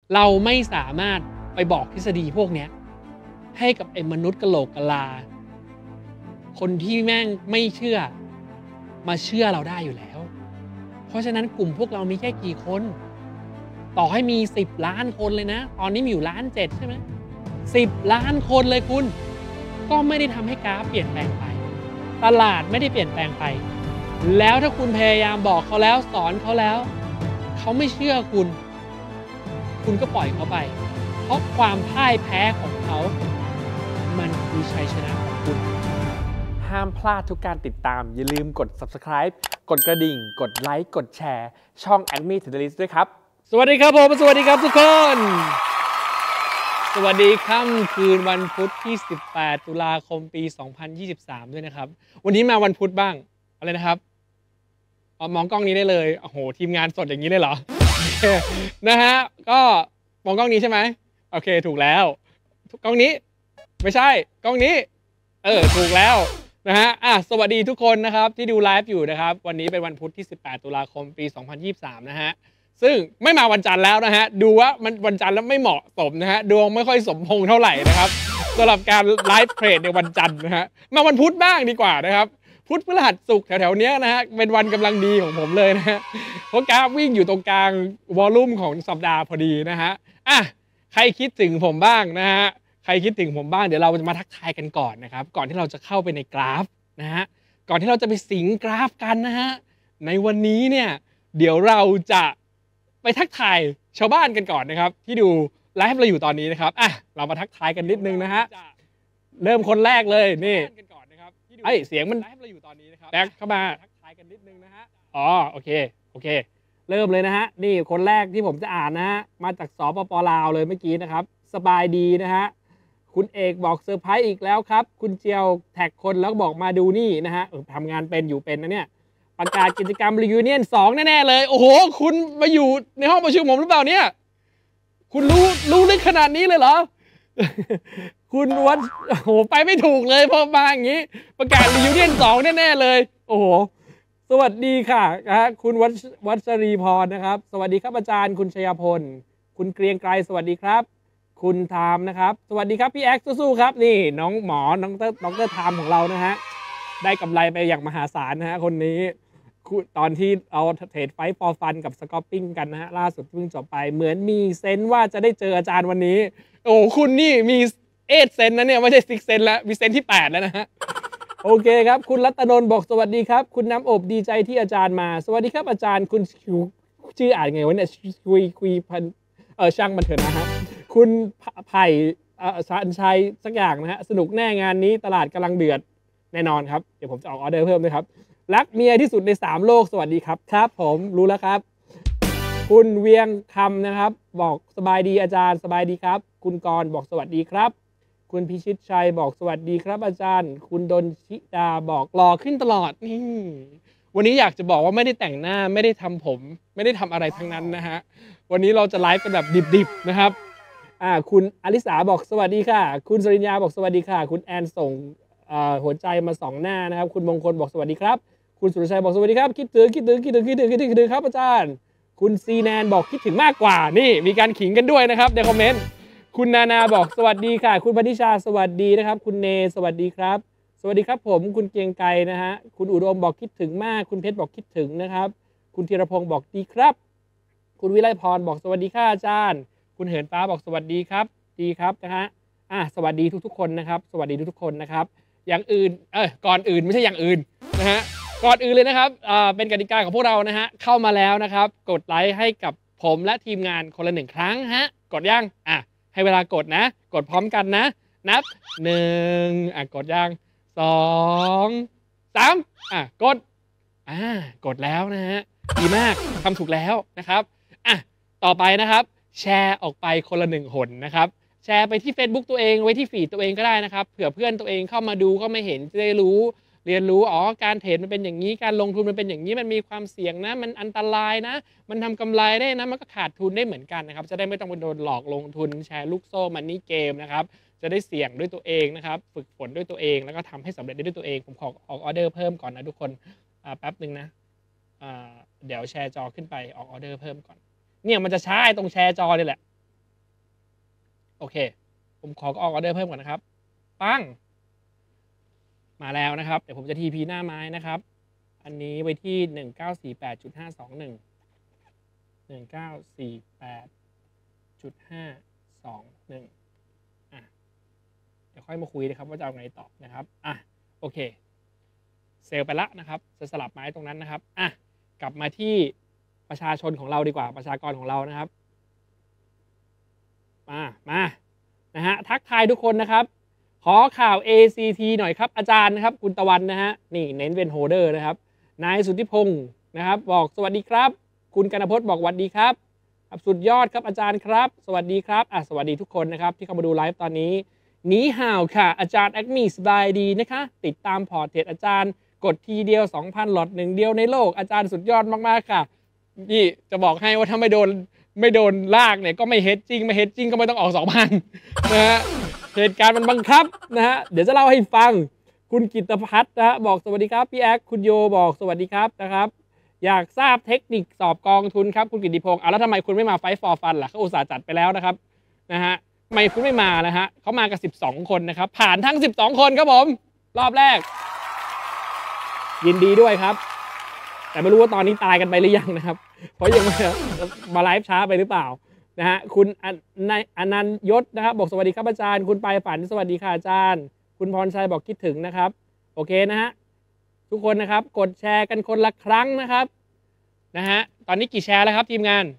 เราไม่สามารถไปบอกทฤษฎีพวกนี้ให้กับไอ้มนุษย์กะโหลกกะลาคนที่แม่งไม่เชื่อมาเชื่อเราได้อยู่แล้วเพราะฉะนั้นกลุ่มพวกเรามีแค่กี่คนต่อให้มี10 ล้านคนเลยนะตอนนี้มีอยู่1.7 ล้านใช่ไหม10 ล้านคนเลยคุณก็ไม่ได้ทำให้กราฟเปลี่ยนแปลงไปตลาดไม่ได้เปลี่ยนแปลงไปแล้วถ้าคุณพยายามบอกเขาแล้วสอนเขาแล้วเขาไม่เชื่อคุณก็ปล่อยเขาไปเพราะความพ่ายแพ้ของเขามันคือชัยชนะของคุณห้ามพลาดทุกการติดตามอย่าลืมกด subscribe กดกระดิ่งกดไลค์กดแชร์ช่อง Acme To The List ด้วยครับสวัสดีครับผมสวัสดีครับทุกคนสวัสดีค่ำคืนวันพุธที่18 ตุลาคมปี 2023ด้วยนะครับวันนี้มาวันพุธบ้างอะไรนะครับมองกล้องนี้ได้เลยโอ้โหทีมงานสดอย่างนี้เลยเหรอ นะฮะก็มองกล้องนี้ใช่ไหมโอเคถูกแล้วกล้องนี้ไม่ใช่กล้องนี้ถูกแล้วนะฮะสวัสดีทุกคนนะครับที่ดูไลฟ์อยู่นะครับวันนี้เป็นวันพุธที่18 ตุลาคมปี 2023นะฮะซึ่งไม่มาวันจันทร์แล้วนะฮะดูว่ามันวันจันทร์แล้วไม่เหมาะสมนะฮะดวงไม่ค่อยสมพงษ์เท่าไหร่นะครับสำหรับการไลฟ์เทรดในวันจันทร์นะฮะมาวันพุธบ้างดีกว่านะครับพุธพฤหัสศุกร์แถวๆนี้นะฮะเป็นวันกำลังดีของผมเลยนะฮะเพราะกราฟวิ่งอยู่ตรงกลางวอลลุ่มของสัปดาห์พอดีนะฮะใครคิดถึงผมบ้างนะฮะใครคิดถึงผมบ้างเดี๋ยวเราจะมาทักทายกันก่อนนะครับก่อนที่เราจะเข้าไปในกราฟนะฮะก่อนที่เราจะไปสิงกราฟกันนะฮะในวันนี้เนี่ยเดี๋ยวเราจะไปทักทายชาวบ้านกันก่อนนะครับที่ดูไลฟ์เราอยู่ตอนนี้นะครับเรามาทักทายกันนิดนึงนะฮะเริ่มคนแรกเลยนี่เสียงมันแบกเข้ามาทักทายกันนิดนึงนะฮะโอเคเริ่มเลยนะฮะนี่คนแรกที่ผมจะอ่านนะฮะมาจากสปป.ลาวเลยเมื่อกี้นะครับสบายดีนะฮะคุณเอกบอกเซอร์ไพรส์อีกแล้วครับคุณเจียวแท็กคนแล้วบอกมาดูนี่นะฮะทำงานเป็นอยู่เป็นนะเนี่ยประกาศกิจกรรมรียูเนียน2แน่ๆเลยโอ้โหคุณมาอยู่ในห้องประชุมผมหรือเปล่าเนี่ยคุณรู้ลึกขนาดนี้เลยเหรอ คุณวัดโอ้โหไปไม่ถูกเลยพอมาอย่างนี้ประกาศรียูเนียน2แน่ๆเลยโอ้โหสวัสดีค่ะคุณวัชรีพรนะครับสวัสดีครับอาจารย์คุณชยพลคุณเกรียงไกรสวัสดีครับคุณไทม์นะครับสวัสดีครับพี่แอ็กซ์สู้ๆครับนี่น้องหมอน้องเตอร์ไทม์ของเรานะฮะได้กำไรไปอย่างมหาศาลนะฮะคนนี้ตอนที่เอาเทรดไฟฟอร์ฟันกับสกอปปิ้งกันนะฮะล่าสุดเพิ่งจบไปเหมือนมีเซนส์ว่าจะได้เจออาจารย์วันนี้โอ้คุณนี่มี8 เซนนะเนี่ยไม่ใช่6 เซนแล้วมีเซนที่8แล้วนะฮะโอเคครับคุณรัตนนท์บอกสวัสดีครับคุณน้ำอบดีใจที่อาจารย์มาสวัสดีครับอาจารย์คุณชื่ออ่านไงวะเนี่ยคุยพันช่างมันเถอะนะฮะคุณไผ่ชันชัยสักอย่างนะฮะสนุกแน่งานนี้ตลาดกำลังเดือดแน่นอนครับเดี๋ยวผมจะออกออเดอร์เพิ่มด้วยครับรักเมียที่สุดใน3โลกสวัสดีครับครับผมรู้แล้วครับคุณเวียงคำนะครับบอกสบายดีอาจารย์สบายดีครับคุณกรณ์บอกสวัสดีครับคุณพิชิตชัยบอกสวัสดีครับอาจารย์คุณดนชิดาบอกรอขึ้นตลอดนี่วันนี้อยากจะบอกว่าไม่ได้แต่งหน้าไม่ได้ทำผมไม่ได้ทำอะไรทั้งนั้นนะฮะวันนี้เราจะไลฟ์กันแบบดิบๆนะครับคุณอลิสาบอกสวัสดีค่ะคุณสริญญาบอกสวัสดีค่ะคุณแอนส่งหัวใจมา2 หน้านะครับคุณมงคลบอกสวัสดีครับคุณสุรชัยบอกสวัสดีครับคิดถึงครับอาจารย์คุณซีแนนบอกคิดถึงมากกว่านี่มีการขิงกันด้วยนะครับในคอมเมนต์คุณนานาบอกสวัสดีค่ะคุณพนิชาสวัสดีนะครับคุณเนสวัสดีครับสวัสดีครับผมคุณเกียงไกรนะฮะคุณอุดมบอกคิดถึงมากคุณเพชรบอกคิดถึงนะครับคุณธีรพงศ์บอกดีครับคุณวิไลพรบอกสวัสดีค่ะอาจารย์คุณเหินฟ้าบอกสวัสดีครับดีครับนะฮะสวัสดีทุกๆคนนะครับสวัสดีทุกๆคนนะครับอย่างอื่นก่อนอื่นไม่ใช่อย่างอื่นนะฮะก่อนอื่นเลยนะครับเป็นกติกาของพวกเรานะฮะเข้ามาแล้วนะครับกดไลค์ให้กับผมและทีมงานคนละ1 ครั้งฮะกดยังให้เวลากดนะกดพร้อมกันนะนับ1กดยัง2 3กดแล้วนะฮะดีมากทำถูกแล้วนะครับต่อไปนะครับแชร์ออกไปคนละ1 หนนะครับแชร์ไปที่ Facebook ตัวเองไว้ที่ฟีดตัวเองก็ได้นะครับเผื่อเพื่อนตัวเองเข้ามาดูเข้ามาเห็นจะได้รู้เรียนรู้การเทรดมันเป็นอย่างนี้การลงทุนมันเป็นอย่างนี้มันมีความเสี่ยงนะมันอันตรายนะมันทำกำไรได้นะมันก็ขาดทุนได้เหมือนกันนะครับจะได้ไม่ต้องไปโดนหลอกลงทุนแชร์ลูกโซ่มันนี่เกมนะครับจะได้เสี่ยงด้วยตัวเองนะครับฝึกฝนด้วยตัวเองแล้วก็ทำให้สำเร็จได้ด้วยตัวเองผมขอออกออเดอร์เพิ่มก่อนนะทุกคนแป๊บนึงนะเดี๋ยวแชร์จอขึ้นไปออกออเดอร์เพิ่มก่อนเนี่ยมันจะช้าตรงแชร์จอนี่แหละโอเคผมขอออกออเดอร์เพิ่มก่อนนะครับปั้งมาแล้วนะครับเดี๋ยวผมจะ TP หน้าไม้นะครับอันนี้ไว้ที่ 1948.521 1948.521 อ่ะเดี๋ยวค่อยมาคุยนะครับว่าจะเอาไงต่อนะครับโอเคเซลล์ไปละนะครับจะสลับไม้ตรงนั้นนะครับกลับมาที่ประชาชนของเราดีกว่าประชากรของเรานะครับมานะฮะทักทายทุกคนนะครับขอข่าว ACT หน่อยครับอาจารย์นะครับคุณตะวันนะฮะนี่เน้นเป็นโฮเดอร์นะครับนายสุทธิพงศ์นะครับบอกสวัสดีครับคุณกนพจน์บอกสวัสดีครับสุดยอดครับอาจารย์ครับสวัสดีครับสวัสดีทุกคนนะครับที่เข้ามาดูไลฟ์ตอนนี้หนีห่าวค่ะอาจารย์แอคมีสบายดีนะคะติดตามพอร์ตเทรดอาจารย์กดทีเดียว 2,000 หลอด1เดียวในโลกอาจารย์สุดยอดมากๆค่ะนี่จะบอกให้ว่าถ้าไม่โดนลากเนี่ยก็ไม่เฮดจริงก็ไม่ต้องออก 2,000 นะฮะเหตุการณ์มันบังคับนะฮะเดี๋ยวจะเล่าให้ฟังคุณกิตพัฒน์นะฮะบอกสวัสดีครับพี่แอ๊กคุณโยบอกสวัสดีครับนะครับอยากทราบเทคนิคสอบกองทุนครับคุณกิติพงศ์แล้วทำไมคุณไม่มาไฟท์ฟอร์ฟันล่ะเขาอุตส่าห์จัดไปแล้วนะครับนะฮะทำไมคุณไม่มานะฮะเขามากับ12 คนนะครับผ่านทั้ง12 คนครับผมรอบแรกยินดีด้วยครับแต่ไม่รู้ว่าตอนนี้ตายกันไปหรือยังนะครับเพราะยังมาไลฟ์ช้าไปหรือเปล่านะฮะคุณอนันต์ยศนะครับบอกสวัสดีครับอาจารย์คุณปลายฝันสวัสดีค่ะอาจารย์คุณพรชัยบอกคิดถึงนะครับโอเคนะฮะทุกคนนะครับกดแชร์กันคนละครั้งนะครับนะฮะตอนนี้กี่แชร์แล้วครับทีมงาน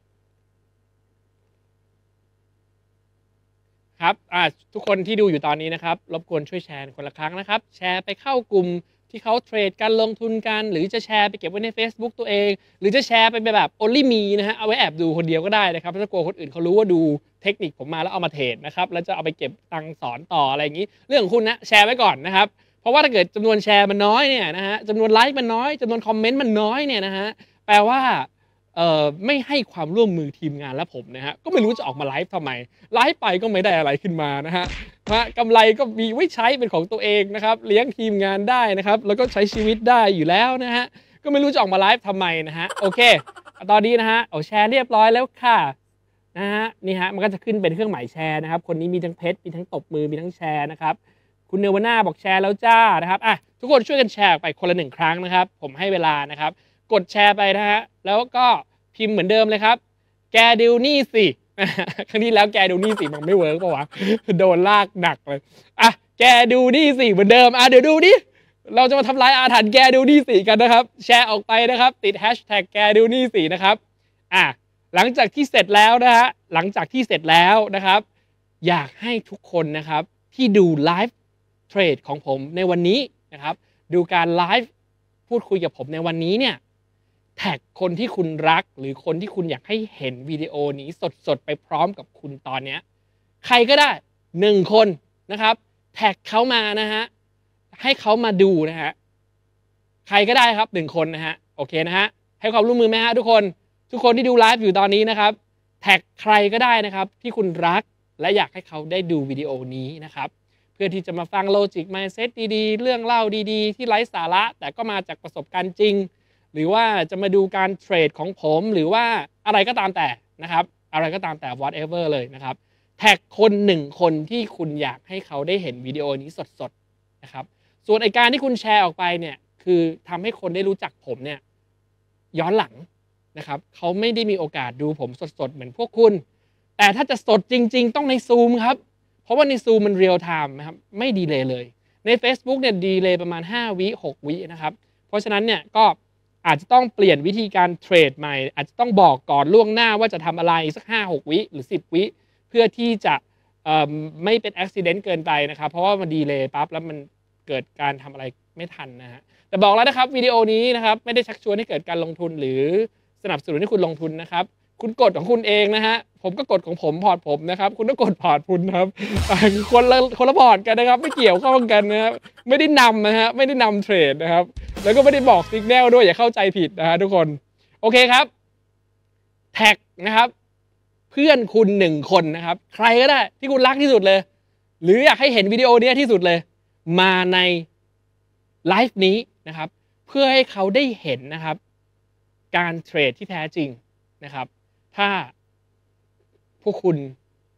ครับทุกคนที่ดูอยู่ตอนนี้นะครับรบกวนช่วยแชร์คนละครั้งนะครับแชร์ไปเข้ากลุ่มที่เขาเทรดกันลงทุนกันหรือจะแชร์ไปเก็บไว้ใน Facebook ตัวเองหรือจะแชร์ไปแบบ only me นะฮะเอาไว้แอบดูคนเดียวก็ได้นะครับถ้ากลัวคนอื่นเขารู้ว่าดูเทคนิคผมมาแล้วเอามาเทรดนะครับแล้วจะเอาไปเก็บตังค์สอนต่ออะไรอย่างนี้เรื่องของคุณนะแชร์ไว้ก่อนนะครับเพราะว่าถ้าเกิดจำนวนแชร์มันน้อยเนี่ยนะฮะจำนวนไลค์มันน้อยจำนวนคอมเมนต์มันน้อยเนี่ยนะฮะแปลว่าไม่ให้ความร่วมมือทีมงานและผมนะฮะก็ไม่รู้จะออกมาไลฟ์ทำไมไลฟ์ไปก็ไม่ได้อะไรขึ้นมานะฮะกำไรก็มีไว้ใช้เป็นของตัวเองนะครับเลี้ยงทีมงานได้นะครับแล้วก็ใช้ชีวิตได้อยู่แล้วนะฮะก็ไม่รู้จะออกมาไลฟ์ทำไมนะฮะโอเคตอนนี้นะฮะเอาแชร์เรียบร้อยแล้วค่ะนะฮะนี่ฮะมันก็จะขึ้นเป็นเครื่องหมายแชร์นะครับคนนี้มีทั้งเพชรมีทั้งตบมือมีทั้งแชร์นะครับคุณเนวาน่าบอกแชร์แล้วจ้านะครับทุกคนช่วยกันแชร์ไปคนละ1 ครั้งนะครับผมให้เวลานะครับกดแชร์ไปนะฮะแล้วก็พิมพ์เหมือนเดิมเลยครับแกดูนี่สิครั้งที่แล้วแกดูนี่สิมันไม่เวิร์กป่าววะโดนลากหนักเลยแกดูนี่สิเหมือนเดิมเดี๋ยวดูดิเราจะมาทำลายอาถรรพ์แกดูนี่สิกันนะครับแชร์ออกไปนะครับติดแฮชแท็กแกดูนี่สินะครับหลังจากที่เสร็จแล้วนะฮะหลังจากที่เสร็จแล้วนะครับอยากให้ทุกคนนะครับที่ดูไลฟ์เทรดของผมในวันนี้นะครับดูการไลฟ์พูดคุยกับผมในวันนี้เนี่ยแท็กคนที่คุณรักหรือคนที่คุณอยากให้เห็นวิดีโอนี้สดๆไปพร้อมกับคุณตอนนี้ใครก็ได้1 คนนะครับแท็กเขามานะฮะให้เขามาดูนะฮะใครก็ได้ครับ1 คนนะฮะโอเคนะฮะให้ความร่วมมือไหมฮะทุกคนที่ดูไลฟ์อยู่ตอนนี้นะครับแท็กใครก็ได้นะครับที่คุณรักและอยากให้เขาได้ดูวิดีโอนี้นะครับเพื่อที่จะมาฟังโลจิกมายด์เซ็ตดีๆเรื่องเล่าดีๆที่ไร้สาระแต่ก็มาจากประสบการณ์จริงหรือว่าจะมาดูการเทรดของผมหรือว่าอะไรก็ตามแต่นะครับอะไรก็ตามแต่ whatever เลยนะครับแท็กคน1 คนที่คุณอยากให้เขาได้เห็นวิดีโอนี้สดๆนะครับส่วนไอ้การที่คุณแชร์ออกไปเนี่ยคือทำให้คนได้รู้จักผมเนี่ยย้อนหลังนะครับเขาไม่ได้มีโอกาสดูผมสดๆเหมือนพวกคุณแต่ถ้าจะสดจริงๆต้องในซูมครับเพราะว่าในซูมมันเรียลไทม์นะครับไม่ดีเลย์เลยใน Facebook เนี่ยดีเลย์ประมาณ5 วิ 6 วินะครับเพราะฉะนั้นเนี่ยก็อาจจะต้องเปลี่ยนวิธีการเทรดใหม่อาจจะต้องบอกก่อนล่วงหน้าว่าจะทำอะไรสัก5-6 วิหรือ10 วิเพื่อที่จะไม่เป็นอุบัติเหตุเกินไปนะครับเพราะว่ามันดีเลย์ปั๊บแล้วมันเกิดการทำอะไรไม่ทันนะฮะแต่บอกแล้วนะครับวิดีโอนี้นะครับไม่ได้ชักชวนให้เกิดการลงทุนหรือสนับสนุนให้คุณลงทุนนะครับคุณกดของคุณเองนะฮะผมก็กดของผมพอร์ตผมนะครับคุณก็กดพอร์ตคุณครับคนละพอร์ตกันนะครับไม่เกี่ยวข้องกันนะครับไม่ได้นำนะฮะไม่ได้นำเทรดนะครับแล้วก็ไม่ได้บอกสิกแนลด้วยอย่าเข้าใจผิดนะฮะทุกคนโอเคครับแท็กนะครับเพื่อนคุณ1 คนนะครับใครก็ได้ที่คุณรักที่สุดเลยหรืออยากให้เห็นวิดีโอนี้ที่สุดเลยมาในไลฟ์นี้นะครับเพื่อให้เขาได้เห็นนะครับการเทรดที่แท้จริงนะครับถ้าพวกคุณ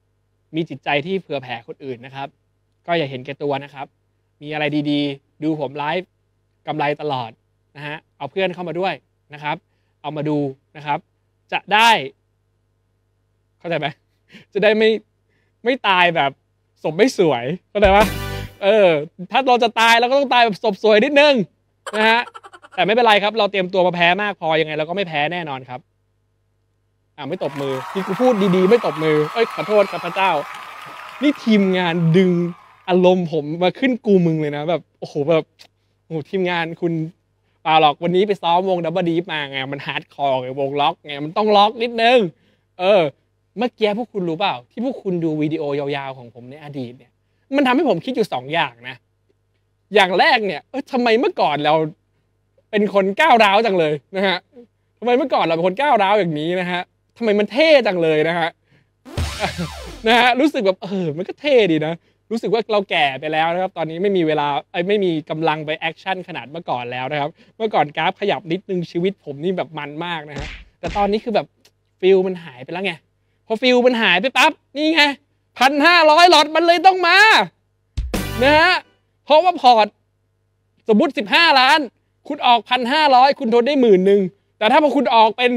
มีจิตใจที่เผื่อแผ่คนอื่นนะครับก็อย่าเห็นแก่ตัวนะครับมีอะไรดีๆดูผมไลฟ์กำไรตลอดนะฮะเอาเพื่อนเข้ามาด้วยนะครับเอามาดูนะครับจะได้เข้าใจไหมจะได้ไม่ตายแบบศพไม่สวยเข้าใจปะถ้าเราจะตายเราก็ต้องตายแบบศพสวยนิดนึงนะฮะแต่ไม่เป็นไรครับเราเตรียมตัวมาแพ้มากพอยังไงเราก็ไม่แพ้แน่นอนครับไม่ตบมือที่กูพูดดีๆไม่ตบมือขอโทษครับพระเจ้านี่ทีมงานดึงอารมณ์ผมมาขึ้นกูมึงเลยนะแบบโอ้โหแบบโอ้ทีมงานคุณเปล่าหรอกวันนี้ไปซ้อมวงดับเบิลดีฟมาไงมันฮาร์ดคอร์ไงวงล็อกไงมันต้องล็อกนิดนึงเมื่อกี้พวกคุณรู้เปล่าที่พวกคุณดูวิดีโอยาวๆของผมในอดีตเนี่ยมันทำให้ผมคิดอยู่2 อย่างนะอย่างแรกเนี่ยทำไมเมื่อก่อนเราเป็นคนก้าวร้าวจังเลยนะฮะทำไมเมื่อก่อนเราเป็นคนก้าวร้าวอย่างนี้นะฮะทำไมมันเท่จังเลยนะฮะรู้สึกแบบมันก็เท่ดีนะรู้สึกว่าเราแก่ไปแล้วนะครับตอนนี้ไม่มีเวลาไม่มีกำลังไปแอคชั่นขนาดเมื่อก่อนแล้วนะครับเมื่อก่อนกราฟขยับนิดนึงชีวิตผมนี่แบบมันมากนะฮะแต่ตอนนี้คือแบบฟิลมันหายไปแล้วไงพอฟิลมันหายไปปั๊บนี่ไง1,500 หลอดมันเลยต้องมานะฮะเพราะว่าพอร์ตสมมุติ15 ล้านคุณออก1,500คุณทนได้10,000แต่ถ้าพอคุณออกเป็น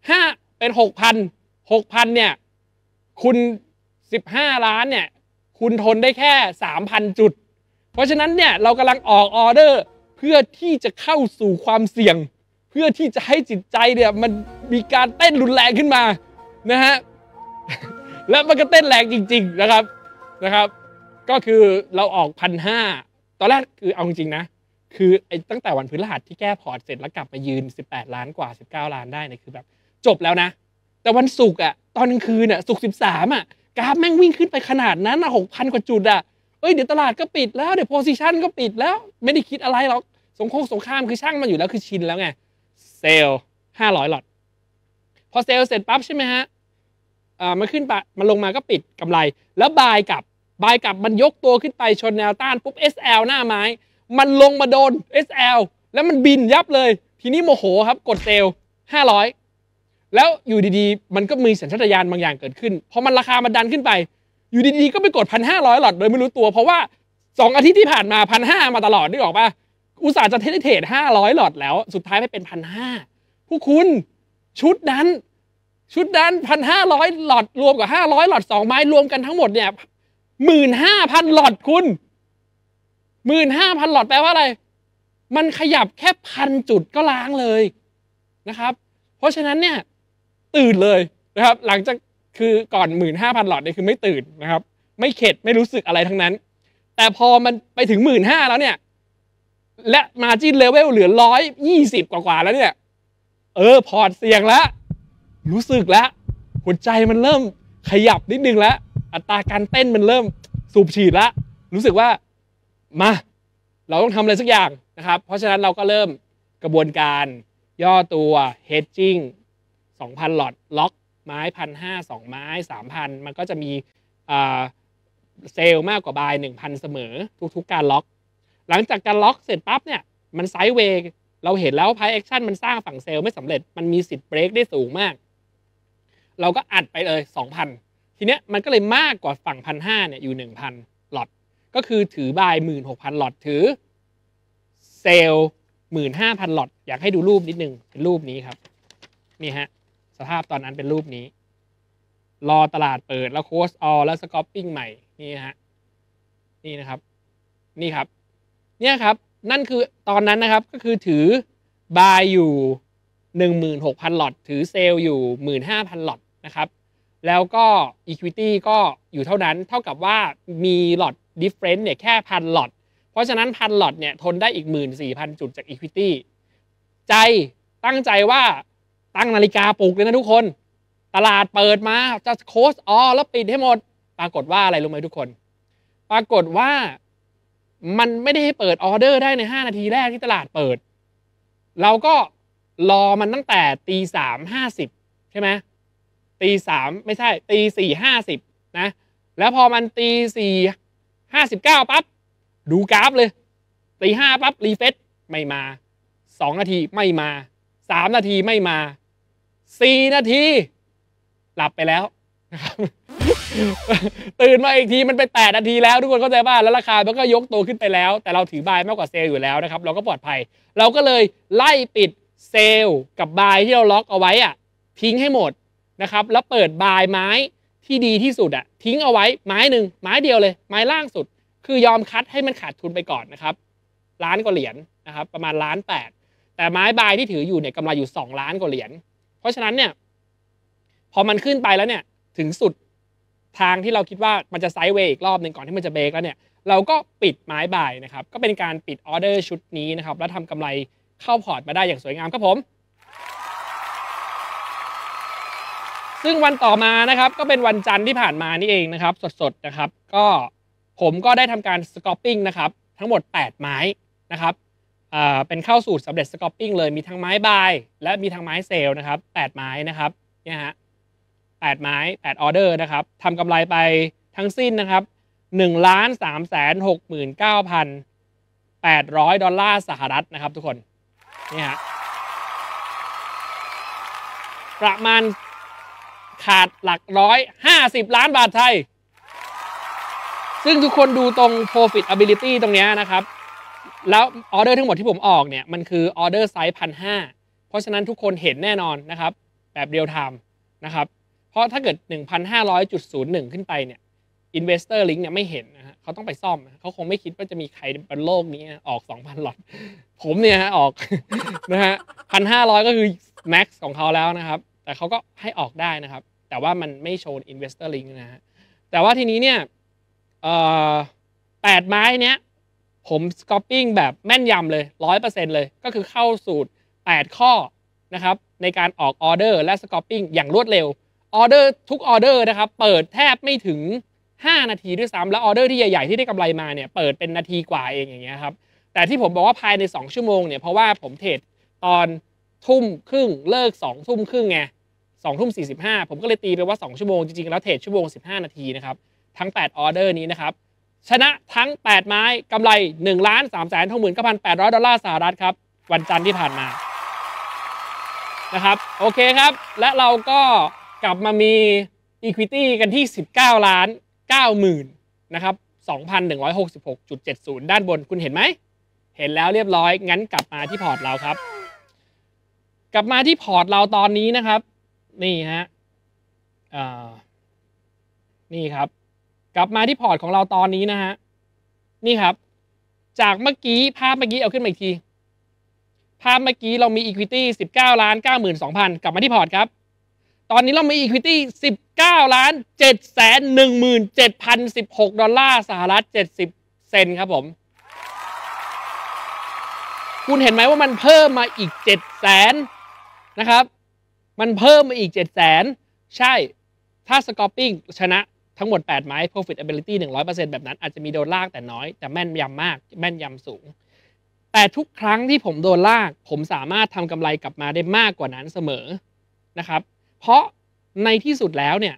6,000เนี่ยคุณ15 ล้านเนี่ยคุณทนได้แค่ 3,000 จุดเพราะฉะนั้นเนี่ยเรากำลังออกออเดอร์เพื่อที่จะเข้าสู่ความเสี่ยงเพื่อที่จะให้จิตใจเนี่ยมันมีการเต้นรุนแรงขึ้นมานะฮะและมันก็เต้นแรงจริงๆนะครับก็คือเราออก1,500ตอนแรกคือเอาจริงๆนะคือตั้งแต่วันพฤหัสที่แก้พอร์ตเสร็จแล้วกลับมายืน18 ล้านกว่า19 ล้านได้เนี่ยคือแบบจบแล้วนะแต่วันศุกร์ตอนกลางคืนศุกร์13กราฟแม่งวิ่งขึ้นไปขนาดนั้น6,000 กว่าจุดเดี๋ยวตลาดก็ปิดแล้วเดี๋ยวโพซิชันก็ปิดแล้วไม่ได้คิดอะไรหรอกสงครามคือช่างมันอยู่แล้วคือชินแล้วไงเซลล์500 หลอดพอเซลล์เสร็จปั๊บใช่ไหมฮะมันขึ้นไปมันลงมาก็ปิดกำไรแล้วบายกลับมันยกตัวขึ้นไปชนแนวต้านปุ๊บ SL หน้าไม้มันลงมาโดน SL แล้วมันบินยับเลยทีนี้โมโหครับกดเซลล์500แล้วอยู่ดีๆมันก็มีสัญชาตญาณบางอย่างเกิดขึ้นพอมันราคามันดันขึ้นไปอยู่ดีๆก็ไปกด1,500 หลอดโดยไม่รู้ตัวเพราะว่า2 อาทิตย์ที่ผ่านมา1,500มาตลอดนึกออกป่ะอุตส่าห์จะเทรด500 หลอดแล้วสุดท้ายไม่เป็น1,500พวกคุณชุดนั้น1,500 หลอดรวมกับ500 หลอด2 ไม้รวมกันทั้งหมดเนี่ย15,000 หลอดคุณ15,000 หลอดแปลว่าอะไรมันขยับแค่1,000 จุดก็ล้างเลยนะครับเพราะฉะนั้นเนี่ยตื่นเลยนะครับหลังจากคือก่อน15,000 หลอดเนี่ยคือไม่ตื่นนะครับไม่เข็ดไม่รู้สึกอะไรทั้งนั้นแต่พอมันไปถึง15,000แล้วเนี่ยและมาจิ้นเลเวลเหลือ120กว่าแล้วเนี่ยพอร์ตเสี่ยงแล้วรู้สึกแล้วหัวใจมันเริ่มขยับนิดนึงแล้วอัตราการเต้นมันเริ่มสูบฉีดแล้วรู้สึกว่ามาเราต้องทำอะไรสักอย่างนะครับเพราะฉะนั้นเราก็เริ่มกระบวนการย่อตัว hedging 2,000 หลอดล็อกไม้ 1,500 2 ไม้ 3,000 มันก็จะมีเซลล์มากกว่าบาย 1,000 เสมอทุกๆการล็อกหลังจากการล็อกเสร็จปั๊บเนี่ยมันไซด์เวย์เราเห็นแล้ว price action มันสร้างฝั่งเซลล์ไม่สำเร็จมันมีสิทธิ์เบรกได้สูงมากเราก็อัดไปเลย 2,000 ทีเนี้ยมันก็เลยมากกว่าฝั่ง 1,500 เนี่ยอยู่ 1,000 หลอดก็คือถือบาย 16,000 หลอดถือเซลล์ 15,000 หลอดอยากให้ดูรูปนิดนึงเป็นรูปนี้ครับนี่ฮะสภาพตอนนั้นเป็นรูปนี้รอตลาดเปิดแล้วโคสออแล้วสกอปปิ้งใหม่นี่ฮะนี่นะครับนี่ครับเนี่ยครับนั่นคือตอนนั้นนะครับก็คือถือบายอยู่ 16,000 หลอดถือเซลล์อยู่ 15,000 หลอดนะครับแล้วก็ Equity ก็อยู่เท่านั้นเท่ากับว่ามีหลอด Difference เนี่ยแค่ 1,000 หลอดเพราะฉะนั้น 1,000 หลอดเนี่ยทนได้อีก 14,000 จุดจาก Equity ตั้งใจว่าตั้งนาฬิกาปลุกเลยนะทุกคนตลาดเปิดมาจะโคสออแล้วปิดให้หมดปรากฏว่าอะไรรู้ไหมทุกคนปรากฏว่ามันไม่ได้ให้เปิดออเดอร์ได้ใน5 นาทีแรกที่ตลาดเปิดเราก็รอมันตั้งแต่3:50ใช่ไหม3ไม่ใช่4:50นะแล้วพอมัน4:59ปั๊บดูกราฟเลย5ปั๊บรีเฟซไม่มา2 นาทีไม่มา3 นาทีไม่มา4 นาทีหลับไปแล้วนะครับตื่นมาอีกทีมันไป8 นาทีแล้วทุกคนเข้าใจป่ะแล้วราคามันก็ยกตัวขึ้นไปแล้วแต่เราถือบายมากกว่าเซลล์อยู่แล้วนะครับเราก็ปลอดภัยเราก็เลยไล่ปิดเซลล์กับบายที่เราล็อกเอาไว้อะทิ้งให้หมดนะครับแล้วเปิดบายไม้ที่ดีที่สุดอะทิ้งเอาไว้ไม้หนึ่งไม้เดียวเลยไม้ล่างสุดคือยอมคัดให้มันขาดทุนไปก่อนนะครับล้านกว่าเหรียญนะครับประมาณ1.8 ล้านแต่ไม้บายที่ถืออยู่เนี่ยกำไรอยู่2 ล้านกว่าเหรียญเพราะฉะนั้นเนี่ยพอมันขึ้นไปแล้วเนี่ยถึงสุดทางที่เราคิดว่ามันจะไซด์เวย์อีกรอบหนึ่งก่อนที่มันจะเบรกแล้วเนี่ยเราก็ปิดไม้บายนะครับก็เป็นการปิดออเดอร์ชุดนี้นะครับแล้วทำกำไรเข้าพอร์ตมาได้อย่างสวยงามครับผมซึ่งวันต่อมานะครับก็เป็นวันจันทร์ที่ผ่านมานี่เองนะครับสดๆนะครับก็ผมก็ได้ทำการสกอปปิ้งนะครับทั้งหมด8 ไม้นะครับเป็นเข้าสูตรสำเร็จสกอปปิ้งเลยมีทั้งไม้บายและมีทั้งไม้เซลล์นะครับ8 ไม้นะครับเนี่ยฮะ8 ไม้8 ออเดอร์นะครับทำกำไรไปทั้งสิ้นนะครับ$1,369,800นะครับทุกคนนี่ฮะประมาณขาดหลัก150 ล้านบาทไทยซึ่งทุกคนดูตรง profitability ตรงนี้นะครับแล้วออเดอร์ทั้งหมดที่ผมออกเนี่ยมันคือออเดอร์ไซส์1,500เพราะฉะนั้นทุกคนเห็นแน่นอนนะครับแบบเรียลไทม์นะครับเพราะถ้าเกิด 1,500.01 ขึ้นไปเนี่ย Investor Link เนี่ยไม่เห็นนะฮะเขาต้องไปซ่อมเขาคงไม่คิดว่าจะมีใครบนโลกนี้ออก 2,000 หลอตผมเนี่ยออก นะฮะ 1,500 ก็คือ max ของเขาแล้วนะครับแต่เขาก็ให้ออกได้นะครับแต่ว่ามันไม่โชว์ Investor Link นะฮะแต่ว่าทีนี้เนี่ย8 ไม้เนี้ยผมสกอปปิ้งแบบแม่นยำเลย 100% เลยก็คือเข้าสูตร8 ข้อนะครับในการออกออเดอร์และสกอปปิ้งอย่างรวดเร็วออเดอร์ทุกออเดอร์นะครับเปิดแทบไม่ถึง5 นาทีด้วยซ้ำแล้วออเดอร์ที่ใหญ่ๆที่ได้กำไรมาเนี่ยเปิดเป็นนาทีกว่าเองอย่างเงี้ยครับแต่ที่ผมบอกว่าภายใน2 ชั่วโมงเนี่ยเพราะว่าผมเทรดตอน20:30เลิก20:30ไง20:45ผมก็เลยตีไปว่า2 ชั่วโมงจริงๆแล้วเทรดชั่วโมง15 นาทีนะครับทั้ง8 ออเดอร์นี้นะครับชนะทั้ง8 ไม้กำไร$1,369,800ครับวันจันทร์ที่ผ่านมานะครับโอเคครับและเราก็กลับมามี Equity กันที่$19,90,000นะครับ 2,166.70 ด้านบนคุณเห็นไหมเห็นแล้วเรียบร้อยงั้นกลับมาที่พอร์ตเราครับกลับมาที่พอร์ตเราตอนนี้นะครับนี่ฮะนี่ครับกลับมาที่พอร์ตของเราตอนนี้นะฮะนี่ครับจากเมื่อกี้ภาพเมื่อกี้เอาขึ้นมาอีกทีภาพเมื่อกี้เรามี Equity 19,92,000 กลับมาที่พอร์ตครับตอนนี้เรามี Equity $19,717,016.70 ครับผมคุณเห็นไหมว่ามันเพิ่มมาอีก700,000นะครับมันเพิ่มมาอีก700,000ใช่ถ้าสกอปปิ้งชนะทั้งหมด8 ไม้ profitability 100% แบบนั้นอาจจะมีโดนลากแต่น้อยแต่แม่นยำมากแม่นยำสูงแต่ทุกครั้งที่ผมโดนลากผมสามารถทำกำไรกลับมาได้มากกว่านั้นเสมอนะครับเพราะในที่สุดแล้วเนี่ย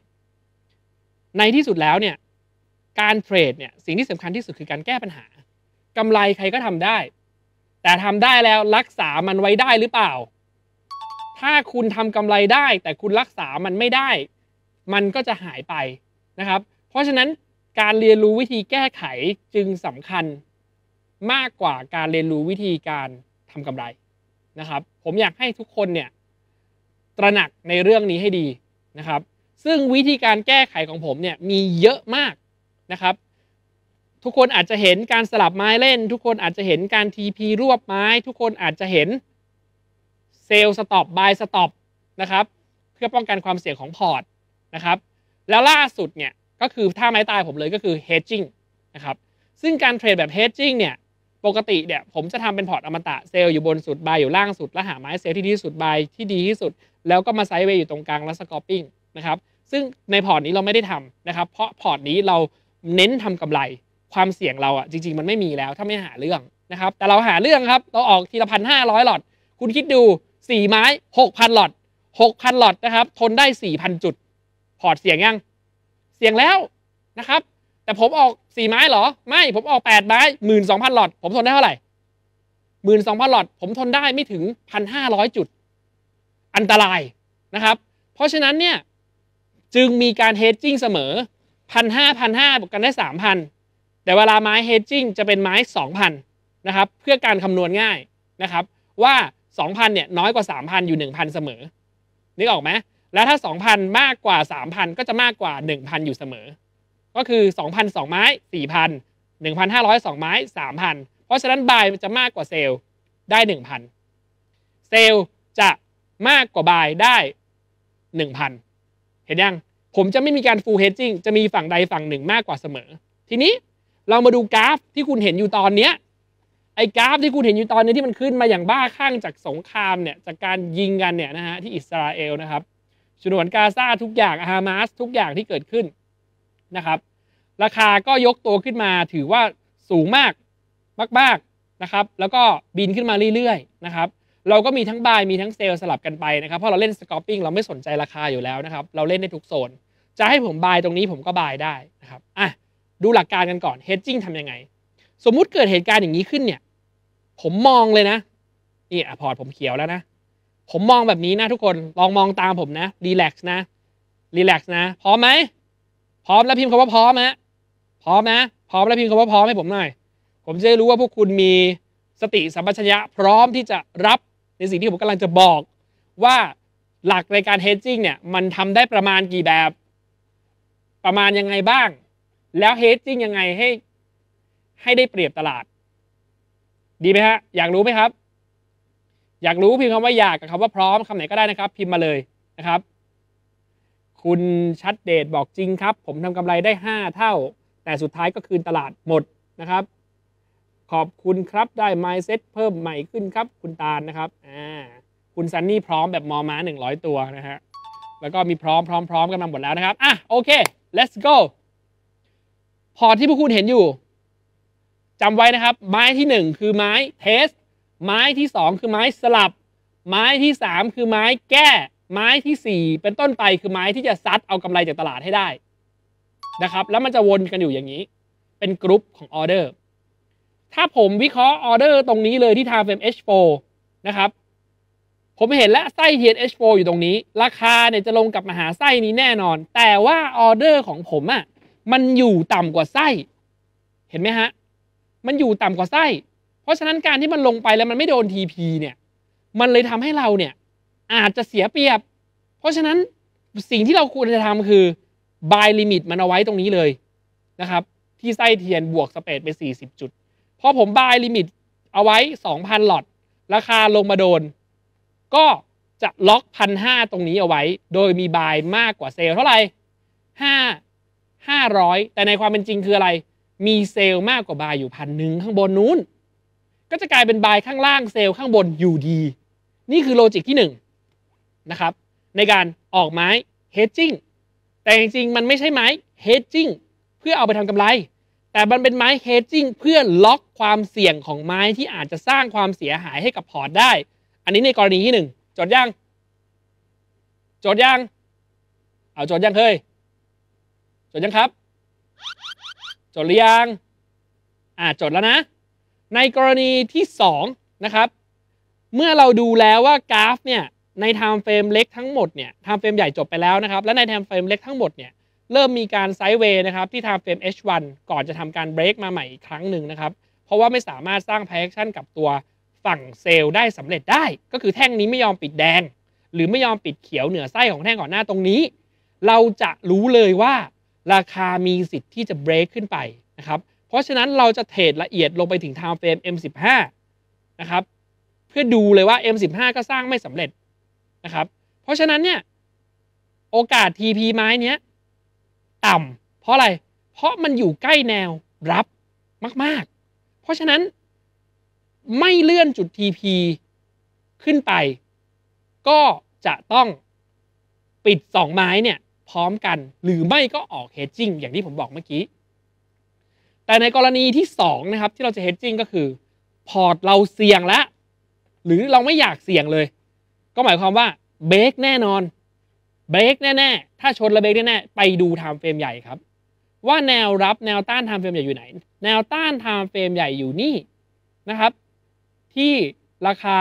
การเทรดเนี่ยสิ่งที่สำคัญที่สุดคือการแก้ปัญหากำไรใครก็ทำได้แต่ทำได้แล้วรักษามันไว้ได้หรือเปล่าถ้าคุณทำกำไรได้แต่คุณรักษามันไม่ได้มันก็จะหายไปนะครับเพราะฉะนั้นการเรียนรู้วิธีแก้ไขจึงสำคัญมากกว่าการเรียนรู้วิธีการทำกำไรนะครับผมอยากให้ทุกคนเนี่ยตระหนักในเรื่องนี้ให้ดีนะครับซึ่งวิธีการแก้ไขของผมเนี่ยมีเยอะมากนะครับทุกคนอาจจะเห็นการสลับไม้เล่นทุกคนอาจจะเห็นการ TP รวบไม้ทุกคนอาจจะเห็นเซลล์สต็อปบายสต็อปนะครับเพื่อป้องกันความเสี่ยงของพอร์ตนะครับแล้วล่าสุดเนี่ยก็คือท่าไม้ตายผมเลยก็คือ hedging นะครับซึ่งการเทรดแบบ hedging เนี่ยปกติเนี่ยผมจะทำเป็นพอร์ตอมตะเซลล์อยู่บนสุดบายอยู่ล่างสุดแล้วหาไม้เซลล์ที่ดีที่สุดบายที่ดีที่สุดแล้วก็มาไซด์เวย์อยู่ตรงกลางแล้วสกอปปิ้งนะครับซึ่งในพอร์ตนี้เราไม่ได้ทำนะครับเพราะพอร์ตนี้เราเน้นทำกำไรความเสี่ยงเราอ่ะจริงๆมันไม่มีแล้วถ้าไม่หาเรื่องนะครับแต่เราหาเรื่องครับเราออกทีละ1,500 หลอดคุณคิดดู4 ไม้ 6,000 หลอด 6,000 หลอดนะครับทนได้ 4,000 จุดพอร์ตเสี่ยงยังเสี่ยงแล้วนะครับแต่ผมออก4 ไม้เหรอไม่ผมออก8 ไม้ 12,000 หลอดผมทนได้เท่าไหร่ 12,000 หลอดผมทนได้ไม่ถึง 1,500 จุดอันตรายนะครับเพราะฉะนั้นเนี่ยจึงมีการเฮดจิ้งเสมอ 1,500บวกกันได้ 3,000 แต่เวลาไม้ hedging จะเป็นไม้ 2,000 นะครับเพื่อการคำนวณง่ายนะครับว่า 2,000 เนี่ยน้อยกว่า 3,000 อยู่ 1,000 เสมอนึกออกไหมแล้วถ้า 2,000 มากกว่า 3,000 ก็จะมากกว่า 1,000 อยู่เสมอก็คือ 2,000 2 ไม้ 4,000 1,500 2 ไม้ 3,000 เพราะฉะนั้นบายจะมากกว่าเซลล์ได้ 1,000 เซลล์จะมากกว่าบายได้ 1,000 เห็นยังผมจะไม่มีการ full hedging จะมีฝั่งใดฝั่งหนึ่งมากกว่าเสมอทีนี้เรามาดูกราฟที่คุณเห็นอยู่ตอนนี้ไอ้กราฟที่คุณเห็นอยู่ตอนนี้ที่มันขึ้นมาอย่างบ้าคลั่งจากสงครามเนี่ยจากการยิงกันเนี่ยนะฮะที่อิสราเอลนะครับฉนวนกาซาทุกอย่างฮามาสทุกอย่างที่เกิดขึ้นนะครับราคาก็ยกตัวขึ้นมาถือว่าสูงมากนะครับแล้วก็บินขึ้นมาเรื่อยๆนะครับเราก็มีทั้งบายมีทั้งเซลล์สลับกันไปนะครับเพราะเราเล่นสกอปปิ้งเราไม่สนใจราคาอยู่แล้วนะครับเราเล่นได้ทุกโซนจะให้ผมบายตรงนี้ผมก็บายได้นะครับดูหลักการกันก่อน hedging ทำยังไงสมมุติเกิดเหตุการณ์อย่างนี้ขึ้นเนี่ยผมมองเลยนะนี่พอร์ตผมเขียวแล้วนะผมมองแบบนี้นะทุกคนลองมองตามผมนะรีแลกซ์นะพร้อมไหมพร้อมแล้วพิมพ์คำว่าพร้อมนะพร้อมนะพร้อมแล้วพิมพ์คำว่าพร้อมให้ผมหน่อยผมจะได้รู้ว่าพวกคุณมีสติสัมปชัญญะพร้อมที่จะรับในสิ่งที่ผมกำลังจะบอกว่าหลักในการ hedging เนี่ยมันทำได้ประมาณกี่แบบประมาณยังไงบ้างแล้ว hedging ยังไงให้ได้เปรียบตลาดดีไหมฮะอยากรู้ไหมครับอยากรู้พิมพ์คำว่าอยากกับคำว่าพร้อมคำไหนก็ได้นะครับพิมพ์มาเลยนะครับคุณชัดเดชบอกจริงครับผมทำกำไรได้5เท่าแต่สุดท้ายก็คืนตลาดหมดนะครับขอบคุณครับได้ mindset เพิ่มใหม่ขึ้นครับคุณตาลนะครับคุณซันนี่พร้อมแบบมอม้า100ตัวนะฮะแล้วก็มีพร้อมกันมาหมดแล้วนะครับโอเค let's go พอร์ตที่พวกคุณเห็นอยู่จำไว้นะครับไม้ที่1คือไม้เทสไม้ที่2คือไม้สลับไม้ที่3คือไม้แก้ไม้ที่4เป็นต้นไปคือไม้ที่จะซัดเอากำไรจากตลาดให้ได้นะครับแล้วมันจะวนกันอยู่อย่างนี้เป็นกรุ๊ปของออเดอร์ถ้าผมวิเคราะห์ออเดอร์ตรงนี้เลยที่ Time Frame H4 นะครับผมเห็นแล้วไส้ TNH4 อยู่ตรงนี้ราคาเนี่ยจะลงกลับมาหาไส้นี้แน่นอนแต่ว่าออเดอร์ของผมมันอยู่ต่ำกว่าไส้เห็นไหมฮะมันอยู่ต่ำกว่าไส้เพราะฉะนั้นการที่มันลงไปแล้วมันไม่โดน TP เนี่ยมันเลยทำให้เราเนี่ยอาจจะเสียเปรียบเพราะฉะนั้นสิ่งที่เราควรจะทำคือ buy limit มันเอาไว้ตรงนี้เลยนะครับที่ไส้เทียนบวกสเปรดไป40จุดพอผม buy limit เอาไว้ 2,000 หลอตราคาลงมาโดนก็จะล็อก 1,500 ตรงนี้เอาไว้โดยมี buy มากกว่าเซลล์เท่าไหร่500แต่ในความเป็นจริงคืออะไรมีเซลล์มากกว่าบายอยู่1,000ข้างบนนู้นก็จะกลายเป็นบายข้างล่างเซลล์ข้างบนอยู่ดีนี่คือโลจิกที่1นะครับในการออกไม้ hedging แต่จริงๆมันไม่ใช่ไม้ hedging เพื่อเอาไปทำกำไรแต่มันเป็นไม้ hedging เพื่อล็อกความเสี่ยงของไม้ที่อาจจะสร้างความเสียหายให้กับพอร์ตได้อันนี้ในกรณีที่1จดยังเอาจดยังเคยจดยังครับจดหรือยังจดแล้วนะในกรณีที่2นะครับเมื่อเราดูแล้วว่ากราฟเนี่ยใน time frame เล็กทั้งหมดเนี่ย time frame ใหญ่จบไปแล้วนะครับและใน time frame เล็กทั้งหมดเนี่ยเริ่มมีการไซด์เวย์นะครับที่ time frame H1 ก่อนจะทำการเบรกมาใหม่อีกครั้งหนึ่งนะครับเพราะว่าไม่สามารถสร้าง price action กับตัวฝั่งเซลล์ได้สำเร็จได้ก็คือแท่งนี้ไม่ยอมปิดแดงหรือไม่ยอมปิดเขียวเหนือไส้ของแท่งก่อนหน้าตรงนี้เราจะรู้เลยว่าราคามีสิทธิ์ที่จะเบรกขึ้นไปนะครับเพราะฉะนั้นเราจะเทรดละเอียดลงไปถึง time frame M15 นะครับเพื่อดูเลยว่า M15 ก็สร้างไม่สำเร็จนะครับเพราะฉะนั้นเนี่ยโอกาส TP ไม้เนี้ยต่ำเพราะอะไรเพราะมันอยู่ใกล้แนวรับมากๆเพราะฉะนั้นไม่เลื่อนจุด TP ขึ้นไปก็จะต้องปิด2ไม้เนี่ยพร้อมกันหรือไม่ก็ออก hedging อย่างที่ผมบอกเมื่อกี้แต่ในกรณีที่2นะครับที่เราจะ hedging ก็คือพอร์ตเราเสี่ยงแล้วหรือเราไม่อยากเสี่ยงเลยก็หมายความว่าเบรกแน่นอนเบรกแน่ๆถ้าชนแล้วเบรกแน่ๆไปดู time frame ใหญ่ครับว่าแนวรับแนวต้าน time frame ใหญ่อยู่ไหนแนวต้าน time frame ใหญ่อยู่นี่นะครับที่ราคา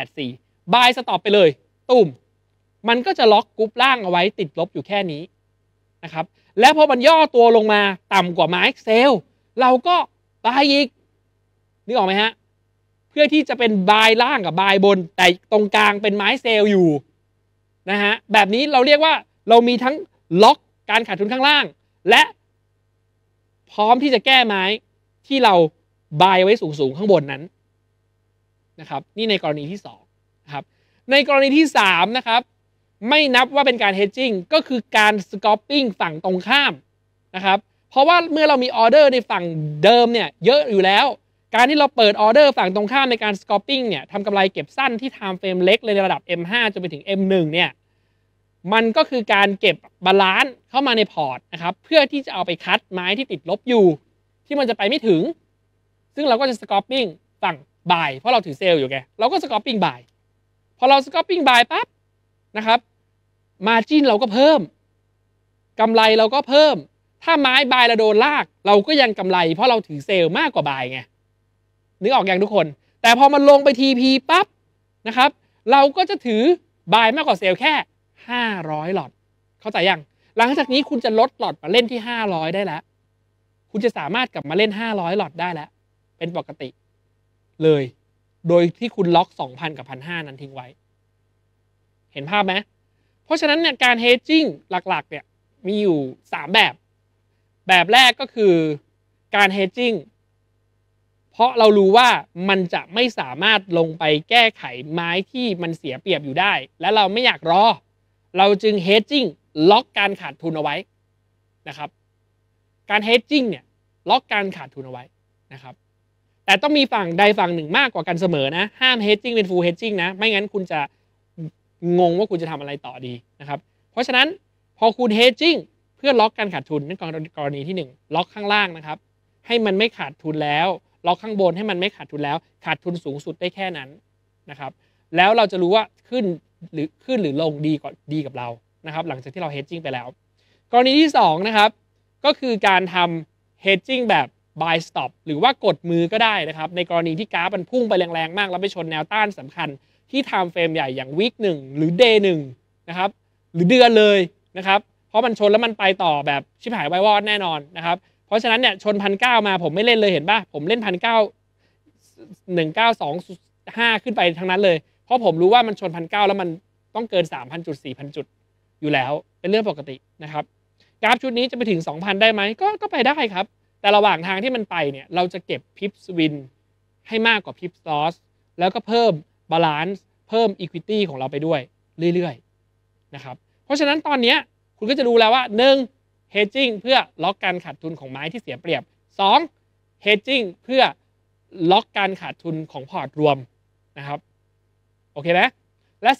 1959.184 buy stop ไปเลยตุ้มมันก็จะล็อกกรุ๊ปล่างเอาไว้ติดลบอยู่แค่นี้นะครับและพอมันย่อตัวลงมาต่ำกว่าไม้เซลล์เราก็บายอีกนึกออกไหมฮะเพื่อที่จะเป็นบายล่างกับบายบนแต่ตรงกลางเป็นไม้เซลล์อยู่นะฮะแบบนี้เราเรียกว่าเรามีทั้งล็อกการขาดทุนข้างล่างและพร้อมที่จะแก้ไม้ที่เราบายไว้สูงๆข้างบนนั้นนะครับนี่ในกรณีที่2นะครับในกรณีที่3นะครับไม่นับว่าเป็นการ hedging ก็คือการ scalping ฝั่งตรงข้ามนะครับเพราะว่าเมื่อเรามีออเดอร์ในฝั่งเดิมเนี่ยเยอะอยู่แล้วการที่เราเปิดออเดอร์ฝั่งตรงข้ามในการ scalping เนี่ยทำกำไรเก็บสั้นที่ time frame เล็กเลยในระดับ M5 จนไปถึง M1 เนี่ยมันก็คือการเก็บบาลานซ์เข้ามาในพอร์ตนะครับเพื่อที่จะเอาไปคัดไม้ที่ติดลบอยู่ที่มันจะไปไม่ถึงซึ่งเราก็จะ scalping ฝั่งบ่ายเพราะเราถือเซลล์อยู่ไงเราก็ scalping บ่ายพอเรา scalping บ่ายปั๊บนะครับmargin เราก็เพิ่มกำไรเราก็เพิ่มถ้าไม้บายเราโดนลากเราก็ยังกำไรเพราะเราถือเซลล์มากกว่าบายไงนึกออกอย่างทุกคนแต่พอมันลงไป TP ปั๊บนะครับเราก็จะถือบายมากกว่าเซลล์แค่500หลอดเข้าใจยังหลังจากนี้คุณจะลดหลอดมาเล่นที่500ได้แล้วคุณจะสามารถกลับมาเล่น500หลอดได้แล้วเป็นปกติเลยโดยที่คุณล็อก 2,000 กับ 1,500 นั้นทิ้งไว้เห็นภาพไหมเพราะฉะนั้นเนี่ยการ hedging หลักๆเนี่ยมีอยู่3แบบแรกก็คือการ hedging เพราะเรารู้ว่ามันจะไม่สามารถลงไปแก้ไขไม้ที่มันเสียเปรียบอยู่ได้และเราไม่อยากรอเราจึง hedging ล็อกการขาดทุนเอาไว้นะครับการ hedging เนี่ยล็อกการขาดทุนเอาไว้นะครับแต่ต้องมีฝั่งใดฝั่งหนึ่งมากกว่ากันเสมอนะห้าม hedging เป็น full hedging นะไม่งั้นคุณจะงงว่าคุณจะทำอะไรต่อดีนะครับเพราะฉะนั้นพอคุณ hedging เพื่อล็อกการขาดทุนนั่นกรณีที่1ล็อกข้างล่างนะครับให้มันไม่ขาดทุนแล้วล็อกข้างบนให้มันไม่ขาดทุนแล้วขาดทุนสูงสุดได้แค่นั้นนะครับแล้วเราจะรู้ว่าขึ้นหรือลงดีกับเรานะครับหลังจากที่เรา hedging ไปแล้วกรณีที่2นะครับก็คือการทำ hedging แบบ buy stop หรือว่ากดมือก็ได้นะครับในกรณีที่กราฟมันพุ่งไปแรงๆมากแล้วไปชนแนวต้านสำคัญที่ time frame ใหญ่อย่าง week 1หรือ day 1นะครับหรือเดือนเลยนะครับเพราะมันชนแล้วมันไปต่อแบบชิบหายไว้วอดแน่นอนนะครับเพราะฉะนั้นเนี่ยชน 1,900 มาผมไม่เล่นเลยเห็นป่ะผมเล่น 1,900 1,925 ขึ้นไปทั้งนั้นเลยเพราะผมรู้ว่ามันชน 1,900 แล้วมันต้องเกิน 3,000 จุด 4,000 จุดอยู่แล้วเป็นเรื่องปกตินะครับกราฟชุดนี้จะไปถึง 2,000 ได้ไหมก็ไปได้ครับแต่ระหว่างทางที่มันไปเนี่ยเราจะเก็บ pips win ให้มากกว่า pips loss แล้วก็เพิ่ม balance เพิ่ม equity ของเราไปด้วยเรื่อยๆนะครับเพราะฉะนั้นตอนนี้คุณก็จะรู้แล้วว่า1 hedging เพื่อล็อกการขาดทุนของไม้ที่เสียเปรียบ2 hedging เพื่อล็อกการขาดทุนของพอร์ตรวมนะครับโอเคไหมและ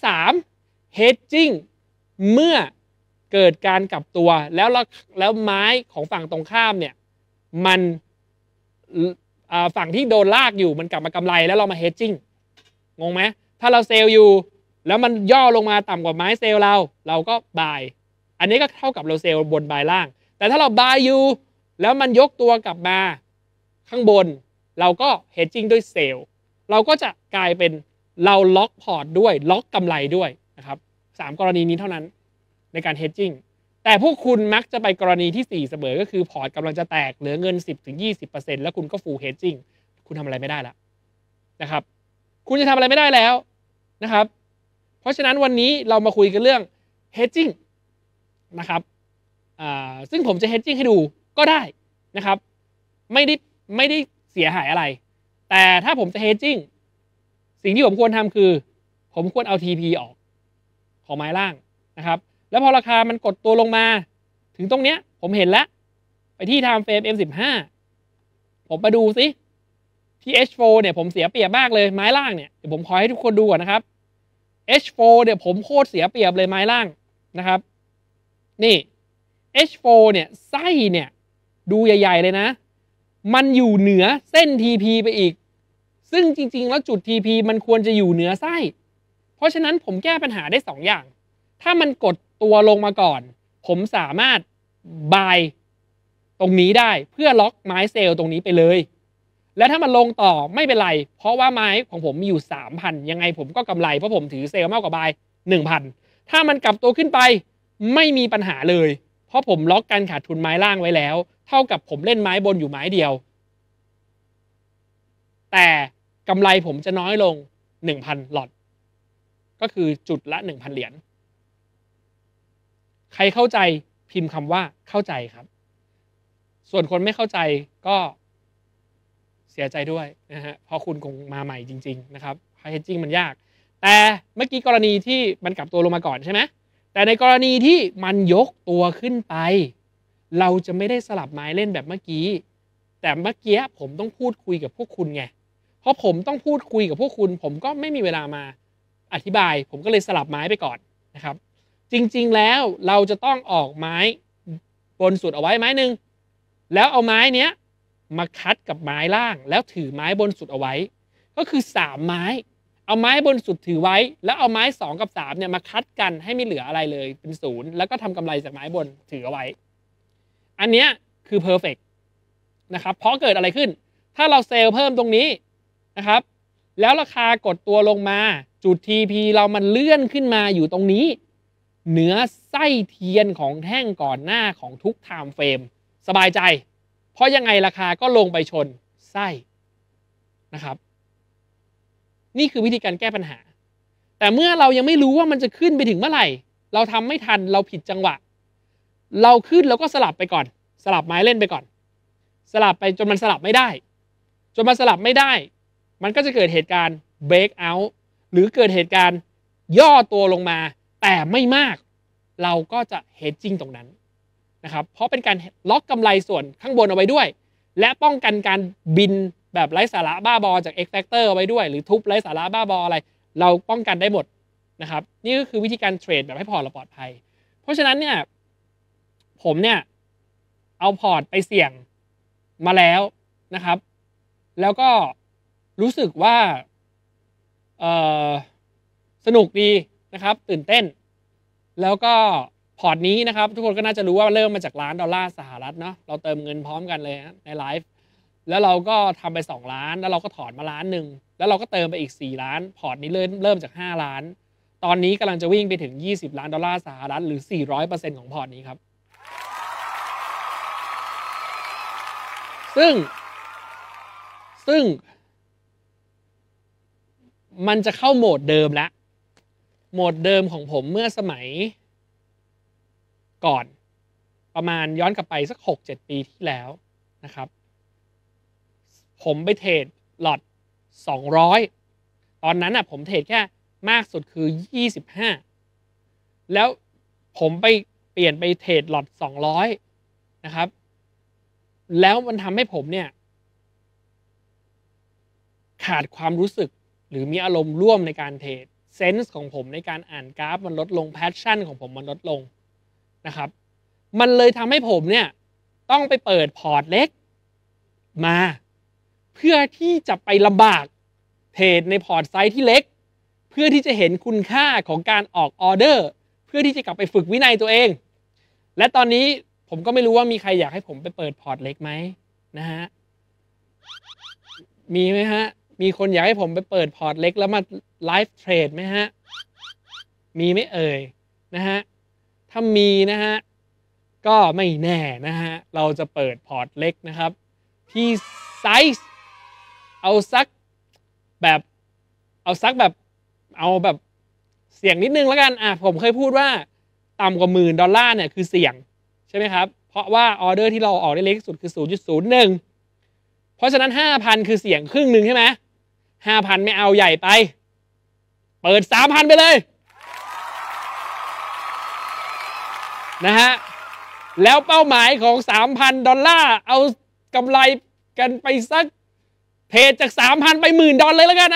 3 hedging เมื่อเกิดการกลับตัวแล้วไม้ของฝั่งตรงข้ามเนี่ยมันฝั่งที่โดนลากอยู่มันกลับมากำไรแล้วเรามา hedging งงไหมถ้าเราเซลล์อยู่แล้วมันย่อลงมาต่ำกว่าไม้เซลล์เราก็บายอันนี้ก็เท่ากับเราเซลล์บนบายล่างแต่ถ้าเราบายอยู่แล้วมันยกตัวกลับมาข้างบนเราก็ hedging ด้วยเซลล์เราก็จะกลายเป็นเราล็อกพอร์ตด้วยล็อกกำไรด้วยนะครับ3กรณีนี้เท่านั้นในการ hedging แต่พวกคุณมักจะไปกรณีที่4เสมอก็คือพอร์ตกำลังจะแตกเหลือเงิน 10-20% แล้วคุณก็ full hedging คุณทำอะไรไม่ได้แล้วนะครับคุณจะทำอะไรไม่ได้แล้วนะครับเพราะฉะนั้นวันนี้เรามาคุยกันเรื่อง hedging นะครับซึ่งผมจะ hedging ให้ดูก็ได้นะครับไม่ได้เสียหายอะไรแต่ถ้าผมจะ hedging สิ่งที่ผมควรทำคือผมควรเอา TP ออกของไม้ล่างนะครับแล้วพอราคามันกดตัวลงมาถึงตรงเนี้ยผมเห็นแล้วไปที่ time frame M15 ผมมาดูสิที่ H4 เนี่ยผมเสียเปรียบมากเลยไม้ล่างเนี่ยเดี๋ยวผมขอให้ทุกคนดูก่อนนะครับ H4 เนี่ยผมโคตรเสียเปรียบเลยไม้ล่างนะครับนี่ H4 เนี่ยไส้เนี่ยดูใหญ่ๆเลยนะมันอยู่เหนือเส้น TP ไปอีกซึ่งจริงๆแล้วจุด TP มันควรจะอยู่เหนือไส้เพราะฉะนั้นผมแก้ปัญหาได้2อย่างถ้ามันกดตัวลงมาก่อนผมสามารถบายตรงนี้ได้เพื่อล็อกไม้เซลล์ตรงนี้ไปเลยและถ้ามันลงต่อไม่เป็นไรเพราะว่าไม้ของผมมีอยู่ 3,000 ยังไงผมก็กำไรเพราะผมถือเซลล์มากกว่าบาย 1,000 ถ้ามันกลับตัวขึ้นไปไม่มีปัญหาเลยเพราะผมล็อกการขาดทุนไม้ล่างไว้แล้วเท่ากับผมเล่นไม้บนอยู่ไม้เดียวแต่กำไรผมจะน้อยลง 1,000 หลอตก็คือจุดละ 1,000 เหรียญใครเข้าใจพิมพ์คำว่าเข้าใจครับส่วนคนไม่เข้าใจก็เสียใจด้วยนะฮะเพราะคุณคงมาใหม่จริงๆนะครับhedging มันยากแต่เมื่อกี้กรณีที่มันกลับตัวลงมาก่อนใช่ไหมแต่ในกรณีที่มันยกตัวขึ้นไปเราจะไม่ได้สลับไม้เล่นแบบเมื่อกี้แต่เมื่อกี้ผมต้องพูดคุยกับพวกคุณไงเพราะผมต้องพูดคุยกับพวกคุณผมก็ไม่มีเวลามาอธิบายผมก็เลยสลับไม้ไปก่อนนะครับจริงๆแล้วเราจะต้องออกไม้บนสุดเอาไว้ไม้หนึ่งแล้วเอาไม้เนี้ยมาคัดกับไม้ล่างแล้วถือไม้บนสุดเอาไว้ก็คือ3ไม้เอาไม้บนสุดถือไว้แล้วเอาไม้2กับ3เนี่ยมาคัดกันให้ไม่เหลืออะไรเลยเป็น0แล้วก็ทำกำไรจากไม้บนถือเอาไว้อันเนี้ยคือเพอร์เฟกต์นะครับเพราะเกิดอะไรขึ้นถ้าเราเซลล์เพิ่มตรงนี้นะครับแล้วราคากดตัวลงมาจุด TP เรามันเลื่อนขึ้นมาอยู่ตรงนี้เหนือไส้เทียนของแท่งก่อนหน้าของทุกไทม์เฟรมสบายใจเพราะยังไงราคาก็ลงไปชนไส้นะครับนี่คือวิธีการแก้ปัญหาแต่เมื่อเรายังไม่รู้ว่ามันจะขึ้นไปถึงเมื่อไหร่เราทำไม่ทันเราผิดจังหวะเราขึ้นแล้วก็สลับไปก่อนสลับไม้เล่นไปก่อนสลับไปจนมันสลับไม่ได้จนมันสลับไม่ได้มันก็จะเกิดเหตุการณ์ break out หรือเกิดเหตุการณ์ย่อตัวลงมาแต่ไม่มากเราก็จะ hedging ตรงนั้นนะครับเพราะเป็นการล็อกกำไรส่วนข้างบนเอาไว้ด้วยและป้องกันการบินแบบไร้สาระบ้าบอจาก X Factor เอาไว้ด้วยหรือทุบไร้สาระบ้าบออะไรเราป้องกันได้หมดนะครับนี่ก็คือวิธีการเทรดแบบให้พอร์ตเราปลอดภัยเพราะฉะนั้นเนี่ยผมเนี่ยเอาพอร์ตไปเสี่ยงมาแล้วนะครับแล้วก็รู้สึกว่าสนุกดีนะครับตื่นเต้นแล้วก็พอร์ตนี้นะครับทุกคนก็น่าจะรู้ว่าเริ่มมาจาก$1,000,000สหรัฐเนาะเราเติมเงินพร้อมกันเลยในไลฟ์แล้วเราก็ทำไป2 ล้านแล้วเราก็ถอนมา1,000,000แล้วเราก็เติมไปอีก4 ล้านพอร์ตนี้เริ่มจาก5 ล้านตอนนี้กำลังจะวิ่งไปถึง$20,000,000สหรัฐหรือ 400% ของพอร์ตนี้ครับซึ่งมันจะเข้าโหมดเดิมแล้วโหมดเดิมของผมเมื่อสมัยก่อนประมาณย้อนกลับไปสัก 6-7 ปีที่แล้วนะครับผมไปเทรดหลอต200ตอนนั้นผมเทรดแค่มากสุดคือ25แล้วผมไปเปลี่ยนไปเทรดหลอต200นะครับแล้วมันทำให้ผมเนี่ยขาดความรู้สึกหรือมีอารมณ์ร่วมในการเทรดเซนส์ของผมในการอ่านกราฟมันลดลงแพชชั่นของผมมันลดลงนะครับมันเลยทำให้ผมเนี่ยต้องไปเปิดพอร์ตเล็กมาเพื่อที่จะไปลำบากเทรดในพอร์ตไซส์ที่เล็กเพื่อที่จะเห็นคุณค่าของการออกออเดอร์เพื่อที่จะกลับไปฝึกวินัยตัวเองและตอนนี้ผมก็ไม่รู้ว่ามีใครอยากให้ผมไปเปิดพอร์ตเล็กไหมนะฮะมีไหมฮะมีคนอยากให้ผมไปเปิดพอร์ตเล็กแล้วมาไลฟ์เทรดไหมฮะมีไหมเอ่ยนะฮะถ้ามีนะฮะก็ไม่แน่นะฮะเราจะเปิดพอร์ตเล็กนะครับที่ไซส์เอาสักแบบเอาแบบเสี่ยงนิดนึงแล้วกันผมเคยพูดว่าต่ำกว่า$10,000เนี่ยคือเสี่ยงใช่ไหมครับเพราะว่าออเดอร์ที่เราออกได้เล็กสุดคือ 0.01 เพราะฉะนั้น 5,000 คือเสี่ยงครึ่งหนึ่งใช่ไหม 5,000 ไม่เอาใหญ่ไปเปิด 3,000 ไปเลยนะฮะแล้วเป้าหมายของ$3,000เอากำไรกันไปสักเทรดจาก 3,000 ไป$10,000เลยแล้วกัน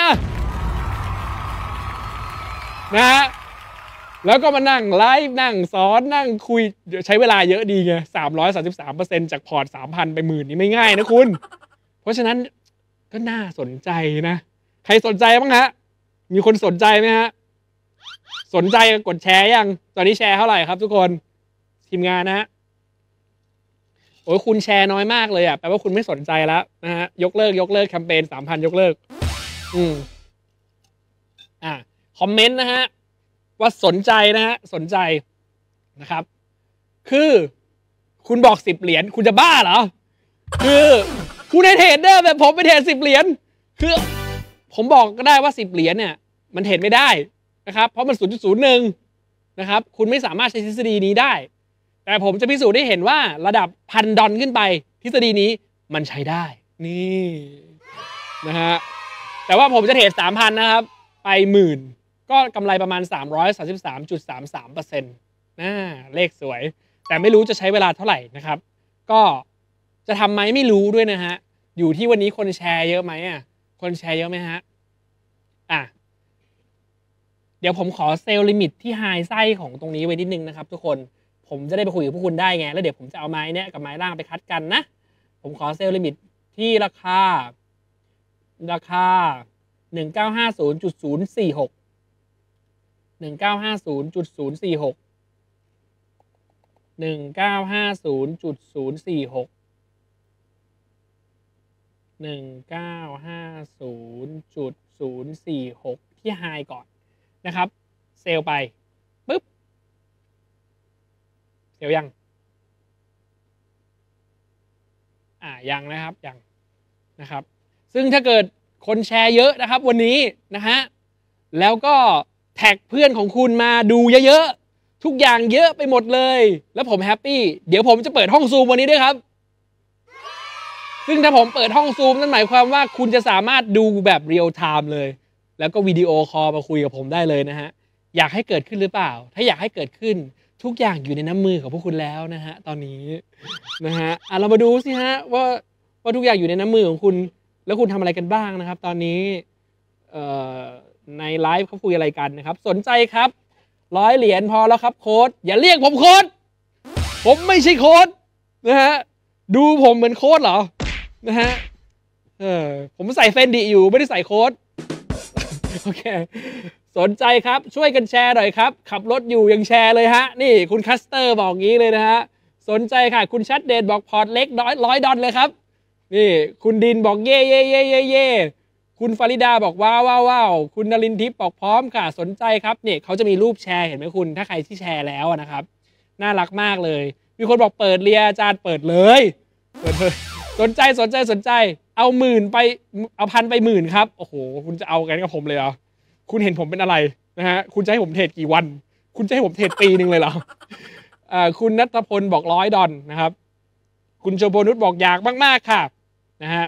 นะฮะแล้วก็มานั่งไลฟ์นั่งสอนนั่งคุยใช้เวลาเยอะดีไง333%จากพอร์ต 3,000 ไป10,000นี่ไม่ง่ายนะคุณเพราะฉะนั้นก็น่าสนใจนะใครสนใจบ้างฮะมีคนสนใจไหมฮะสนใจกดแชร์ยังตอนนี้แชร์เท่าไหร่ครับทุกคนทีมงานนะฮะโอ้ยคุณแชร์น้อยมากเลยแปลว่าคุณไม่สนใจแล้วนะฮะยกเลิกแคมเปญ 3,000 ยกเลิกคอมเมนต์นะฮะว่าสนใจนะฮะสนใจนะครับคือคุณบอก10 เหรียญคุณจะบ้าเหรอคือคุณให้เทรดเดอร์แบบผมไปเทรด10 เหรียญคือผมบอกก็ได้ว่า10 เหรียญเนี่ยมันเทรดไม่ได้นะครับเพราะมัน 0.01 นะครับคุณไม่สามารถใช้ทฤษฎีนี้ได้แต่ผมจะพิสูจน์ให้เห็นว่าระดับ$1,000ขึ้นไปทฤษฎีนี้มันใช้ได้นี่นะฮะแต่ว่าผมจะเทรด 3,000 นะครับไป10,000ก็กำไรประมาณ 333.33% เลขสวยแต่ไม่รู้จะใช้เวลาเท่าไหร่นะครับก็จะทำไหมไม่รู้ด้วยนะฮะอยู่ที่วันนี้คนแชร์เยอะไหมอ่ะคนแชร์เยอะไหมฮะเดี๋ยวผมขอเซลล์ลิมิตที่ไฮไส้ของตรงนี้ไว้นิดนึงนะครับทุกคนผมจะได้ไปคุยกับพวกคุณได้ไงแล้วเดี๋ยวผมจะเอาไม้เนี่ยกับไม้ล่างไปคัดกันนะผมขอเซลล์ลิมิตที่ราคา1950.046 1950.046 1950.046 1950.046 ที่ไฮก่อนนะครับเซลไปปึ๊บเซลยังยังนะครับยังนะครับซึ่งถ้าเกิดคนแชร์เยอะนะครับวันนี้นะฮะแล้วก็แท็กเพื่อนของคุณมาดูเยอะๆทุกอย่างเยอะไปหมดเลยแล้วผมแฮปปี้เดี๋ยวผมจะเปิดห้องซูมวันนี้ด้วยครับซึ่งถ้าผมเปิดห้องซูมนั่นหมายความว่าคุณจะสามารถดูแบบเรียลไทม์เลยแล้วก็วิดีโอคอลมาคุยกับผมได้เลยนะฮะอยากให้เกิดขึ้นหรือเปล่าถ้าอยากให้เกิดขึ้นทุกอย่างอยู่ในน้ำมือของพวกคุณแล้วนะฮะตอนนี้นะฮะเรามาดูสิฮะว่าทุกอย่างอยู่ในน้ำมือของคุณแล้วคุณทำอะไรกันบ้างนะครับตอนนี้ในไลฟ์เขาคุยอะไรกันนะครับสนใจครับ100 เหรียญพอแล้วครับโค้ดอย่าเรียกผมโค้ดผมไม่ใช่โค้ดนะฮะดูผมเหมือนโค้ดเหรอนะฮะผมใส่เฟนดิอยู่ไม่ได้ใส่โค้ดโอเคสนใจครับช่วยกันแชร์หน่อยครับขับรถอยู่ยังแชร์เลยฮะนี่คุณคัสเตอร์บอกงี้เลยนะฮะสนใจค่ะคุณชัดเดชบอกพอร์ตเล็ก$100เลยครับนี่คุณดินบอกเย่เย่เย่เย่เย่คุณฟาริดาบอกว้าวว้าวว้าวคุณนรินทิพย์บอกพร้อมค่ะสนใจครับเนี่ยเขาจะมีรูปแชร์เห็นไหมคุณถ้าใครที่แชร์แล้วนะครับน่ารักมากเลยมีคนบอกเปิดเรียอาจารย์เปิดเลยเปิดเลยสนใจเอา10,000ไปเอา1,000ไป10,000ครับโอ้โหคุณจะเอากันกับผมเลยเหรอคุณเห็นผมเป็นอะไรนะฮะคุณจะให้ผมเทรดกี่วันคุณจะให้ผมเทรดปีนึงเลยเหรอคุณณัฐพลบอก$100นะครับคุณโชโบนุชบอกอยากมากๆค่ะนะฮะ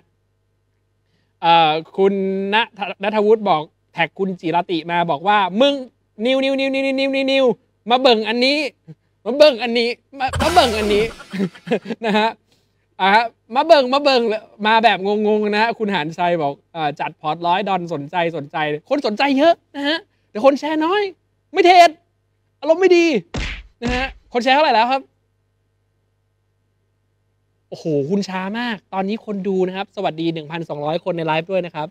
คุณณัฐวุฒิบอกแท็กคุณจิรติมาบอกว่ามึงนิวมาเบิ่งอันนี้มาเบิ่งอันนี้นะฮะมาเบิ่งมาแบบงงนะฮะคุณหานชัยบอกจัดพอร์ต$100สนใจคนสนใจเยอะนะฮะแต่คนแชร์น้อยไม่เทรดอารมณ์ไม่ดีนะฮะคนแชร์เท่าไหร่แล้วครับโอ้โหคุณช้ามากตอนนี้คนดูนะครับสวัสดี 1,200 คนในไลฟ์ด้วยนะครับ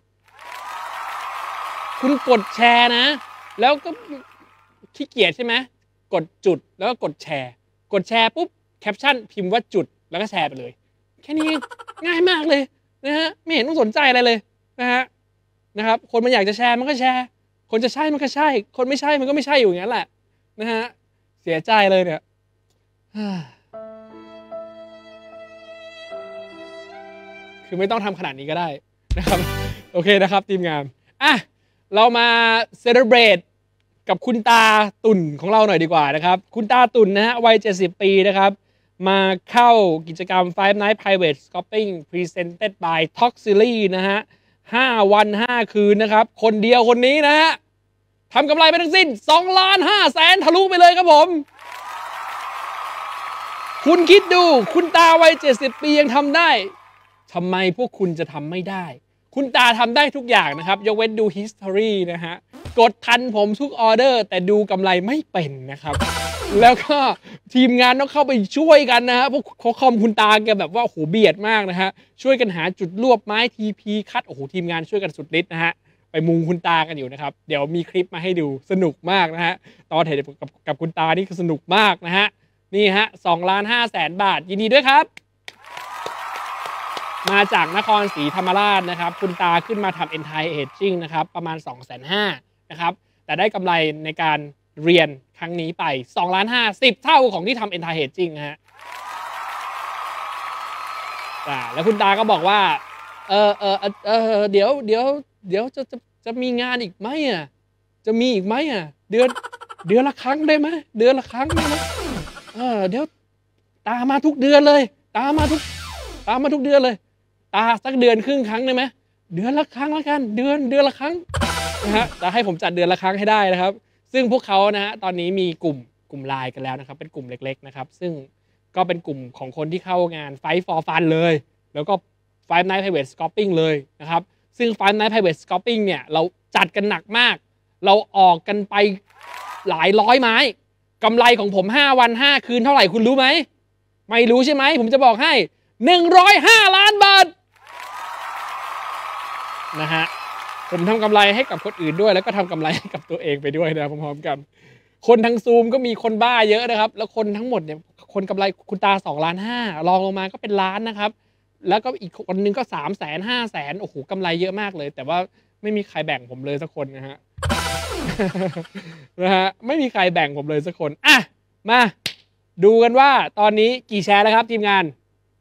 คุณกดแชร์นะแล้วก็ขี้เกียจใช่ไหมกดจุดแล้วก็กดแชร์ปุ๊บแคปชั่นพิมพ์ว่าจุดแล้วก็แชร์ไปเลยแค่นี้ง่ายมากเลยนะฮะไม่เห็นต้องสนใจอะไรเลยนะครับคนมันอยากจะแชร์มันก็แชร์คนจะใช่มันก็ใช่คนไม่ใช่มันก็ไม่ใช่อยู่อย่างนั้นแหละนะฮะเสียใจเลยเนี่ยคือไม่ต้องทำขนาดนี้ก็ได้นะครับโอเคนะครับทีมงานเรามาเซเลบรตกับคุณตาตุ่นของเราหน่อยดีกว่านะครับคุณตาตุ่นนะฮะวัย70 ปีนะครับมาเข้ากิจกรรม Five Night Private Scalping Presented by Toxily นะฮะ5 วัน 5 คืนนะครับคนเดียวคนนี้นะฮะทำกำไรไปทั้งสิ้น2,500,000ทะลุไปเลยครับผมคุณคิดดูคุณตาวัย70 ปียังทำได้ทำไมพวกคุณจะทำไม่ได้คุณตาทำได้ทุกอย่างนะครับยกเว้นดู history นะฮะกดทันผมทุกออเดอร์แต่ดูกำไรไม่เป็นนะครับแล้วก็ทีมงานต้องเข้าไปช่วยกันนะฮะพวกเขาคอมคุณตาแกแบบว่าโอ้โหเบียดมากนะฮะช่วยกันหาจุดรวบไม้ TP คัดโอ้โหทีมงานช่วยกันสุดฤทธิ์นะฮะไปมุงคุณตากันอยู่นะครับเดี๋ยวมีคลิปมาให้ดูสนุกมากนะฮะตอนเทรดกับคุณตานี่คือสนุกมากนะฮะนี่ฮะ2,500,000 บาทยินดีด้วยครับมาจากนครศรีธรรมราชนะครับคุณตาขึ้นมาทำ anti-aging นะครับประมาณ 250,000 นะครับแต่ได้กำไรในการเรียนครั้งนี้ไป2,500,000 10 เท่าของที่ทำ anti-aging ฮะแล้วคุณตาก็บอกว่าเดี๋ยวจะมีงานอีกไหมอ่ะจะมีอีกไหมอ่ะเดือนละครั้งได้ไหมเดือนละครั้งได้ไหมเดี๋ยวตามาทุกเดือนเลยตามาทุกเดือนเลยตาสักเดือนครึ่งครั้งได้ไหมเดือนละครั้งแล้วกันเดือนละครั้งนะฮะจะให้ผมจัดเดือนละครั้งให้ได้นะครับซึ่งพวกเขานะฮะตอนนี้มีกลุ่มไลน์กันแล้วนะครับเป็นกลุ่มเล็กๆนะครับซึ่งก็เป็นกลุ่มของคนที่เข้างาน Fight for Fun เลยแล้วก็ Five Nights Private Scoping เลยนะครับซึ่ง Five Nights Private Scoping เนี่ยเราจัดกันหนักมากเราออกกันไปหลายร้อยไม้กำไรของผม5 วัน 5 คืนเท่าไหร่คุณรู้ไหมไม่รู้ใช่ไหมผมจะบอกให้105 ล้านบาทนะฮะผมทำกำไรให้กับคนอื่นด้วยแล้วก็ทำกำไรให้กับตัวเองไปด้วยนะพร้อมๆกันคนทั้งซูมก็มีคนบ้าเยอะนะครับแล้วคนทั้งหมดเนี่ยคนกำไรคุณตา2.5 ล้านรองลงมาก็เป็นล้านนะครับแล้วก็อีกคนนึงก็300,000 500,000โอ้โหกำไรเยอะมากเลยแต่ว่าไม่มีใครแบ่งผมเลยสักคนนะฮะ นะฮะไม่มีใครแบ่งผมเลยสักคนอ่ะมาดูกันว่าตอนนี้กี่แชร์แล้วครับทีมงาน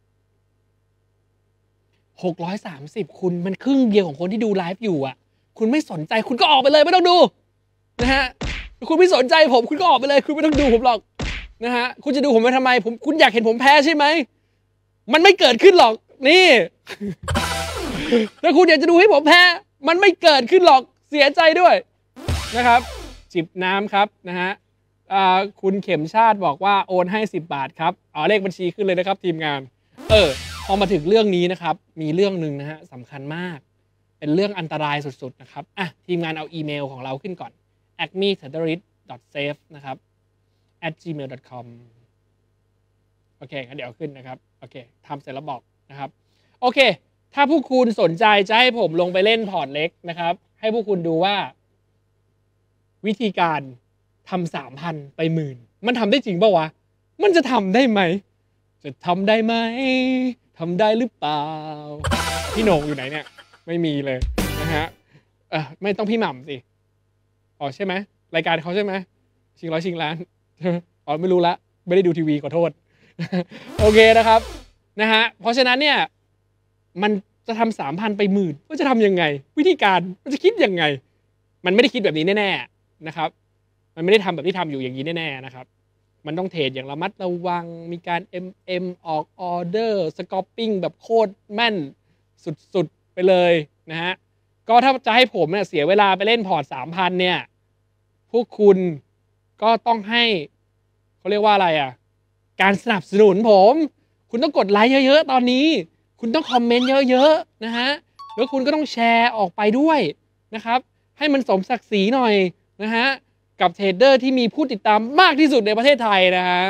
630คุณมันครึ่งเดียวของคนที่ดูไลฟ์อยู่อ่ะคุณไม่สนใจคุณก็ออกไปเลยไม่ต้องดูนะฮะคุณไม่สนใจผมคุณก็ออกไปเลยคุณไม่ต้องดูผมหรอกนะฮะคุณจะดูผมไปทำไมคุณอยากเห็นผมแพ้ใช่ไหมมันไม่เกิดขึ้นหรอกนี่ถ้าคุณอยากจะดูให้ผมแพ้มันไม่เกิดขึ้นหรอกเสียใจด้วยนะครับจิบน้ำครับนะฮะคุณเข็มชาติบอกว่าโอนให้10 บาทครับเลขบัญชีขึ้นเลยนะครับทีมงานพอมาถึงเรื่องนี้นะครับมีเรื่องหนึ่งนะฮะสำคัญมากเป็นเรื่องอันตรายสุดๆนะครับทีมงานเอาอีเมลของเราขึ้นก่อน acmetheodorit.safe นะครับ @gmail.com โอเคงั้นเดี๋ยวขึ้นนะครับโอเคทำเสร็จแล้วบอกนะครับโอเคถ้าผู้คุณสนใจจะให้ผมลงไปเล่นพอร์ตเล็กนะครับให้ผู้คุณดูว่าวิธีการทำ 3,000 ไป 10,000มันทำได้จริงป่าวะมันจะทำได้ไหมจะทำได้ไหมทำได้หรือเปล่าพี่โหน่งอยู่ไหนเนี่ยไม่มีเลยนะฮะไม่ต้องพี่หม่ำสิใช่ไหมรายการเขาใช่ไหมชิงร้อยชิงล้านไม่รู้ละไม่ได้ดูทีวีขอโทษโอเคนะครับนะฮะเพราะฉะนั้นเนี่ยมันจะทำ 3,000 ไป 10,000ว่าจะทำยังไงวิธีการมันจะคิดยังไงมันไม่ได้คิดแบบนี้แน่ๆนะครับมันไม่ได้ทำแบบที่ทำอยู่อย่างนี้แน่ๆนะครับมันต้องเทรดอย่างระมัดระวังมีการ MM ออกออเดอร์สกอปปิ้งแบบโคตรแม่นสุดๆไปเลยนะฮะก็ถ้าจะให้ผมเนี่ยเสียเวลาไปเล่นพอร์ต 3,000 เนี่ยพวกคุณก็ต้องให้เขาเรียกว่าอะไรการสนับสนุนผมคุณต้องกดไลค์เยอะๆตอนนี้คุณต้องคอมเมนต์เยอะๆนะฮะแล้วคุณก็ต้องแชร์ออกไปด้วยนะครับให้มันสมศักดิ์ศรีหน่อยนะฮะกับเทรดเดอร์ที่มีผู้ติดตามมากที่สุดในประเทศไทยนะฮะ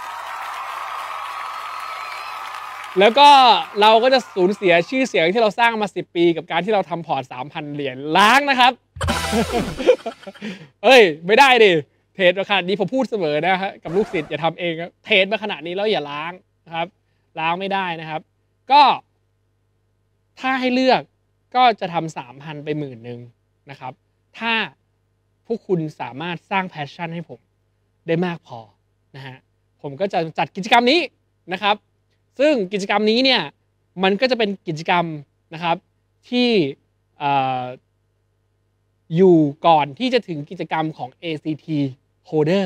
แล้วก็เราก็จะสูญเสียชื่อเสียงที่เราสร้างมา10 ปีกับการที่เราทำพอร์ต 3,000 เหรียญล้างนะครับ ไม่ได้ดิเทรดมาขนาดนี้ผมพูดเสมอนะฮะกับลูกศิษย์อย่าทำเองครับเทรดมาขนาดนี้แล้วอย่าล้างนะครับล้างไม่ได้นะครับก็ถ้าให้เลือกก็จะทำ 3,000 ไป 10,000นะครับถ้าพวกคุณสามารถสร้างแพชชั่นให้ผมได้มากพอนะฮะผมก็จะจัดกิจกรรมนี้นะครับซึ่งกิจกรรมนี้เนี่ยมันก็จะเป็นกิจกรรมนะครับที่อยู่ก่อนที่จะถึงกิจกรรมของ ACT Holder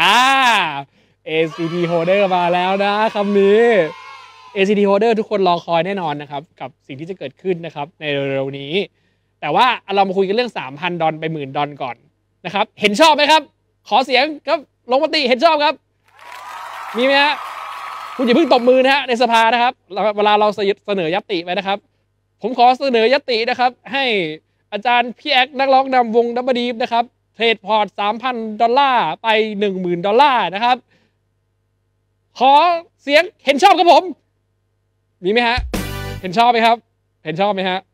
ACT Holder มาแล้วนะคำนี้ ACT Holder ทุกคนรอคอยแน่นอนนะครับกับสิ่งที่จะเกิดขึ้นนะครับในเร็วๆนี้แต่ว่าเรามาคุยกันเรื่อง $3,000 ไป $10,000 ก่อนนะครับเห็นชอบไหมครับขอเสียงครับลงมติเห็นชอบครับมีไหมฮะคุณอย่าเพิ่งตบมือนะฮะในสภานะครับเวลาเราเสนอญัตติไปนะครับผมขอเสนอญัตตินะครับให้อาจารย์พี่แอ๊กนักร้องนำวงดับเบิลดีฟนะครับเทรดพอร์ต $3,000 ไป $10,000 นะครับขอเสียงเห็นชอบครับผมมีไหมฮะเห็นชอบไหมครับเห็นชอบไหมฮะ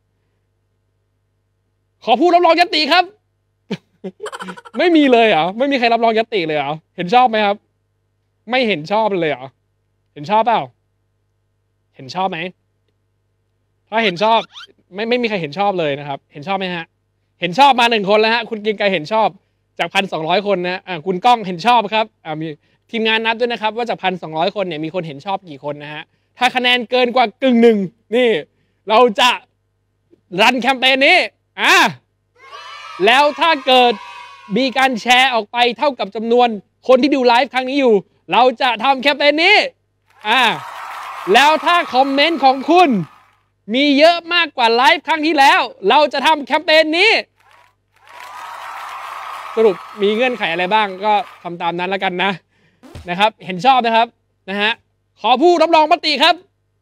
ขอผู้รับรองญัตติครับ ไม่มีเลยเหรอไม่มีใครรับรองญัตติเลยเหรอเห็นชอบไหมครับไม่เห็นชอบเลยเหรอเห็นชอบเปล่าเห็นชอบไหมถ้าเห็นชอบไม่มีใครเห็นชอบเลยนะครับเห็นชอบไหมฮะเห็นชอบมา1 คนแล้วฮะคุณเกรียงไกรเห็นชอบจาก 1,200 คนนะคุณก้องเห็นชอบครับมีทีมงานนับด้วยนะครับว่าจาก 1,200 คนเนี่ยมีคนเห็นชอบกี่คนนะฮะถ้าคะแนนเกินกว่ากึ่งหนึ่งนี่เราจะรันแคมเปญนี้แล้วถ้าเกิดมีการแชร์ออกไปเท่ากับจำนวนคนที่ดูไลฟ์ครั้งนี้อยู่เราจะทำแคมเปญนี้แล้วถ้าคอมเมนต์ของคุณมีเยอะมากกว่าไลฟ์ครั้งที่แล้วเราจะทำแคมเปญนี้สรุปมีเงื่อนไขอะไรบ้างก็ทำตามนั้นแล้วกันนะครับเห็นชอบนะครับขอผู้รับรองมติครับ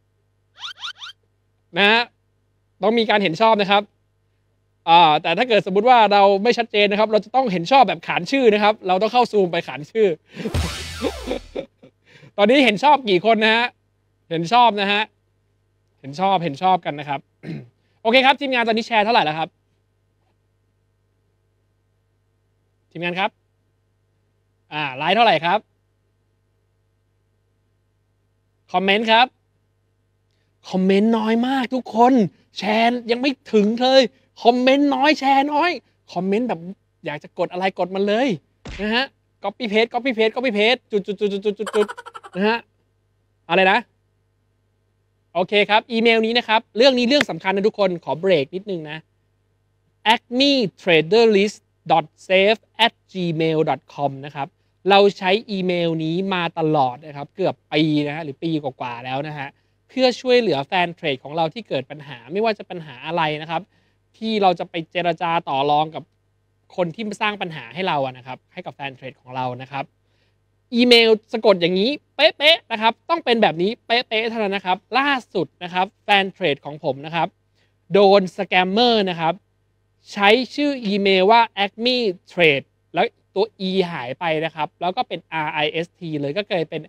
ต้องมีการเห็นชอบนะครับแต่ถ้าเกิดสมมุติว่าเราไม่ชัดเจนนะครับเราจะต้องเห็นชอบแบบขานชื่อนะครับเราต้องเข้าซูมไปขานชื่อ ตอนนี้เห็นชอบกี่คนเห็นชอบเห็นชอบกันนะครับ โอเคครับทีมงานตอนนี้แชร์เท่าไหร่แล้วครับทีมงานครับไลค์เท่าไหร่ครับคอมเมนต์ครับคอมเมนต์น้อยมากทุกคนแชร์ยังไม่ถึงเลยคอมเมนต์น้อยแชร์น้อยคอมเมนต์แบบอยากจะกดอะไรกดมันเลยcopy paste จุดอะไรนะโอเคครับอีเมลนี้นะครับเรื่องนี้เรื่องสำคัญนะทุกคนขอเบรกนิดนึงนะ acmetraderlist.safe@gmail.com นะครับเราใช้อีเมลนี้มาตลอดนะครับเกือบปีหรือปีกว่าๆแล้วเพื่อช่วยเหลือแฟนเทรดของเราที่เกิดปัญหาไม่ว่าจะปัญหาอะไรนะครับที่เราจะไปเจรจาต่อรองกับคนที่สร้างปัญหาให้เรานะครับให้กับแฟนเทรดของเรานะครับอีเมลสะกดอย่างนี้เป๊ะๆนะครับต้องเป็นแบบนี้เป๊ะๆเท่านั้นนะครับล่าสุดนะครับแฟนเทรดของผมนะครับโดนสแกมเมอร์นะครับใช้ชื่ออีเมลว่า acme trade แล้วตัว e หายไปนะครับแล้วก็เป็น RIST เลยก็เกิดเป็น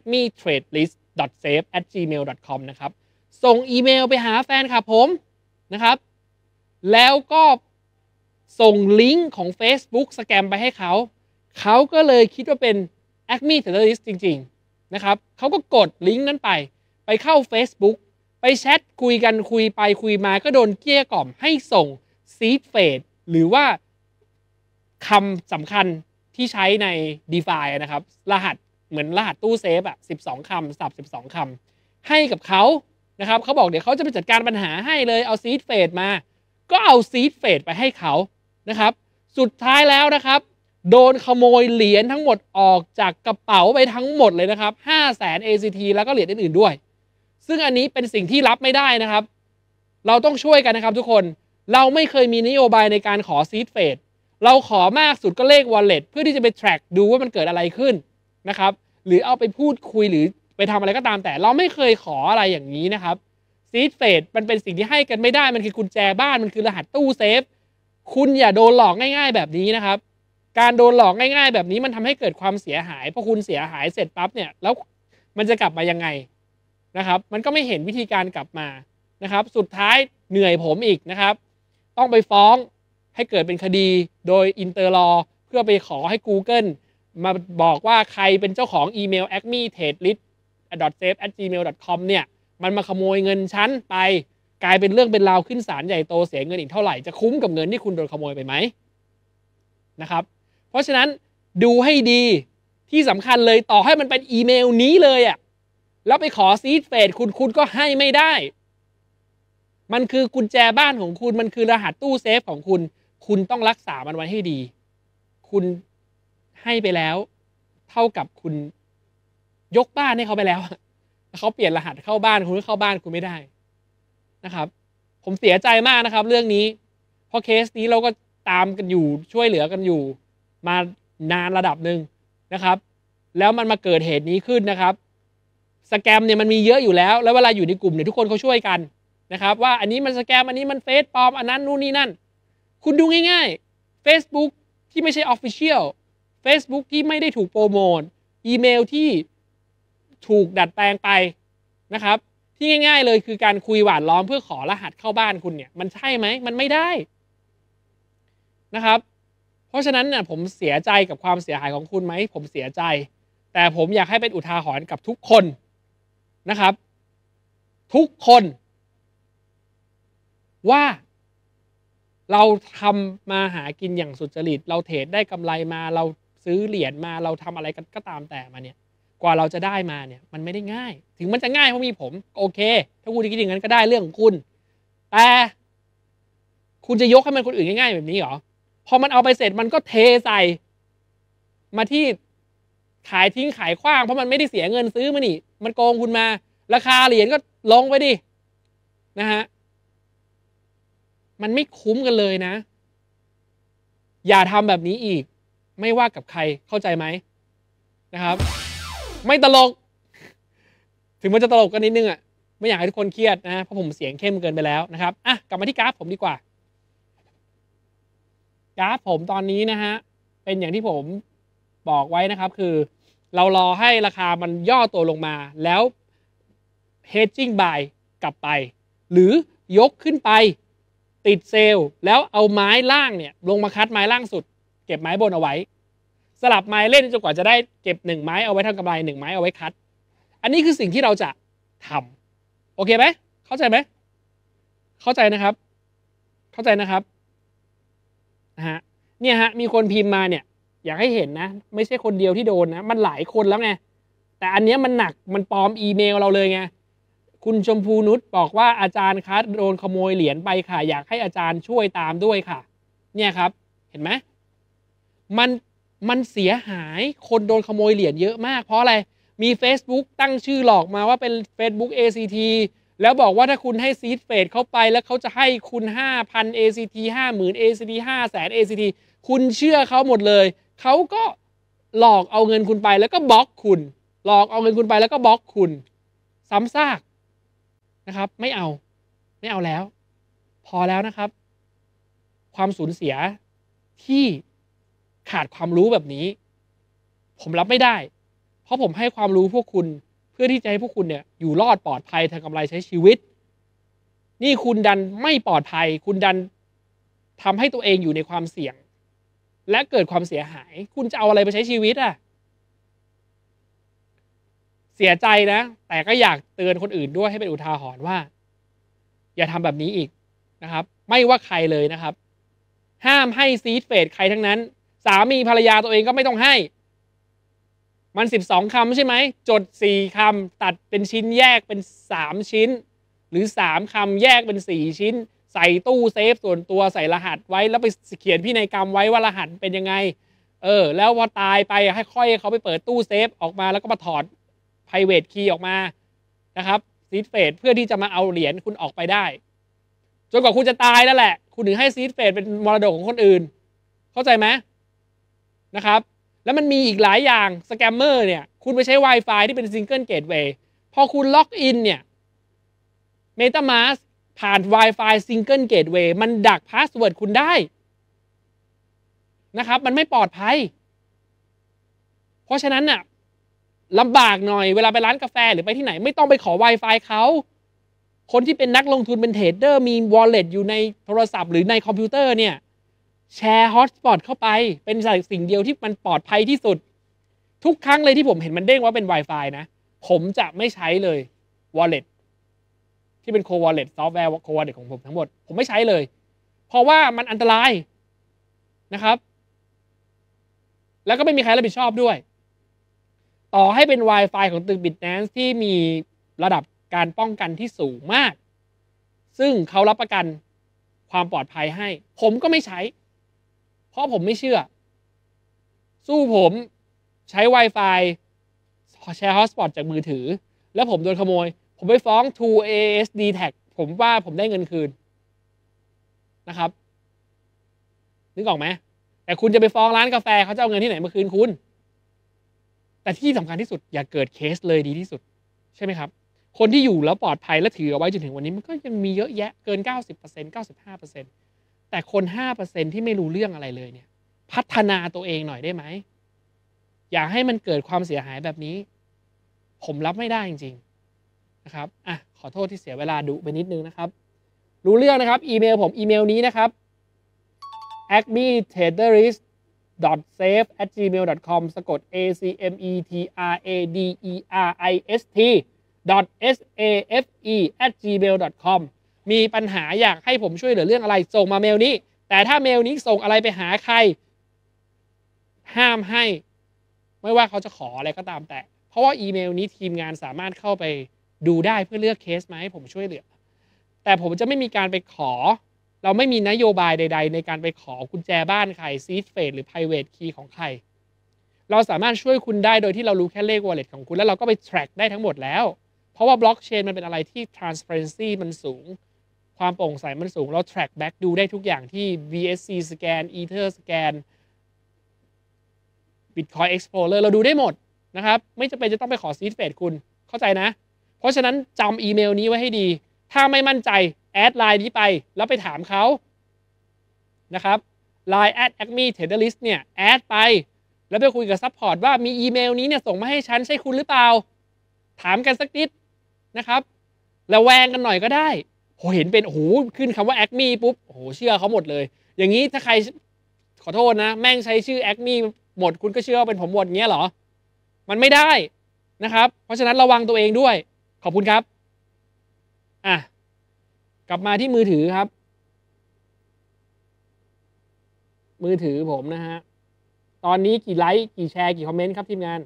acmetradelist.safe@gmail.com นะครับส่งอีเมลไปหาแฟนคลับผมนะครับแล้วก็ส่งลิงก์ของ Facebook สแกมไปให้เขาก็เลยคิดว่าเป็น Acme Terrorist จริงๆนะครับเขาก็กดลิงก์นั้นไปเข้า Facebook ไปแชทคุยกันคุยไปคุยมาก็โดนเกลี้ยกล่อมให้ส่ง seed phrase หรือว่าคำสำคัญที่ใช้ใน DeFi นะครับรหัสเหมือนรหัสตู้เซฟ12 คำสับ12 คำให้กับเขานะครับเขาบอกเดี๋ยวเขาจะไปจัดการปัญหาให้เลยเอา seed phrase มาก็เอา seed phrase ไปให้เขานะครับสุดท้ายแล้วนะครับโดนขโมยเหรียญทั้งหมดออกจากกระเป๋าไปทั้งหมดเลยนะครับ 500,000 ACT แล้วก็เหรียญอื่นๆด้วยซึ่งอันนี้เป็นสิ่งที่รับไม่ได้นะครับเราต้องช่วยกันนะครับทุกคนเราไม่เคยมีนโยบายในการขอ seed phrase เราขอมากสุดก็เลข wallet เพื่อที่จะไป track ดูว่ามันเกิดอะไรขึ้นนะครับหรือเอาไปพูดคุยหรือไปทำอะไรก็ตามแต่เราไม่เคยขออะไรอย่างนี้นะครับ seed phrase มันเป็นสิ่งที่ให้กันไม่ได้มันคือกุญแจบ้านมันคือรหัสตู้เซฟคุณอย่าโดนหลอกง่ายๆแบบนี้นะครับการโดนหลอกง่ายๆแบบนี้มันทำให้เกิดความเสียหายพอคุณเสียหายเสร็จปั๊บเนี่ยแล้วมันจะกลับมายังไงนะครับมันก็ไม่เห็นวิธีการกลับมานะครับสุดท้ายเหนื่อยผมอีกนะครับต้องไปฟ้องให้เกิดเป็นคดีโดยอินเตอร์ลอเพื่อไปขอให้ Google มาบอกว่าใครเป็นเจ้าของอีเมล acmetradelist.safe@gmail.com เนี่ยมันมาขโมยเงินฉันไปกลายเป็นเรื่องเป็นราวขึ้นศาลใหญ่โตเสียเงินอีกเท่าไหร่จะคุ้มกับเงินที่คุณโดนขโมยไปไหมนะครับเพราะฉะนั้นดูให้ดีที่สำคัญเลยต่อให้มันเป็นอีเมลนี้เลยแล้วไปขอซีดเฟดคุณก็ให้ไม่ได้มันคือกุญแจบ้านของคุณมันคือรหัสตู้เซฟของคุณต้องรักษามันไว้ให้ดีคุณให้ไปแล้วเท่ากับคุณยกบ้านให้เขาไปแล้วเขาเปลี่ยนรหัสเข้าบ้านคุณก็เข้าบ้านคุณไม่ได้นะครับผมเสียใจมากนะครับเรื่องนี้เพราะเคสนี้เราก็ตามกันอยู่ช่วยเหลือกันอยู่มานานระดับหนึ่งนะครับแล้วมันมาเกิดเหตุนี้ขึ้นนะครับสแกมเนี่ยมันมีเยอะอยู่แล้วเวลาอยู่ในกลุ่มเนี่ยทุกคนเขาช่วยกันนะครับว่าอันนี้มันสแกมอันนี้มันเฟซปลอมอันนั้นนู่นนี่นั่นคุณดูง่ายๆ Facebook ที่ไม่ใช่ Official Facebook ที่ไม่ได้ถูกโปรโมทอีเมลที่ถูกดัดแปลงไปนะครับที่ง่ายๆเลยคือการคุยหวานล้อมเพื่อขอรหัสเข้าบ้านคุณเนี่ยมันใช่ไหมมันไม่ได้นะครับเพราะฉะนั้นเนี่ยผมเสียใจกับความเสียหายของคุณไหมผมเสียใจแต่ผมอยากให้เป็นอุทาหรณ์กับทุกคนนะครับทุกคนว่าเราทำมาหากินอย่างสุจริตเราเทรดได้กำไรมาเราซื้อเหรียญมาเราทำอะไรก็ตามแต่มาเนี่ยกว่าเราจะได้มาเนี่ยมันไม่ได้ง่าย ถึงมันจะง่ายเพราะมีผมโอเคถ้าคุณคิดอย่างนั้นก็ได้เรื่องของคุณแต่คุณจะยกให้มันคนอื่นง่ายๆแบบนี้เหรอพอมันเอาไปเสร็จมันก็เทใส่มาที่ขายทิ้งขายขว้างเพราะมันไม่ได้เสียเงินซื้อมานี่มันโกงคุณมาราคาเหรียญก็ลงไปดินะฮะมันไม่คุ้มกันเลยนะอย่าทำแบบนี้อีกไม่ว่ากับใครเข้าใจไหมนะครับไม่ตลกถึงมันจะตลกกันนิดนึงอ่ะไม่อยากให้ทุกคนเครียดนะเพราะผมเสียงเข้มเกินไปแล้วนะครับอ่ะกลับมาที่กราฟผมดีกว่ากราฟผมตอนนี้นะฮะเป็นอย่างที่ผมบอกไว้นะครับคือเรารอให้ราคามันย่อตัวลงมาแล้ว hedging buy กลับไปหรือยกขึ้นไปติดเซลล์แล้วเอาไม้ล่างเนี่ยลงมาคัดไม้ล่างสุดเก็บไม้บนเอาไว้สลับไม้เล่นจนกว่าจะได้เก็บ1ไม้เอาไว้ทำกำไร1ไม้เอาไว้คัดอันนี้คือสิ่งที่เราจะทำโอเคไหมเข้าใจไหมเข้าใจนะครับเข้าใจนะครับนะฮะเนี่ยฮะมีคนพิมพ์มาเนี่ยอยากให้เห็นนะไม่ใช่คนเดียวที่โดนนะมันหลายคนแล้วไงแต่อันนี้มันหนักมันปลอมอีเมลเราเลยไงคุณชมพูนุชบอกว่าอาจารย์คะโดนขโมยเหรียญไปค่ะอยากให้อาจารย์ช่วยตามด้วยค่ะเนี่ยครับเห็นไหมมันเสียหายคนโดนขโมยเหรียญเยอะมากเพราะอะไรมี Facebook ตั้งชื่อหลอกมาว่าเป็น Facebook ACT แล้วบอกว่าถ้าคุณให้ซีดเฟดเข้าไปแล้วเขาจะให้คุณ 5,000 ACT 50,000 ACT 500,000 ACT คุณเชื่อเขาหมดเลยเขาก็หลอกเอาเงินคุณไปแล้วก็บล็อกคุณหลอกเอาเงินคุณไปแล้วก็บล็อกคุณซ้ำซากนะครับไม่เอาแล้วพอแล้วนะครับความสูญเสียที่ขาดความรู้แบบนี้ผมรับไม่ได้เพราะผมให้ความรู้พวกคุณเพื่อที่จะให้พวกคุณเนี่ยอยู่รอดปลอดภัยทำกำไรใช้ชีวิตนี่คุณดันไม่ปลอดภัยคุณดันทำให้ตัวเองอยู่ในความเสี่ยงและเกิดความเสียหายคุณจะเอาอะไรไปใช้ชีวิตอ่ะเสียใจนะแต่ก็อยากเตือนคนอื่นด้วยให้เป็นอุทาหรณ์ว่าอย่าทำแบบนี้อีกนะครับไม่ว่าใครเลยนะครับห้ามให้ซีดเฟดใครทั้งนั้นสามีภรรยาตัวเองก็ไม่ต้องให้มัน12 คำใช่ไหมจด4 คำตัดเป็นชิ้นแยกเป็น3 ชิ้นหรือ3 คำแยกเป็น4 ชิ้นใส่ตู้เซฟส่วนตัวใส่รหัสไว้แล้วไปเขียนพินัยกรรมไว้ว่ารหัสเป็นยังไงแล้วพอตายไปให้ค่อยเขาไปเปิดตู้เซฟออกมาแล้วก็มาถอด private key ออกมานะครับซีดเฟดเพื่อที่จะมาเอาเหรียญคุณออกไปได้จนกว่าคุณจะตายนั่นแหละคุณถึงให้ซีดเฟดเป็นมรดกของคนอื่นเข้าใจไหมนะครับแล้วมันมีอีกหลายอย่างสแกมเมอร์เนี่ยคุณไปใช้ Wi-Fi ที่เป็นซิงเกิลเกตเวย์พอคุณล็อกอินเนี่ย MetaMask ผ่าน Wi-Fi ซิงเกิลเกตเวย์มันดักพาสเวิร์ดคุณได้นะครับมันไม่ปลอดภัยเพราะฉะนั้นน่ะลำบากหน่อยเวลาไปร้านกาแฟหรือไปที่ไหนไม่ต้องไปขอ Wi-Fi เขาคนที่เป็นนักลงทุนเป็นเทรดเดอร์มี wallet อยู่ในโทรศัพท์หรือในคอมพิวเตอร์เนี่ยแชร์ฮอตสปอตเข้าไปเป็นสิ่งเดียวที่มันปลอดภัยที่สุดทุกครั้งเลยที่ผมเห็นมันเด้งว่าเป็น Wi-Fi นะผมจะไม่ใช้เลย wallet ที่เป็น core wallet ซอฟต์แวร์ core wallet ของผมทั้งหมดผมไม่ใช้เลยเพราะว่ามันอันตรายนะครับแล้วก็ไม่มีใครรับผิดชอบด้วยต่อให้เป็น Wi-Fi ของตึก BitNance ที่มีระดับการป้องกันที่สูงมากซึ่งเขารับประกันความปลอดภัยให้ผมก็ไม่ใช้เพราะผมไม่เชื่อสู้ผมใช้ Wi-Fi แชร์ฮอตสปอตจากมือถือแล้วผมโดนขโมยผมไปฟ้อง True ASD Tag ผมว่าผมได้เงินคืนนะครับนึกออกไหมแต่คุณจะไปฟ้องร้านกาแฟเขาจะเอาเงินที่ไหนมาคืนคุณแต่ที่สำคัญที่สุดอย่าเกิดเคสเลยดีที่สุดใช่ไหมครับคนที่อยู่แล้วปลอดภัยและถือเอาไว้จนถึงวันนี้มันก็ยังมีเยอะแยะเกิน 90% 95% แต่คน 5% ที่ไม่รู้เรื่องอะไรเลยเนี่ยพัฒนาตัวเองหน่อยได้ไหมอย่าให้มันเกิดความเสียหายแบบนี้ผมรับไม่ได้จริงๆนะครับขอโทษที่เสียเวลาดุไปนิดนึงนะครับรู้เรื่องนะครับอีเมลผมอีเมลนี้นะครับ acmetraderist.safe@gmail.com สะกด acmetraderist.safe@gmail.com มีปัญหาอยากให้ผมช่วยเหลือเรื่องอะไรส่งมาเมลนี้แต่ถ้าเมลนี้ส่งอะไรไปหาใครห้ามให้ไม่ว่าเขาจะขออะไรก็ตามแต่เพราะว่าอีเมลนี้ทีมงานสามารถเข้าไปดูได้เพื่อเลือกเคสมาให้ผมช่วยเหลือแต่ผมจะไม่มีการไปขอเราไม่มีนโยบายใดๆในการไปขอกุญแจบ้านใคร seed phrase หรือ private key ของใครเราสามารถช่วยคุณได้โดยที่เรารู้แค่เลข wallet ของคุณแล้วเราก็ไป track ได้ทั้งหมดแล้วเพราะว่าบล็อกเชนมันเป็นอะไรที่ transparency มันสูงความโปร่งใสมันสูงเรา track back ดูได้ทุกอย่างที่ BSC scan Ether scan Bitcoin Explorer เราดูได้หมดนะครับไม่จำเป็นจะต้องไปขอ seed phrase คุณเข้าใจนะเพราะฉะนั้นจำอีเมลนี้ไว้ให้ดีถ้าไม่มั่นใจแอดไลน์นี้ไปแล้วไปถามเขานะครับ Line @acme trader list เนี่ยแอดไปแล้วไปคุยกับซัพพอร์ตว่ามีอีเมลนี้เนี่ยส่งมาให้ฉันใช่คุณหรือเปล่าถามกันสักนิดนะครับระแวงกันหน่อยก็ได้โหเห็นเป็นโอ้โหขึ้นคำว่า acme ปุ๊บโอ้โหเชื่อเขาหมดเลยอย่างนี้ถ้าใครขอโทษนะแม่งใช้ชื่อ acme หมดคุณก็เชื่อว่าเป็นผมหมดเงี้ยเหรอมันไม่ได้นะครับเพราะฉะนั้นระวังตัวเองด้วยขอบคุณครับกลับมาที่มือถือครับมือถือผมนะฮะตอนนี้กี่ไลค์กี่แชร์กี่คอมเมนต์ครับทีมงาน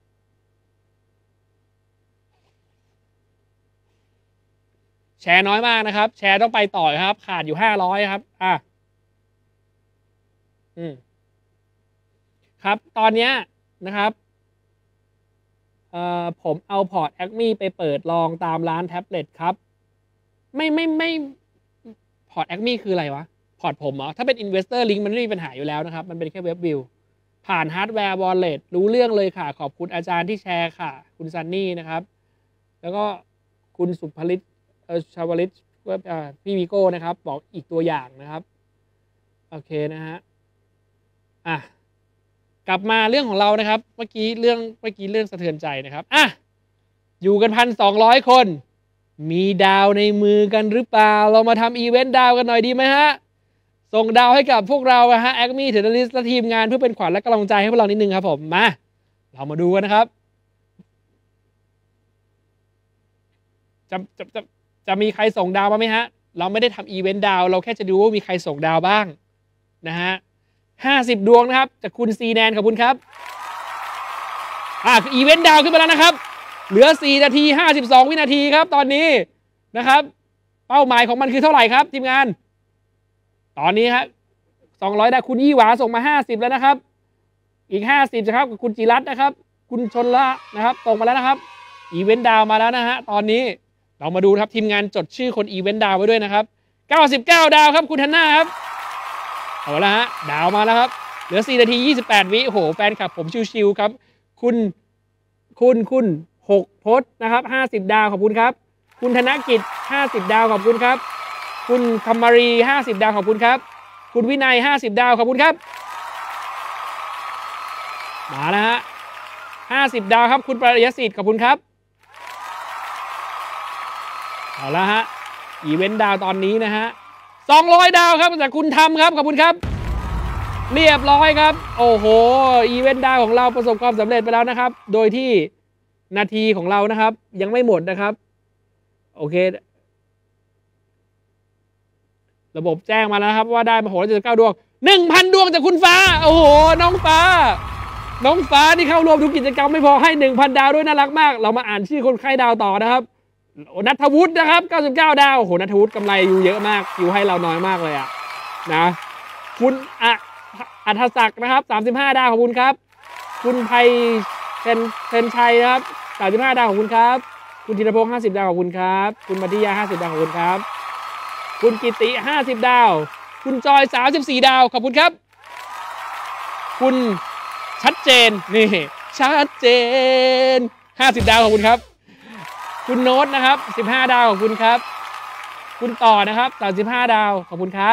แชร์น้อยมากนะครับแชร์ต้องไปต่อครับขาดอยู่500ครับครับตอนนี้นะครับผมเอาพอร์ต Acme ไปเปิดลองตามร้านแท็บเล็ตครับไม่พอร์ต Acme คืออะไรวะพอร์ตผมเหรอถ้าเป็น Investor Link มันไม่มีปัญหาอยู่แล้วนะครับมันเป็นแค่เว็บวิวผ่านฮาร์ดแวร์วอลเล็ตรู้เรื่องเลยค่ะขอบคุณอาจารย์ที่แชร์ค่ะคุณซันนี่นะครับแล้วก็คุณสุภลิตชาวลิตพี่วิโก้นะครับบอกอีกตัวอย่างนะครับโอเคนะฮะกลับมาเรื่องของเรานะครับเมื่อกี้เรื่องสะเทือนใจนะครับอยู่กัน1,200 คนมีดาวในมือกันหรือเปล่าเรามาทำอีเวนต์ดาวกันหน่อยดีไหมฮะส่งดาวให้กับพวกเราฮะ Acme Trader List และทีมงานเพื่อเป็นขวัญและกำลังใจให้พวกเรานิดนึงครับผมมาเรามาดูกันนะครับจะมีใครส่งดาวมาไหมฮะเราไม่ได้ทำอีเวนต์ดาวเราแค่จะดูว่ามีใครส่งดาวบ้างนะฮะ50 ดวงนะครับจากคุณซีแนนขอบคุณครับอีเวนต์ดาวขึ้นมาแล้วนะครับเหลือ4 นาที 52 วินาทีครับตอนนี้นะครับเป้าหมายของมันคือเท่าไหร่ครับทีมงานตอนนี้ครับ200ได้คุณยี่หวาส่งมา50แล้วนะครับอีก50นะครับกับคุณจิรัตน์นะครับคุณชนละนะครับส่งมาแล้วนะครับอีเวนต์ดาวมาแล้วนะฮะตอนนี้เรามาดูครับทีมงานจดชื่อคนอีเวนต์ดาวไว้ด้วยนะครับ99 ดาวครับคุณธันน่าครับเอาละฮะดาวมาแล้วครับเหลือ4 นาที 28 วิโอ้โหแฟนคลับผมชิวๆครับคุณ6 โพสนะครับ50 ดาวขอบคุณครับคุณธนกิจ50 ดาวขอบคุณครับคุณคัมมารี50 ดาวขอบคุณครับคุณวินัย50 ดาวขอบคุณครับมาแล้วฮะ50 ดาวครับคุณปริยสิทธิ์ขอบคุณครับเอาละฮะอีเวนต์ดาวตอนนี้นะฮะ200 ดาวครับจากคุณธรรมครับขอบคุณครับเรียบร้อยครับโอ้โหอีเวนต์ดาวของเราประสบความสำเร็จไปแล้วนะครับโดยที่นาทีของเรานะครับยังไม่หมดนะครับโอเคระบบแจ้งมาแล้วครับว่าได้มา679 ดวง 1,000 ดวงจากคุณฟ้าโอ้โหน้องฟ้าที่เข้าร่วมทุกกิจกรรมไม่พอให้ 1,000 ดาวด้วยน่ารักมากเรามาอ่านชื่อคนไข้ดาวต่อนะครับณัฐวุฒินะครับ99 ดาวโอ้โหณัฐวุฒิกำไรอยู่เยอะมากอยู่ให้เราน้อยมากเลยนะคุณอัธศักดิ์นะครับ35 ดาวขอบคุณครับคุณไพเซนชัยนะครับ35 ดาวขอบคุณครับคุณธีรพงษ์50 ดาวขอบคุณครับคุณมัธยา50 ดาวขอบคุณครับคุณกิติ50 ดาวคุณจอย34 ดาวขอบคุณครับคุณชัดเจนนี่ชัดเจน50 ดาวขอบคุณครับคุณโน้ตนะครับ15 ดาวขอบคุณครับคุณต่อนะครับ35 ดาวขอบคุณครับ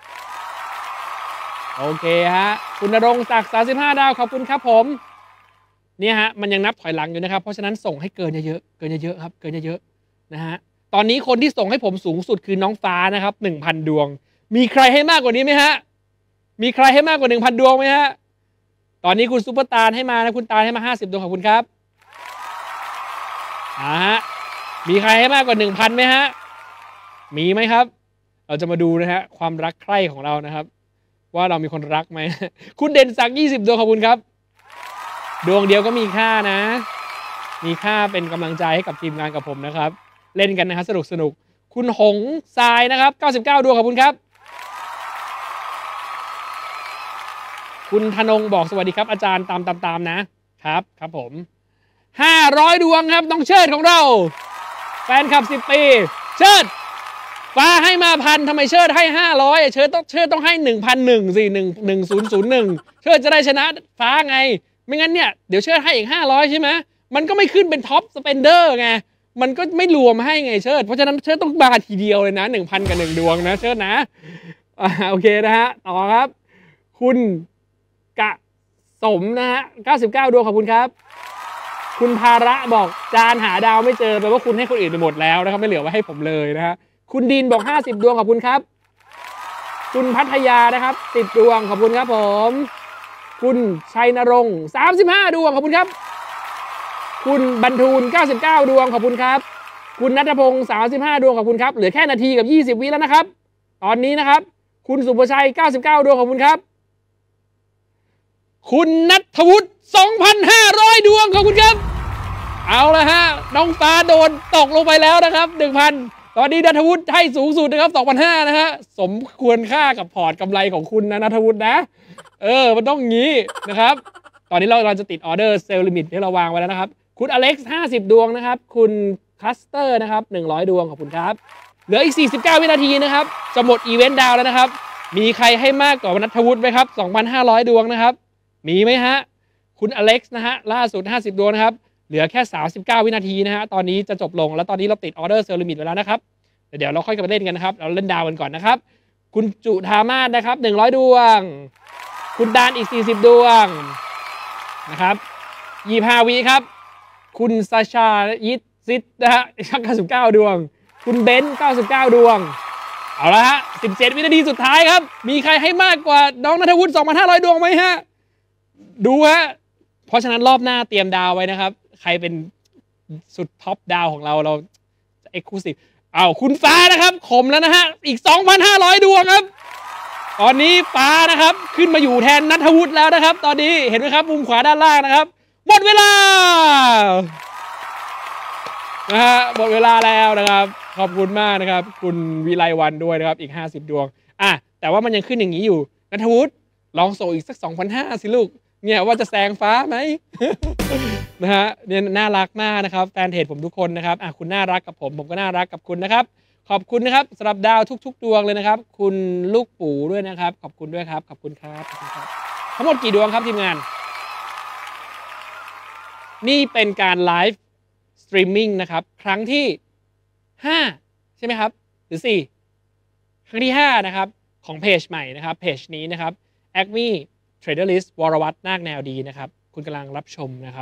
โอเคฮะคุณณรงค์ศักดิ์35 ดาวขอบคุณครับผมเนี่ยฮะมันยังนับถอยหลังอยู่นะครับเพราะฉะนั้นส่งให้เกินเยอะๆครับเกินเยอะๆนะฮะตอนนี้คนที่ส่งให้ผมสูงสุดคือน้องฟ้านะครับ 1,000 ดวงมีใครให้มากกว่านี้ไหมฮะมีใครให้มากกว่า 1,000 ดวงไหมฮะตอนนี้คุณซุปเปอร์ตาลให้มานะคุณตาลให้มา50 ดวงขอบคุณครับฮะมีใครให้มากกว่า 1,000 ไหมฮะมีไหมครับเราจะมาดูนะฮะความรักใคร่ของเรานะครับว่าเรามีคนรักไหมคุณเด่นศักดิ์20 ดวงขอบคุณครับดวงเดียวก็มีค่านะมีค่าเป็นกำลังใจให้กับทีมงานกับผมนะครับเล่นกันนะครับสนุกคุณหงทรายนะครับ99ดวงขอบคุณครับคุณธนงบอกสวัสดีครับอาจารย์ตามนะครับผม500ดวงครับน้องเชิดของเราแฟนคลับ10ปีเชิดฟ้าให้มา1,000ทำไมเชิดให้500เชิดต้องให้1,001สิ11001เชิดจะได้ชนะฟ้าไงไม่งั้นเนี่ยเดี๋ยวเชิดให้อีก500ใช่ไหมมันก็ไม่ขึ้นเป็นท็อปสเปนเดอร์ไงมันก็ไม่รวมให้ไงเชิดเพราะฉะนั้นเชิดต้องมาทีเดียวเลยนะ 1,000 กับ1ดวงนะเชิดนะโอเคนะฮะต่อครับคุณกะสมนะฮะ99ดวงขอบคุณครับคุณภาระบอกจานหาดาวไม่เจอแปลว่าคุณให้คนอื่นไปหมดแล้วนะครับไม่เหลือไว้ให้ผมเลยนะฮะคุณดินบอก50ดวงขอบคุณครับคุณพัทยานะครับ10ดวงขอบคุณครับผมคุณชัยนรงค์35ดวงขอบคุณครับคุณบรรทูล99ดวงขอบคุณครับคุณณัฐพงศ์35ดวงขอบคุณครับเหลือแค่นาทีกับ20วิแล้วนะครับตอนนี้นะครับคุณสุภชัย99ดวงขอบคุณครับคุณณัฐวุฒิ2,500ดวงขอบคุณครับเอาละฮะน้องฟ้าโดนตกลงไปแล้วนะครับ 1,000 ตอนนี้ณัฐวุฒิให้สูงสุดนะครับ 2,500 นะฮะสมควรค่ากับพอร์ตกำไรของคุณนะณัฐวุฒินะมันต้องงี้นะครับตอนนี้เราจะติดออเดอร์เซลล์ลิมิตที่เราวางไว้แล้วนะครับคุณอเล็กซ์50ดวงนะครับคุณคัสเตอร์นะครับ100ดวงขอบคุณครับเหลืออีก49วินาทีนะครับจะหมดอีเวนต์ดาวแล้วนะครับมีใครให้มากกว่าณัฐวุฒิไหมครับ 2,500 ดวงนะครับมีไหมฮะคุณอเล็กซ์นะฮะล่าสุด50ดวงนะครับเหลือแค่39วินาทีนะฮะตอนนี้จะจบลงแล้วตอนนี้เราติดออเดอร์เซลล์ลิมิตไว้แล้วนะครับเดี๋ยวเราค่อยกลับมาเล่นกันนะครับเราเล่นดาวกันก่อนนะครับคุณจุธามาศนะครับ100ดวงคุณดานอีก40ดวงนะครับ25วิครับคุณซาชายิตซิดนะฮะ99ดวงคุณเบนซ์99ดวงเอาละฮะ17วินาทีสุดท้ายครับมีใครให้มากกว่าน้องณัฐวุฒิ 2,500 ดวงไหมฮะดูฮะเพราะฉะนั้นรอบหน้าเตรียมดาวไว้นะครับใครเป็นสุดท็อปดาวของเราเอ็กซ์คลูซีฟคุณฟ้านะครับขมแล้วนะฮะอีก 2,500 ดวงครับตอนนี้ฟ้านะครับขึ้นมาอยู่แทนณัฐวุฒิแล้วนะครับตอนนี้เห็นไหมครับมุมขวาด้านล่างนะครับหมดเวลานะฮะหมดเวลาแล้วนะครับขอบคุณมากนะครับคุณวิไลวันด้วยนะครับอีก50ดวงแต่ว่ามันยังขึ้นอย่างนี้อยู่ณัฐวุฒิลองส่งอีกสัก 2,500 สิลูกเนี่ยว่าจะแซงฟ้าไหม นะฮะเนี่ยน่ารักมากนะครับแฟนเพจผมทุกคนนะครับคุณน่ารักกับผมก็น่ารักกับคุณนะครับขอบคุณนะครับสำหรับดาวทุกๆดวงเลยนะครับคุณลูกปู่ด้วยนะครับขอบคุณด้วยครับขอบคุณครับทั้งหมดกี่ดวงครับทีมงานนี่เป็นการไลฟ์สตรีมมิ่งนะครับครั้งที่5ใช่ไหมครับหรือ4ครั้งที่5นะครับของเพจใหม่นะครับเพจนี้นะครับ Acme Trader List วรวัฒน์นาคแนวดีนะครับคุณกำลังรับชมนะครับ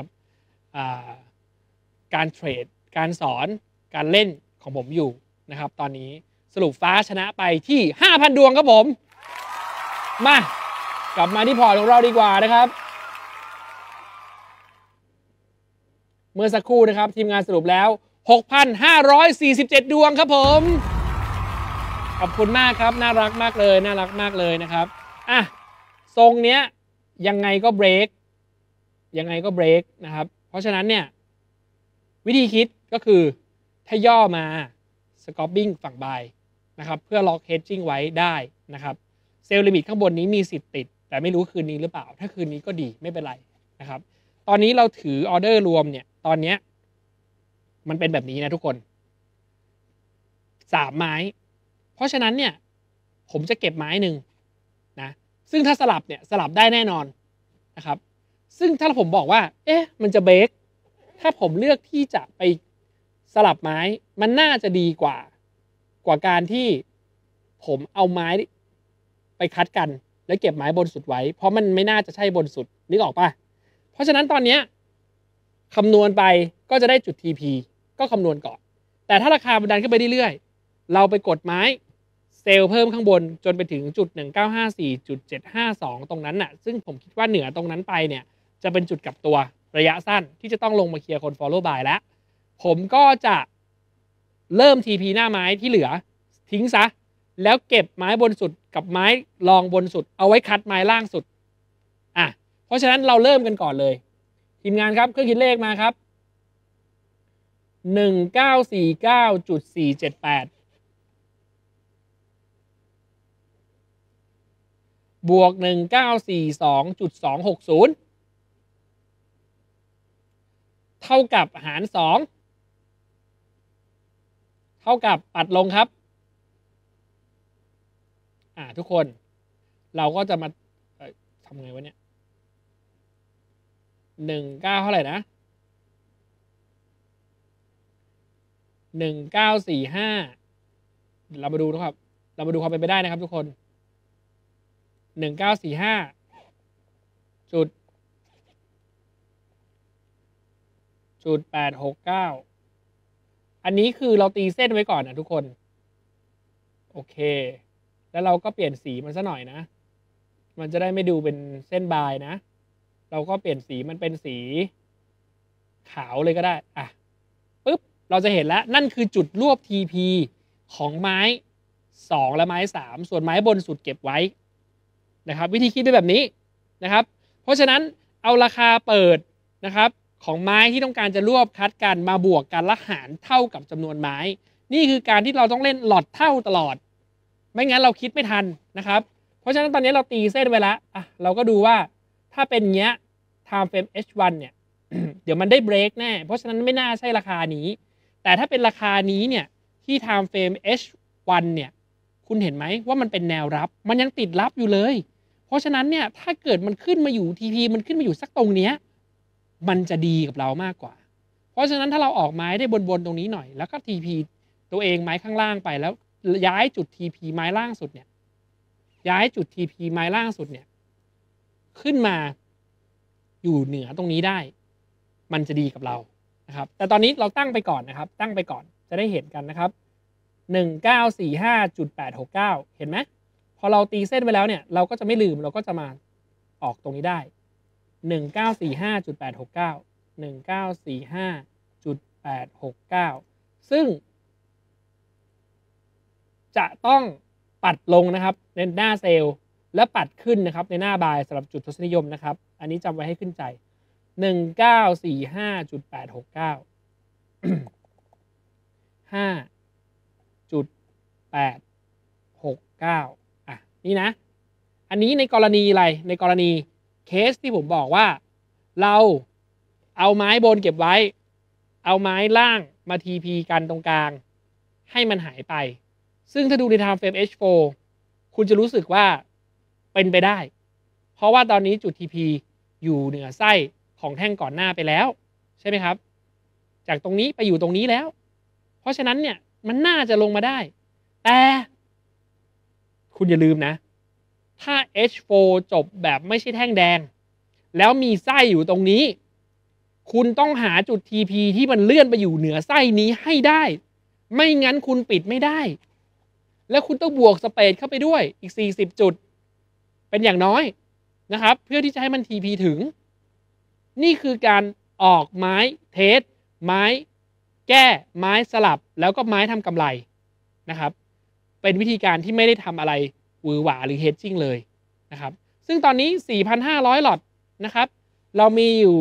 การเทรดการสอนการเล่นของผมอยู่นะครับตอนนี้สรุปฟ้าชนะไปที่ 5,000 ดวงครับผมมากลับมาที่พอร์ตของเราดีกว่านะครับเมื่อสักครู่นะครับทีมงานสรุปแล้ว 6,547 ดวงครับผมขอบคุณมากครับน่ารักมากเลยน่ารักมากเลยนะครับทรงเนี้ยยังไงก็เบรกนะครับเพราะฉะนั้นเนี่ยวิธีคิดก็คือถ้าย่อมาสกอปปิ้งฝั่งบายนะครับเพื่อล็อกเฮดจิ้งไว้ได้นะครับเซลล์ลิมิตข้างบนนี้มีสิทธิ์ติดแต่ไม่รู้คืนนี้หรือเปล่าถ้าคืนนี้ก็ดีไม่เป็นไรนะครับตอนนี้เราถือออเดอร์รวมเนี่ยตอนนี้มันเป็นแบบนี้นะทุกคน3ไม้เพราะฉะนั้นเนี่ยผมจะเก็บไม้หนึ่งนะซึ่งถ้าสลับเนี่ยสลับได้แน่นอนนะครับซึ่งถ้าผมบอกว่ามันจะเบรกถ้าผมเลือกที่จะไปสลับไม้มันน่าจะดีกว่าการที่ผมเอาไม้ไปคัดกันแล้วเก็บไม้บนสุดไว้เพราะมันไม่น่าจะใช่บนสุดนึกออกป่ะเพราะฉะนั้นตอนนี้คำนวณไปก็จะได้จุด TP ก็คำนวณก่อนแต่ถ้าราคามันดันขึ้นไปเรื่อยๆเราไปกดไม้เซลล์เพิ่มข้างบนจนไปถึงจุด 1954.752 ตรงนั้นน่ะซึ่งผมคิดว่าเหนือตรงนั้นไปเนี่ยจะเป็นจุดกลับตัวระยะสั้นที่จะต้องลงมาเคลียร์คน follow buy แล้วผมก็จะเริ่ม TP หน้าไม้ที่เหลือทิ้งซะแล้วเก็บไม้บนสุดกับไม้รองบนสุดเอาไว้คัดไม้ล่างสุดเพราะฉะนั้นเราเริ่มกันก่อนเลยทีมงานครับเครื่องคิดเลขมาครับ 1949.478 บวก 1942.260 เท่ากับหาร 2 เท่ากับปัดลงครับทุกคนเราก็จะมาทำไงวะเนี่ย19เท่าไหร่นะ1945เรามาดูนะครับเรามาดูความเป็นไปได้นะครับทุกคน1945จุด869อันนี้คือเราตีเส้นไว้ก่อนนะทุกคนโอเคแล้วเราก็เปลี่ยนสีมันซะหน่อยนะมันจะได้ไม่ดูเป็นเส้นบายนะเราก็เปลี่ยนสีมันเป็นสีขาวเลยก็ได้ปึ๊บเราจะเห็นแล้วนั่นคือจุดรวบ TP ของไม้2และไม้3ส่วนไม้บนสุดเก็บไว้นะครับวิธีคิดเป็นแบบนี้นะครับเพราะฉะนั้นเอาราคาเปิดนะครับของไม้ที่ต้องการจะรวบคัดกันมาบวกกันและหารเท่ากับจำนวนไม้นี่คือการที่เราต้องเล่นหลอดเท่าตลอดไม่งั้นเราคิดไม่ทันนะครับเพราะฉะนั้นตอนนี้เราตีเส้นไว้แล้วเราก็ดูว่าถ้าเป็นเงี้ย time frame H1 เนี่ย เดี๋ยวมันได้เบรกแน่เพราะฉะนั้นไม่น่าใช่ราคานี้แต่ถ้าเป็นราคานี้เนี่ยที่ time frame H1 เนี่ยคุณเห็นไหมว่ามันเป็นแนวรับมันยังติดรับอยู่เลยเพราะฉะนั้นเนี่ยถ้าเกิดมันขึ้นมาอยู่ TP มันขึ้นมาอยู่สักตรงเนี้ยมันจะดีกับเรามากกว่าเพราะฉะนั้นถ้าเราออกไม้ได้บนตรงนี้หน่อยแล้วก็ TP ตัวเองไม้ข้างล่างไปแล้วย้ายจุด TP ไม้ล่างสุดเนี่ยย้ายจุด TP ไม้ล่างสุดเนี่ยขึ้นมาอยู่เหนือตรงนี้ได้มันจะดีกับเรานะครับแต่ตอนนี้เราตั้งไปก่อนนะครับตั้งไปก่อนจะได้เห็นกันนะครับ1945.869เห็นไหมพอเราตีเส้นไว้แล้วเนี่ยเราก็จะไม่ลืมเราก็จะมาออกตรงนี้ได้1945.869 1945.869ซึ่งจะต้องปัดลงนะครับในหน้าเซลล์และปัดขึ้นนะครับในหน้าบายสำหรับจุดทศนิยมนะครับอันนี้จำไว้ให้ขึ้นใจ1945.869 5.869นี่นะอันนี้ในกรณีอะไรในกรณีเคสที่ผมบอกว่าเราเอาไม้บนเก็บไว้เอาไม้ล่างมา TP กันตรงกลางให้มันหายไปซึ่งถ้าดูใน time frame H4 คุณจะรู้สึกว่าเป็นไปได้เพราะว่าตอนนี้จุด TP อยู่เหนือไส้ของแท่งก่อนหน้าไปแล้วใช่ไหมครับจากตรงนี้ไปอยู่ตรงนี้แล้วเพราะฉะนั้นเนี่ยมันน่าจะลงมาได้แต่คุณอย่าลืมนะถ้า H4 จบแบบไม่ใช่แท่งแดงแล้วมีไส้อยู่ตรงนี้คุณต้องหาจุด TP ที่มันเลื่อนไปอยู่เหนือไส้นี้ให้ได้ไม่งั้นคุณปิดไม่ได้แล้วคุณต้องบวกสเปซเข้าไปด้วยอีก40จุดเป็นอย่างน้อยนะครับเพื่อที่จะให้มัน TP ถึงนี่คือการออกไม้เทสไม้แก้ไม้สลับแล้วก็ไม้ทำกำไรนะครับเป็นวิธีการที่ไม่ได้ทำอะไรหวือหวาหรือเฮดจิ้งเลยนะครับซึ่งตอนนี้ 4,500 หลอดนะครับเรามีอยู่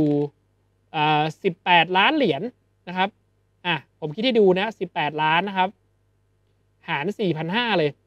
18 ล้านเหรียญนะครับผมคิดให้ดูนะ18 ล้านนะครับหาร 4,500 เลย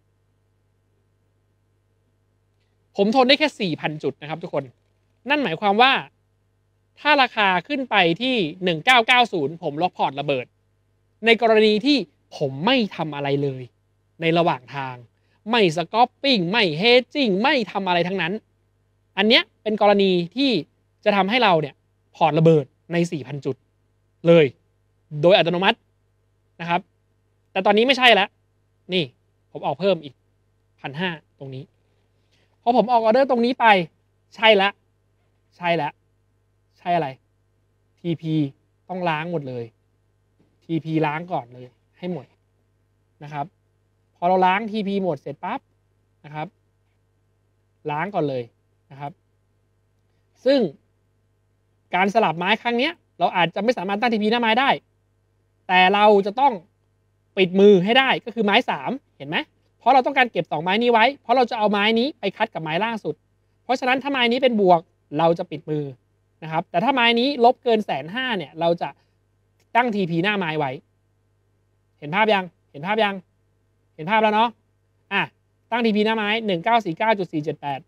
ผมทนได้แค่ 4,000 จุดนะครับทุกคนนั่นหมายความว่าถ้าราคาขึ้นไปที่1990ผมล็อกพอร์ตระเบิดในกรณีที่ผมไม่ทำอะไรเลยในระหว่างทางไม่สก็อปปิ้งไม่เฮดจิ้งไม่ทำอะไรทั้งนั้นอันเนี้ยเป็นกรณีที่จะทำให้เราเนี่ยพอร์ตระเบิดใน 4,000 จุดเลยโดยอัตโนมัตินะครับแต่ตอนนี้ไม่ใช่แล้วนี่ผมออกเพิ่มอีก 1,500 ตรงนี้พอผมออกออเดอร์ตรงนี้ไปใช่แล้วใช่อะไร TP ต้องล้างหมดเลย TP ล้างก่อนเลยให้หมดนะครับพอเราล้าง TP หมดเสร็จปั๊บนะครับล้างก่อนเลยนะครับซึ่งการสลับไม้ครั้งนี้เราอาจจะไม่สามารถตั้ง TP หน้าไม้ได้แต่เราจะต้องปิดมือให้ได้ก็คือไม้3เห็นไหมเพราะเราต้องการเก็บ2ไม้นี้ไว้เพราะเราจะเอาไม้นี้ไปคัดกับไม้ล่างสุดเพราะฉะนั้นถ้าไม้นี้เป็นบวกเราจะปิดมือนะครับแต่ถ้าไม้นี้ลบเกิน150,000เนี่ยเราจะตั้ง TP หน้าไม้ไว้เห็นภาพยังเห็นภาพยังเห็นภาพแล้วเนาะตั้ง TP หน้าไม้ 1949.478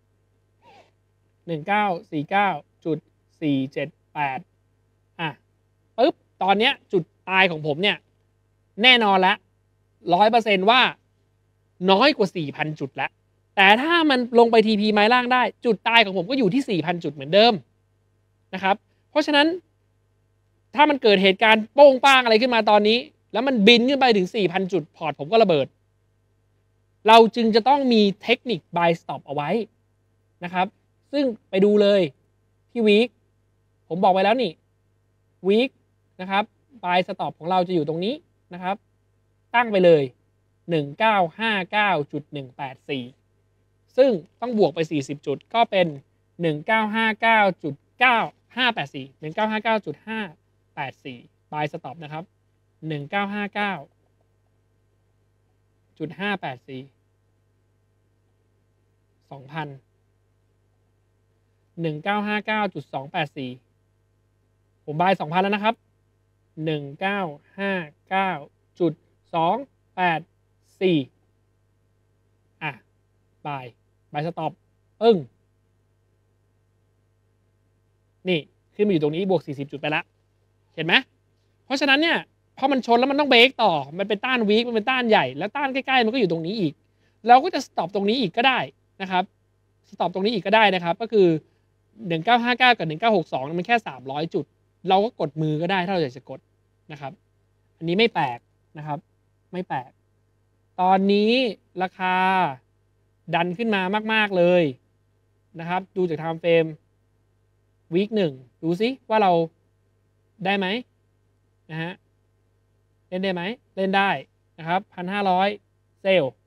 1949.478ปึ๊บตอนนี้จุดตายของผมเนี่ยแน่นอนแล้ว 100% ว่าน้อยกว่า 4,000 จุดแล้วแต่ถ้ามันลงไป TP ไม้ล่างได้จุดตายของผมก็อยู่ที่ 4,000 จุดเหมือนเดิมนะครับเพราะฉะนั้นถ้ามันเกิดเหตุการณ์โป้งป้างอะไรขึ้นมาตอนนี้แล้วมันบินขึ้นไปถึง 4,000 จุดพอร์ตผมก็ระเบิดเราจึงจะต้องมีเทคนิค buy stop เอาไว้นะครับซึ่งไปดูเลยที่ week ผมบอกไว้แล้วนี่ week นะครับ buy stop ของเราจะอยู่ตรงนี้นะครับตั้งไปเลย 1959.184 ซึ่งต้องบวกไป40จุดก็เป็น 1959.9584 1959.584 buy stop นะครับ 1959.584 2,000 1959.284 ผมบาย 2,000 แล้วนะครับ 1959.284 บายสต็อปนี่ขึ้นมาอยู่ตรงนี้บวก40จุดไปแล้วเห็นไหมเพราะฉะนั้นเนี่ยพอมันชนแล้วมันต้องเบรกต่อมันเป็นต้านวีคมันเป็นต้านใหญ่แล้วต้านใกล้ๆมันก็อยู่ตรงนี้อีกเราก็จะสต็อปตรงนี้อีกก็ได้นะครับสต็อปตรงนี้อีกก็ได้นะครับก็คือ1959กับ1962มันแค่300จุดเราก็กดมือก็ได้ถ้าเราอยากจะกดนะครับอันนี้ไม่แปลกนะครับไม่แปลกตอนนี้ราคาดันขึ้นมามากๆเลยนะครับดูจากไทม์เฟรมวีค1ดูซิว่าเราได้ไหมนะฮะเล่นได้ไหมเล่นได้นะครับ 1,500 เซลล์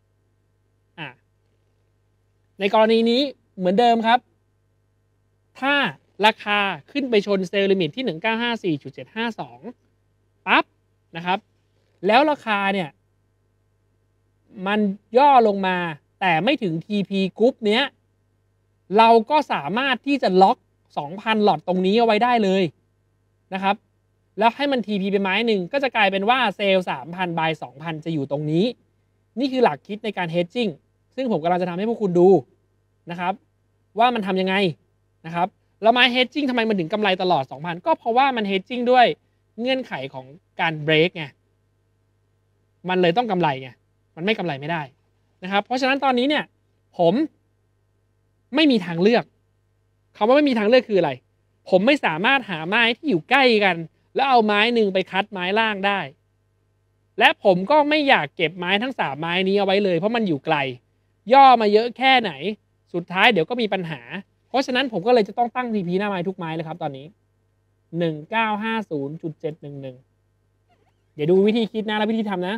ในกรณีนี้เหมือนเดิมครับถ้าราคาขึ้นไปชนเซลล์ลิมิตที่ 1954.752 ปั๊บนะครับแล้วราคาเนี่ยมันย่อลงมาแต่ไม่ถึง TP กรุ๊ปเนี้ยเราก็สามารถที่จะล็อก 2,000 หลอดตรงนี้เอาไว้ได้เลยนะครับแล้วให้มัน TP ไปไม้หนึ่งก็จะกลายเป็นว่าเซลล์ 3,000 บาย 2,000 จะอยู่ตรงนี้นี่คือหลักคิดในการ hedging ซึ่งผมกำลังจะทำให้พวกคุณดูนะครับว่ามันทำยังไงนะครับแล้วไม้ hedging ทำไมมันถึงกำไรตลอด 2,000 ก็เพราะว่ามัน hedging ด้วยเงื่อนไขของการเบรกไงมันเลยต้องกำไรไงมันไม่กำไรไม่ได้นะครับเพราะฉะนั้นตอนนี้เนี่ยผมไม่มีทางเลือกคำว่าไม่มีทางเลือกคืออะไรผมไม่สามารถหาไม้ที่อยู่ใกล้กันแล้วเอาไม้หนึ่งไปคัดไม้ล่างได้และผมก็ไม่อยากเก็บไม้ทั้ง3ไม้นี้เอาไว้เลยเพราะมันอยู่ไกลย่อมาเยอะแค่ไหนสุดท้ายเดี๋ยวก็มีปัญหาเพราะฉะนั้นผมก็เลยจะต้องตั้ง TP หน้าไม้ทุกไม้เลยครับตอนนี้ 1950.711 เดี๋ยวดูวิธีคิดนะและวิธีทำนะ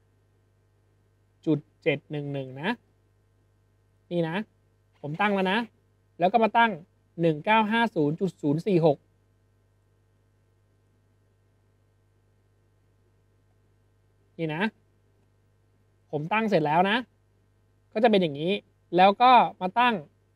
.711 นะนี่นะผมตั้งแล้วนะแล้วก็มาตั้ง 1950.046 นี่นะผมตั้งเสร็จแล้วนะก็จะเป็นอย่างนี้แล้วก็มาตั้ง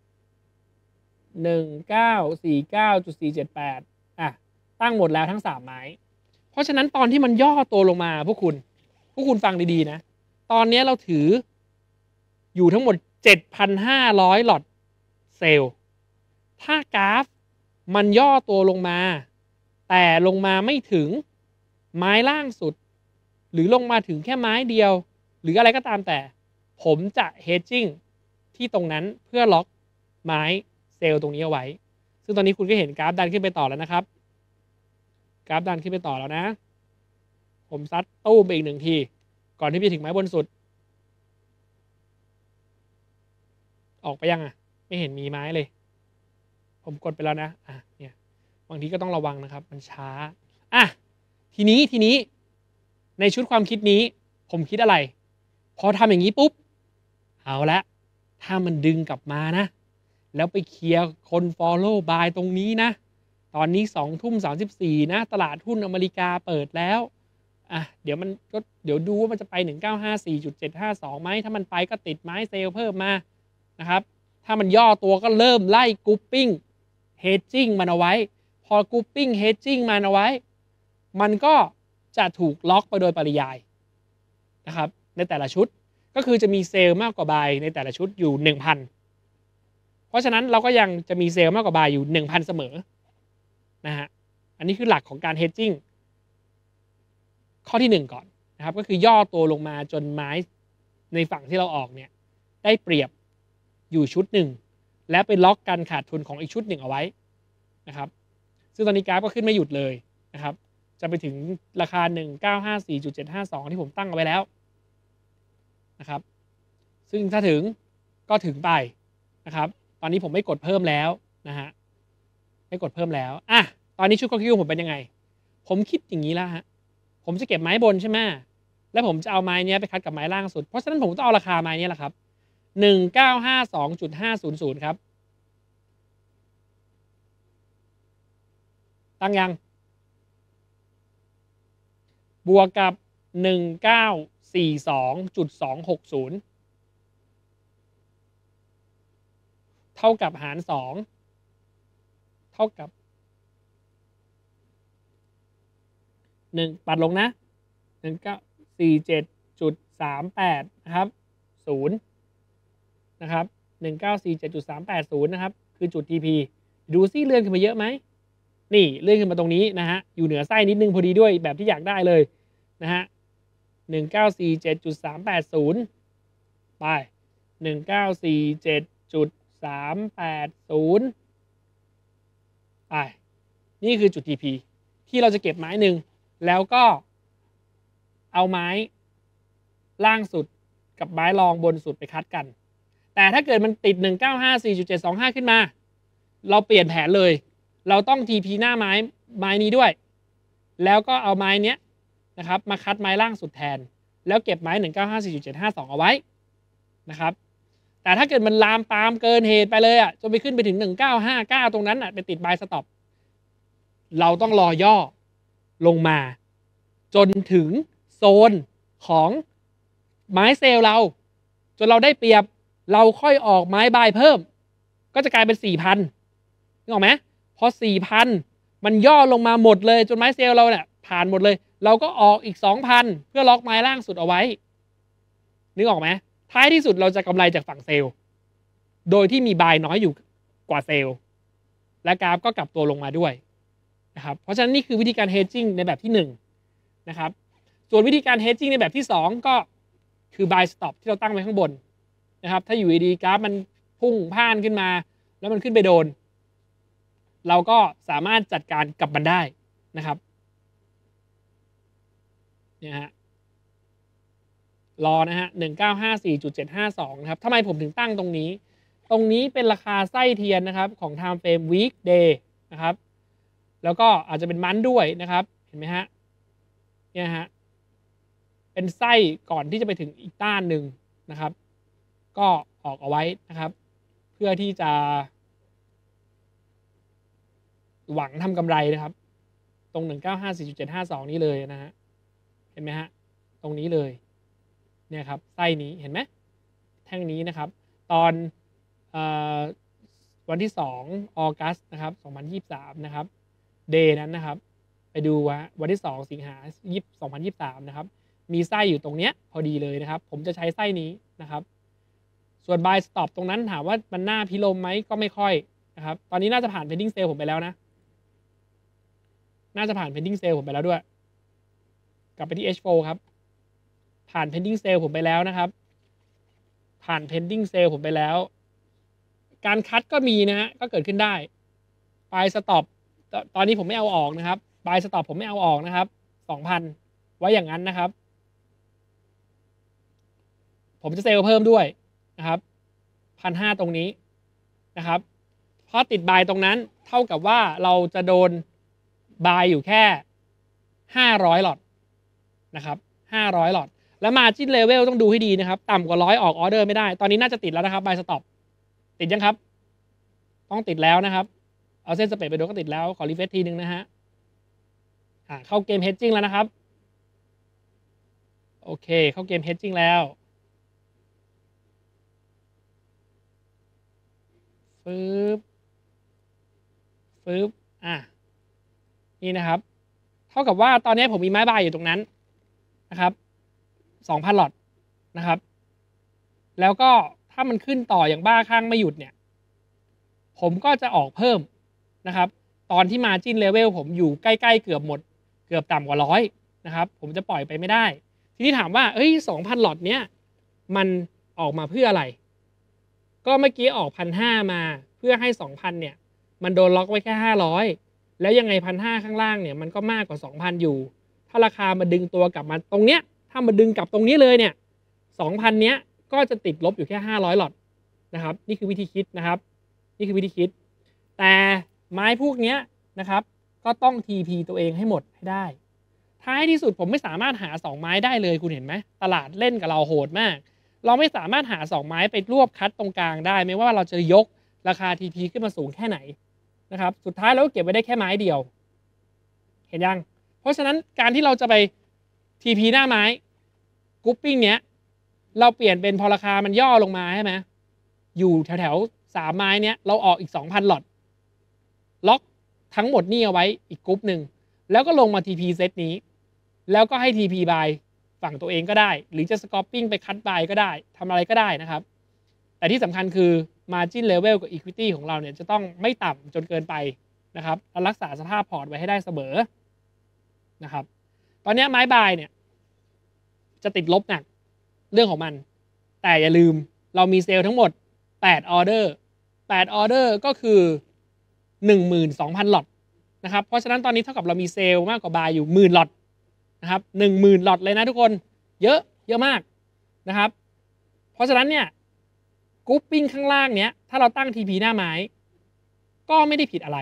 1949.478 ตั้งหมดแล้วทั้ง3ไม้เพราะฉะนั้นตอนที่มันย่อตัวลงมาพวกคุณฟังดีๆนะตอนนี้เราถืออยู่ทั้งหมด 7,500 หลอดเซลล์ถ้ากราฟมันย่อตัวลงมาแต่ลงมาไม่ถึงไม้ล่างสุดหรือลงมาถึงแค่ไม้เดียวหรืออะไรก็ตามแต่ผมจะ hedging ที่ตรงนั้นเพื่อล็อกไม้เซลล์ตรงนี้เอาไว้ซึ่งตอนนี้คุณก็เห็นกราฟดันขึ้นไปต่อแล้วนะครับกราฟดันขึ้นไปต่อแล้วนะผมซัดตู้ไปอีก1ทีก่อนที่จะถึงไม้บนสุดออกไปยังไม่เห็นมีไม้เลยผมกดไปแล้วนะเนี่ยบางทีก็ต้องระวังนะครับมันช้าทีนี้ในชุดความคิดนี้ผมคิดอะไรพอทำอย่างนี้ปุ๊บเอาละถ้ามันดึงกลับมานะแล้วไปเคลียร์คน follow buy ตรงนี้นะตอนนี้20:34นะตลาดหุ้นอเมริกาเปิดแล้วเดี๋ยวดูว่ามันจะไป 1954.752 ไหมถ้ามันไปก็ติดไม้เซลล์เพิ่มมานะครับถ้ามันย่อตัวก็เริ่มไล่กรุ๊ปปิ้ง hedging มันเอาไว้พอกรุ๊ปปิ้ง hedging มันเอาไว้มันก็จะถูกล็อกไปโดยปริยายนะครับในแต่ละชุดก็คือจะมีเซลล์มากกว่าบายในแต่ละชุดอยู่ 1,000 เพราะฉะนั้นเราก็ยังจะมีเซลล์มากกว่าบายอยู่ 1,000 เสมอนะฮะอันนี้คือหลักของการ hedging ข้อที่1ก่อนนะครับก็คือย่อตัวลงมาจนไม้ในฝั่งที่เราออกเนี่ยได้เปรียบอยู่ชุดหนึ่งและไปล็อกการขาดทุนของอีกชุดหนึ่งเอาไว้นะครับซึ่งตอนนี้กราฟก็ขึ้นไม่หยุดเลยนะครับจะไปถึงราคา 1954.752 ที่ผมตั้งเอาไว้แล้วนะครับซึ่งถ้าถึงก็ถึงไปนะครับตอนนี้ผมไม่กดเพิ่มแล้วนะฮะไม่กดเพิ่มแล้วตอนนี้ชุดข้อคิวผมเป็นยังไงผมคิดอย่างนี้แล้วฮะผมจะเก็บไม้บนใช่ไหมแล้วผมจะเอาไม้นี้ไปคัดกับไม้ล่างสุดเพราะฉะนั้นผมต้องเอาราคาไม้นี้แหละครับ1952.500 ครับตั้งยังบวกกับ1942.260เท่ากับหาร2เท่ากับ1ปัดลงนะ1947.38นะครับ0นะครับ1947.380นะครับคือจุด TP ดูซิเลื่อนขึ้นมาเยอะไหมนี่เลื่อนขึ้นมาตรงนี้นะฮะอยู่เหนือไส้นิดนึงพอดีด้วยแบบที่อยากได้เลยนะฮะ1947.380ไป1947.380ไปนี่คือจุด TP ที่เราจะเก็บไม้หนึ่งแล้วก็เอาไม้ล่างสุดกับไม้รองบนสุดไปคัดกันแต่ถ้าเกิดมันติด 1954.725 ขึ้นมาเราเปลี่ยนแผนเลยเราต้อง TP หน้าไม้นี้ด้วยแล้วก็เอาไม้เนี้ยนะครับมาคัดไม้ล่างสุดแทนแล้วเก็บไม้ 1954.752 เอาไว้นะครับแต่ถ้าเกิดมันลามปามเกินเหตุไปเลยจนไปขึ้นไปถึง 1959 ตรงนั้นไปติดบายสต็อปเราต้องรอย่อลงมาจนถึงโซนของไม้เซลล์เราจนเราได้เปรียบเราค่อยออกไม้บายเพิ่มก็จะกลายเป็น 4,000 นึกออกไหมพอ 4,000 มันย่อลงมาหมดเลยจนไม้เซลล์เราเนี่ยผ่านหมดเลยเราก็ออกอีก 2,000 เพื่อล็อกไม้ล่างสุดเอาไว้นึกออกไหมท้ายที่สุดเราจะกำไรจากฝั่งเซลล์โดยที่มีบายน้อยอยู่กว่าเซลล์และกราฟก็กลับตัวลงมาด้วยนะครับเพราะฉะนั้นนี่คือวิธีการ hedging ในแบบที่1นะครับส่วนวิธีการ hedging ในแบบที่2ก็คือ buy stop ที่เราตั้งไว้ข้างบนนะครับถ้าอยู่ดีๆกราฟมันพุ่งพ่านขึ้นมาแล้วมันขึ้นไปโดนเราก็สามารถจัดการกับมันได้นะครับเนี่ยฮะรอนะฮะ1954.752 นะครับทำไมผมถึงตั้งตรงนี้เป็นราคาไส้เทียนนะครับของ time frame weekday นะครับแล้วก็อาจจะเป็นมันด้วยนะครับเห็นไหมฮะเนี่ยฮะเป็นไส้ก่อนที่จะไปถึงอีกต้านหนึ่งนะครับก็ออกเอาไว้นะครับเพื่อที่จะหวังทำกำไรนะครับตรง 1954.752 นี้เลยนะฮะเห็นไหมฮะตรงนี้เลยเนี่ยครับไส้นี้เห็นไหมแท่งนี้นะครับตอนวันที่2 ออกัสนะครับ 2023 นะครับเดย์นั้นนะครับไปดูว่าวันที่2 สิงหาคม 2023 นะครับมีไส้อยู่ตรงเนี้ยพอดีเลยนะครับผมจะใช้ไส้นี้นะครับส่วน buy stop ตรงนั้นถามว่ามันน่าพิลมไหมก็ไม่ค่อยนะครับตอนนี้น่าจะผ่าน pending sale ผมไปแล้วนะน่าจะผ่าน pending sale ผมไปแล้วด้วยกลับไปที่ H4 ครับผ่าน pending sale ผมไปแล้วนะครับผ่าน pending sale ผมไปแล้วการคัดก็มีนะฮะก็เกิดขึ้นได้ buy stop ตอนนี้ผมไม่เอาออกนะครับ buy stop ผมไม่เอาออกนะครับ 2,000 ไว้อย่างนั้นนะครับผมจะเซลล์เพิ่มด้วยนะครับ 1,500 ตรงนี้นะครับเพราะติดบายตรงนั้นเท่ากับว่าเราจะโดนบายอยู่แค่500 หลอตนะครับ500 หลอตและ margin level ต้องดูให้ดีนะครับต่ำกว่า100ออกออเดอร์ไม่ได้ตอนนี้น่าจะติดแล้วนะครับ buy stop ติดยังครับต้องติดแล้วนะครับเอาเส้นสเปรดไปดูก็ติดแล้วขอรีเฟรชทีนึงนะฮะเข้าเกม hedging แล้วนะครับโอเคเข้าเกม hedging แล้วฟึบนี่นะครับเท่ากับว่าตอนนี้ผมมีไม้บายอยู่ตรงนั้นนะครับ 2,000 หลอดนะครับแล้วก็ถ้ามันขึ้นต่ออย่างบ้าคลั่งไม่หยุดเนี่ยผมก็จะออกเพิ่มนะครับตอนที่ margin level ผมอยู่ใกล้ๆเกือบหมดเกือบต่ำกว่า100นะครับผมจะปล่อยไปไม่ได้ทีนี้ถามว่า2,000 หลอดเนี้ยมันออกมาเพื่ออะไรก็เมื่อกี้ออก 1,500 มาเพื่อให้ 2,000 เนี่ยมันโดนล็อกไว้แค่500แล้วยังไง 1,500 ข้างล่างเนี่ยมันก็มากกว่า 2,000 อยู่ถ้าราคามาดึงตัวกลับมาตรงเนี้ยถ้ามาดึงกลับตรงนี้เลยเนี่ย 2,000 เนี้ยก็จะติดลบอยู่แค่500 หลอดนะครับนี่คือวิธีคิดนะครับนี่คือวิธีคิดแต่ไม้พวกเนี้ยนะครับก็ต้อง TP ตัวเองให้หมดให้ได้ท้ายที่สุดผมไม่สามารถหา2ไม้ได้เลยคุณเห็นไหมตลาดเล่นกับเราโหดมากเราไม่สามารถหา2ไม้ไปรวบคัดตรงกลางได้ไม่ว่าเราจะยกราคา TP ขึ้นมาสูงแค่ไหนนะครับสุดท้ายเราก็เก็บไว้ได้แค่ไม้เดียวเห็นยังเพราะฉะนั้นการที่เราจะไป TP หน้าไม้กรุ๊ปปิ้งเนี้ยเราเปลี่ยนเป็นพอราคามันย่อลงมาใช่ไหมอยู่แถวๆ3ไม้เนี้ยเราออกอีก 2,000 หลอดล็อกทั้งหมดนี่เอาไว้อีกกรุ๊ปหนึ่งแล้วก็ลงมา TP เซตนี้แล้วก็ให้ TP buy ฝั่งตัวเองก็ได้หรือจะ scalping ไปคัด buy ก็ได้ทำอะไรก็ได้นะครับแต่ที่สำคัญคือ margin level กับ equity ของเราเนี่ยจะต้องไม่ต่ำจนเกินไปนะครับและรักษาสภาพพอร์ตไว้ให้ได้เสมอนะครับตอนนี้ไม้ buy เนี่ยจะติดลบหนักเรื่องของมันแต่อย่าลืมเรามีเซลล์ทั้งหมด8ออเดอร์8ออเดอร์ก็คือ 12,000 หลอดนะครับเพราะฉะนั้นตอนนี้เท่ากับเรามีเซลล์มากกว่าบายอยู่10,000 หลอดนะครับ 10,000 หลอดเลยนะทุกคนเยอะมากนะครับเพราะฉะนั้นเนี่ยกรุ๊ปปิ้งข้างล่างเนี้ยถ้าเราตั้ง TP หน้าไม้ก็ไม่ได้ผิดอะไร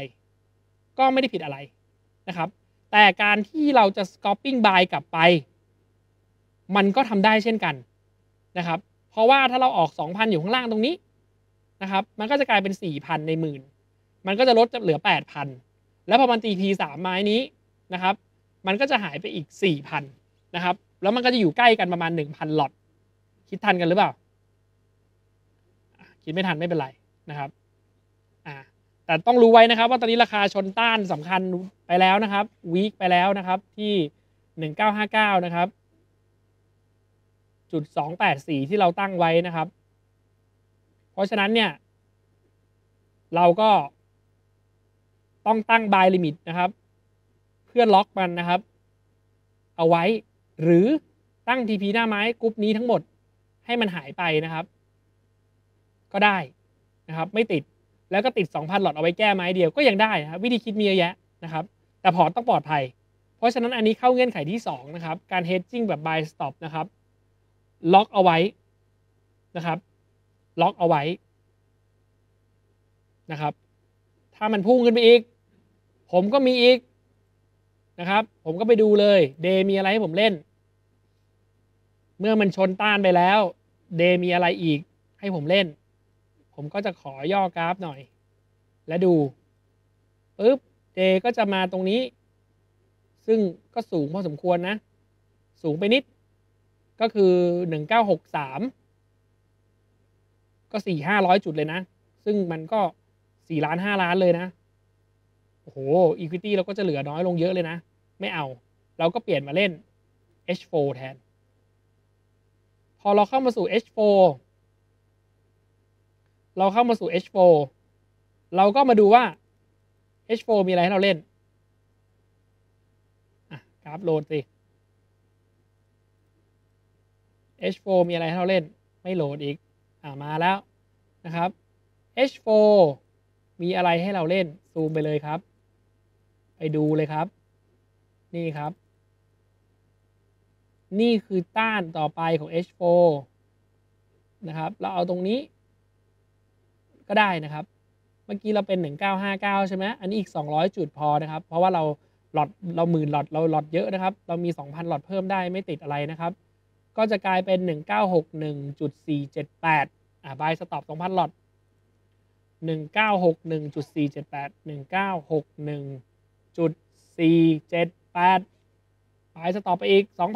นะครับแต่การที่เราจะ scalping buy กลับไปมันก็ทำได้เช่นกันนะครับเพราะว่าถ้าเราออก 2,000 อยู่ข้างล่างตรงนี้นะครับมันก็จะกลายเป็น 4,000 ในหมื่นมันก็จะลดเหลือ 8,000 แล้วพอมัน TP 3 ไม้นี้นะครับมันก็จะหายไปอีก 4,000 นะครับแล้วมันก็จะอยู่ใกล้กันประมาณ 1,000 หลอดคิดทันกันหรือเปล่าคิดไม่ทันไม่เป็นไรนะครับแต่ต้องรู้ไว้นะครับว่าตอนนี้ราคาชนต้านสำคัญไปแล้วนะครับวีคไปแล้วนะครับที่1959นะครับ.284ที่เราตั้งไว้นะครับเพราะฉะนั้นเนี่ยเราก็ต้องตั้ง buy limit นะครับเพื่อล็อกมันนะครับเอาไว้หรือตั้ง TP หน้าไม้กรุ๊ปนี้ทั้งหมดให้มันหายไปนะครับก็ได้นะครับไม่ติดแล้วก็ติด 2,000 หลอดเอาไว้แก้ไม้เดียวก็ยังได้นะครับวิธีคิดมีเยอะแยะนะครับแต่พอร์ตต้องปลอดภัยเพราะฉะนั้นอันนี้เข้าเงื่อนไขที่2นะครับการ hedging แบบ buy stop นะครับล็อกเอาไว้นะครับล็อกเอาไว้นะครับถ้ามันพุ่งขึ้นไปอีกผมก็มีอีกนะครับผมก็ไปดูเลยเดย์มีอะไรให้ผมเล่นเมื่อมันชนต้านไปแล้วเดย์มีอะไรอีกให้ผมเล่นผมก็จะขอย่อกราฟหน่อยและดูปึ๊บเดย์ก็จะมาตรงนี้ซึ่งก็สูงพอสมควรนะสูงไปนิดก็คือ1963ก็4-500 จุดเลยนะซึ่งมันก็4 ล้าน 5 ล้านเลยนะโอ้โห equity เราก็จะเหลือน้อยลงเยอะเลยนะไม่เอาเราก็เปลี่ยนมาเล่น H4 แทนพอเราเข้ามาสู่ H4 เราก็มาดูว่า H4 มีอะไรให้เราเล่นกราฟโหลดสิ H4 มีอะไรให้เราเล่นไม่โหลดอีกมาแล้วนะครับ H4 มีอะไรให้เราเล่นซูมไปเลยครับไปดูเลยครับนี่ครับนี่คือต้านต่อไปของ H4 นะครับเราเอาตรงนี้ก็ได้นะครับเมื่อกี้เราเป็น1959ใช่ไหมอันนี้อีก200 จุดพอนะครับเพราะว่าเราหลอดเรา10,000 หลอดเราหลอดเยอะนะครับเรามี 2,000 หลอดเพิ่มได้ไม่ติดอะไรนะครับก็จะกลายเป็น1961.478บายสต็อป 2,000 หลอด1961.478 1961.478บายสต็อปไปอีก 2,000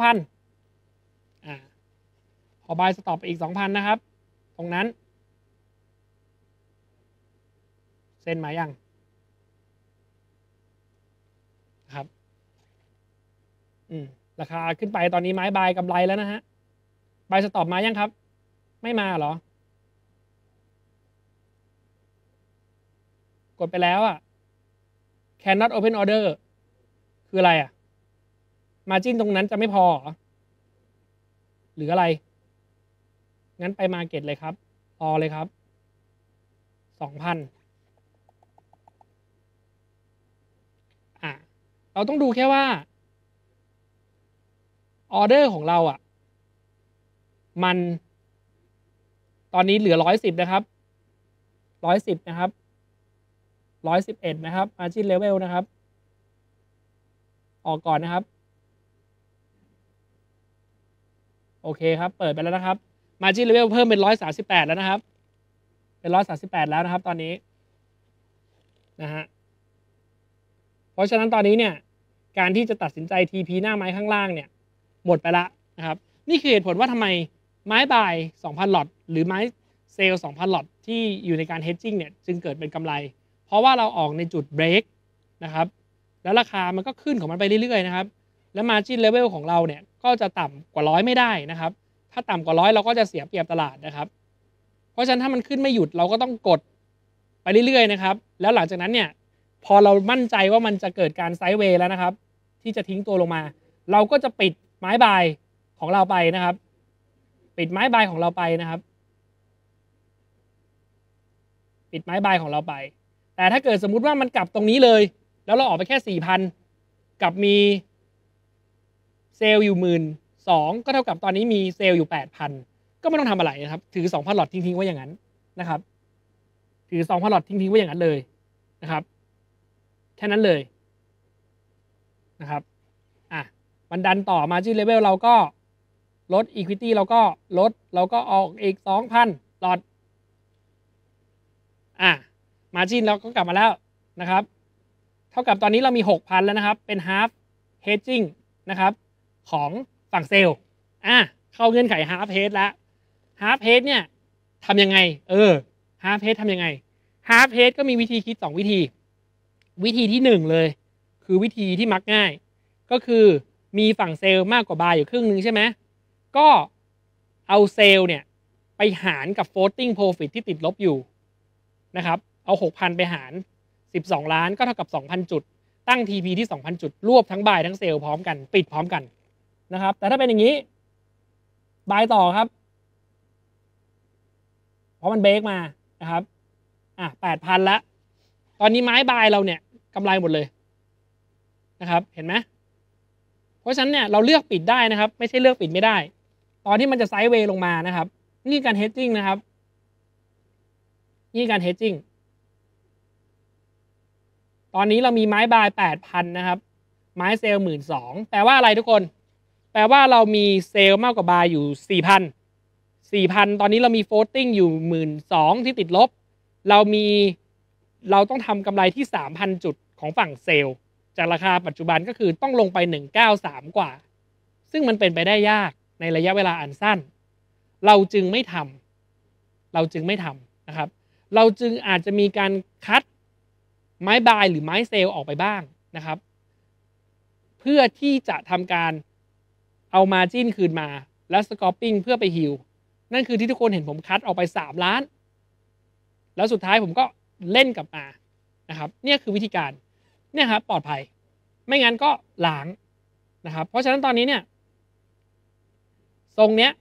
พอบายสต็อปไปอีก 2,000 นะครับตรงนั้นเส้นมายังครับราคาขึ้นไปตอนนี้ไม้บายกำไรแล้วนะฮะบายสต็อปมายังครับไม่มาเหรอกดไปแล้วอ่ะ cannot open order คืออะไรอ่ะ margin ตรงนั้นจะไม่พอหรืออะไรงั้นไป market เลยครับพอเลยครับ 2,000เราต้องดูแค่ว่าออเดอร์ของเราอ่ะมันตอนนี้เหลือ110นะครับ110นะครับ111นะครับ margin level นะครับออกก่อนนะครับโอเคครับเปิดไปแล้วนะครับ margin level เพิ่มเป็น138แล้วนะครับเป็น138แล้วนะครับตอนนี้นะฮะเพราะฉะนั้นตอนนี้เนี่ยการที่จะตัดสินใจ TP หน้าไม้ข้างล่างเนี่ยหมดไปละนะครับนี่คือเหตุผลว่าทำไมไม้บาย 2,000 หลอตหรือไม้เซลล์ 2,000 หลอตที่อยู่ในการ hedging เนี่ยจึงเกิดเป็นกำไรเพราะว่าเราออกในจุดเบรกนะครับแล้วราคามันก็ขึ้นของมันไปเรื่อยๆนะครับและ margin level ของเราเนี่ยก็จะต่ำกว่า100ไม่ได้นะครับถ้าต่ำกว่า100เราก็จะเสียเปรียบตลาดนะครับเพราะฉะนั้นถ้ามันขึ้นไม่หยุดเราก็ต้องกดไปเรื่อยๆนะครับแล้วหลังจากนั้นเนี่ยพอเรามั่นใจว่ามันจะเกิดการไซด์เวย์แล้วนะครับที่จะทิ้งตัวลงมาเราก็จะปิดไม้บายของเราไปนะครับปิดไม้บายของเราไปนะครับปิดไม้บายของเราไปแต่ถ้าเกิดสมมุติว่ามันกลับตรงนี้เลยแล้วเราออกไปแค่ 4,000 กับมีเซลล์อยู่12,000ก็เท่ากับตอนนี้มีเซลล์อยู่ 8,000 ก็ไม่ต้องทำอะไรนะครับถือ 2,000 หลอดทิ้งๆไว้อย่างนั้นนะครับถือ 2,000 หลอดทิ้งๆไว้อย่างนั้นเลยนะครับแค่นั้นเลยนะครับมันดันต่อ margin level เราก็ลด equity เราก็ลดเราก็ออกอีก 2,000 หลอดmargin เราก็กลับมาแล้วนะครับเท่ากับตอนนี้เรามี 6,000 แล้วนะครับเป็น half hedging นะครับของฝั่งเซลล์เข้าเงื่อนไข half hedge แล้ว half hedge เนี่ยทำยังไงhalf hedge ทำยังไง half hedge ก็มีวิธีคิด2วิธีวิธีที่1เลยคือวิธีที่มักง่ายก็คือมีฝั่งเซลล์มากกว่าบายอยู่ครึ่งนึงใช่ไหมก็เอาเซลล์เนี่ยไปหารกับ floating profit ที่ติดลบอยู่นะครับเอา 6,000 ไปหาร12ล้านก็เท่ากับ 2,000 จุดตั้ง TP ที่ 2,000 จุดรวบทั้งบายทั้งเซลล์พร้อมกันปิดพร้อมกันนะครับแต่ถ้าเป็นอย่างนี้บายต่อครับเพราะมันเบรกมานะครับ8,000 ละตอนนี้ไม้บายเราเนี่ยกำไรหมดเลยนะครับเห็นไหมเพราะฉะนั้นเนี่ยเราเลือกปิดได้นะครับไม่ใช่เลือกปิดไม่ได้ตอนที่มันจะไซด์เวย์ลงมานะครับนี่การ hedging นะครับนี่การ hedging ตอนนี้เรามีไม้บาย 8,000 นะครับไม้เซลล์ 12,000 แปลว่าอะไรทุกคนแปลว่าเรามีเซลล์มากกว่าบายอยู่ 4,000 ตอนนี้เรามี floating อยู่ 12,000 ที่ติดลบเราต้องทำกำไรที่ 3,000 จุดของฝั่งเซลล์จากราคาปัจจุบันก็คือต้องลงไป193กว่าซึ่งมันเป็นไปได้ยากในระยะเวลาอันสั้นเราจึงไม่ทำนะครับเราจึงอาจจะมีการคัดไม้บายหรือไม้เซลล์ออกไปบ้างนะครับเพื่อที่จะทำการเอามาร์จิ้นคืนมาและสกอปปิ้งเพื่อไปฮิลนั่นคือที่ทุกคนเห็นผมคัดออกไป3ล้านแล้วสุดท้ายผมก็เล่นกลับมานะครับเนี่ยคือวิธีการเนี่ยครับปลอดภัยไม่งั้นก็ล้างนะครับเพราะฉะนั้นตอนนี้เนี่ยทรงเนี้ย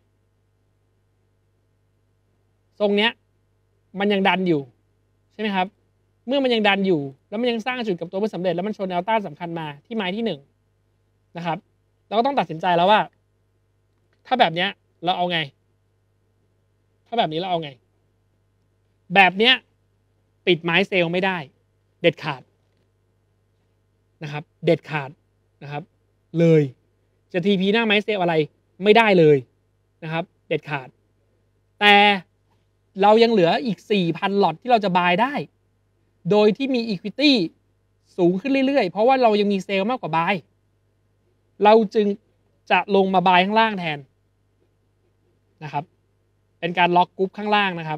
มันยังดันอยู่ใช่ไหมครับเมื่อมันยังดันอยู่แล้วมันยังสร้างจุดกับตัวไม่สำเร็จแล้วมันชนแนวต้านสำคัญมาที่ไม้ที่1นะครับเราก็ต้องตัดสินใจแล้วว่าถ้าแบบเนี้ยเราเอาไงถ้าแบบนี้เราเอาไงแบบเนี้ยปิดไม้เซลล์ไม่ได้เด็ดขาดนะครับเด็ดขาดนะครับเลยจะ TP หน้าไม้เซลล์อะไรไม่ได้เลยนะครับเด็ดขาดแต่เรายังเหลืออีก 4,000 หลอตที่เราจะบายได้โดยที่มี equity สูงขึ้นเรื่อยๆเพราะว่าเรายังมีเซลล์มากกว่าบายเราจึงจะลงมาบายข้างล่างแทนนะครับเป็นการล็อกกรุ๊ปข้างล่างนะครับ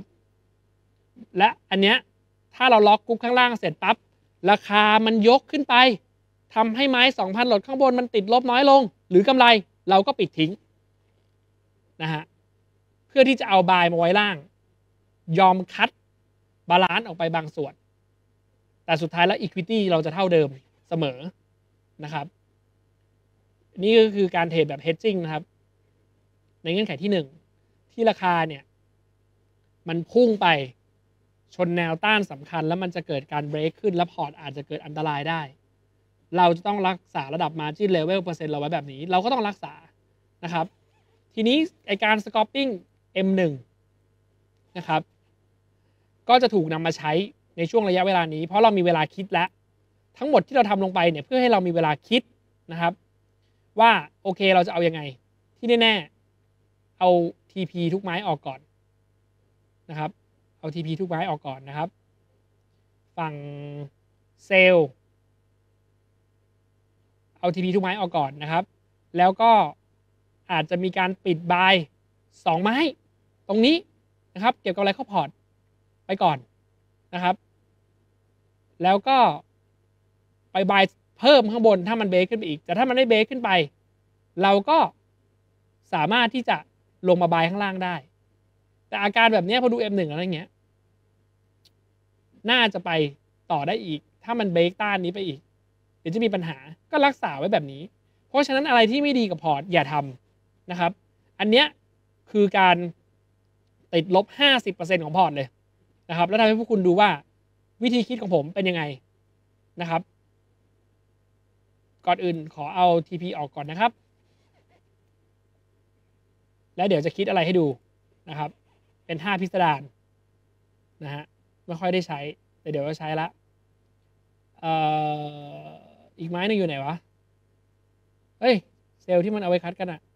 และอันเนี้ยถ้าเราล็อกกรุ๊ปข้างล่างเสร็จปั๊บราคามันยกขึ้นไปทำให้ไม้ 2,000 หลดข้างบนมันติดลบน้อยลงหรือกำไรเราก็ปิดทิ้งนะฮะเพื่อที่จะเอาบายมาไว้ล่างยอมคัดบาลานซ์ออกไปบางส่วนแต่สุดท้ายแล้ว Equity เราจะเท่าเดิมเสมอนะครับนี่ก็คือการเทรดแบบ hedging นะครับในเงื่อนไขที่1ที่ราคาเนี่ยมันพุ่งไปชนแนวต้านสำคัญแล้วมันจะเกิดการเบรกขึ้นแล้วพอร์ตอาจจะเกิดอันตรายได้เราจะต้องรักษาระดับ margin level เปอร์เซ็นต์เราไว้แบบนี้เราก็ต้องรักษานะครับทีนี้ไอการ scalping M1 นะครับก็จะถูกนำมาใช้ในช่วงระยะเวลานี้เพราะเรามีเวลาคิดแล้วทั้งหมดที่เราทำลงไปเนี่ยเพื่อให้เรามีเวลาคิดนะครับว่าโอเคเราจะเอายังไงที่แน่ๆเอา TP ทุกไม้ออกก่อนนะครับเอา TP ทุกไม้ออกก่อนนะครับฝั่งเซลล์เอา TP ทุกไม้ออกก่อนนะครับแล้วก็อาจจะมีการปิดบาย2ไม้ตรงนี้นะครับเก็บกำไรเข้าพอร์ตไปก่อนนะครับแล้วก็ไปบายเพิ่มข้างบนถ้ามันเบรกขึ้นไปอีกแต่ถ้ามันไม่เบรกขึ้นไปเราก็สามารถที่จะลงมาบายข้างล่างได้แต่อาการแบบนี้พอดู M1 อะไรเงี้ยน่าจะไปต่อได้อีกถ้ามันเบรกต้านนี้ไปอีกเดี๋ยวจะมีปัญหาก็รักษาไว้แบบนี้เพราะฉะนั้นอะไรที่ไม่ดีกับพอร์ตอย่าทำนะครับอันเนี้ยคือการติดลบ 50% ของพอร์ตเลยนะครับแล้วทำให้พวกคุณดูว่าวิธีคิดของผมเป็นยังไงนะครับก่อนอื่นขอเอา TP ออกก่อนนะครับแล้วเดี๋ยวจะคิดอะไรให้ดูนะครับเป็นท่าพิสดารนะฮะไม่ค่อยได้ใช้แต่เดี๋ยวจะใช้ละอีกไม้นึงอยู่ไหนวะเฮ้ยเซลล์ที่มันเอาไว้คัดกันอะ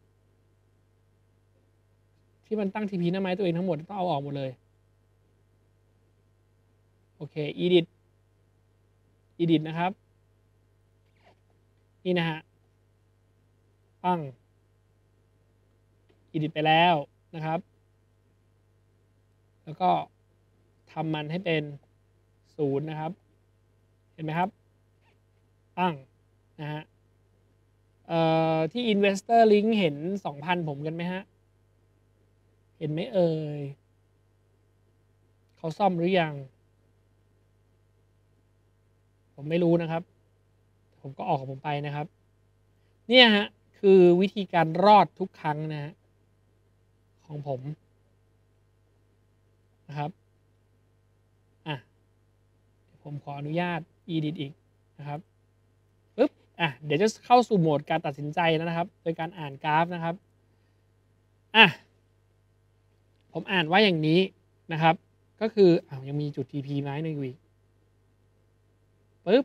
ที่มันตั้ง TP หน้าไม้ตัวเองทั้งหมดต้องเอาออกหมดเลยโอเค edit นะครับนี่นะฮะปั้ง edit ไปแล้วนะครับแล้วก็ทำมันให้เป็น0นะครับเห็นไหมครับปั้งนะฮะที่ investor link เห็น 2,000 ผมกันไหมฮะเห็นไหมเอ่ยเขาซ่อมหรือยังผมไม่รู้นะครับผมก็ออกของผมไปนะครับเนี่ยฮะคือวิธีการรอดทุกครั้งนะฮะของผมนะครับผมขออนุญาต edit อีกนะครับปึ๊บเดี๋ยวจะเข้าสู่โหมดการตัดสินใจนะครับโดยการอ่านกราฟนะครับผมอ่านว่าอย่างนี้นะครับก็คือยังมีจุด TP ไม้หนึ่งอยู่อีกปึ๊บ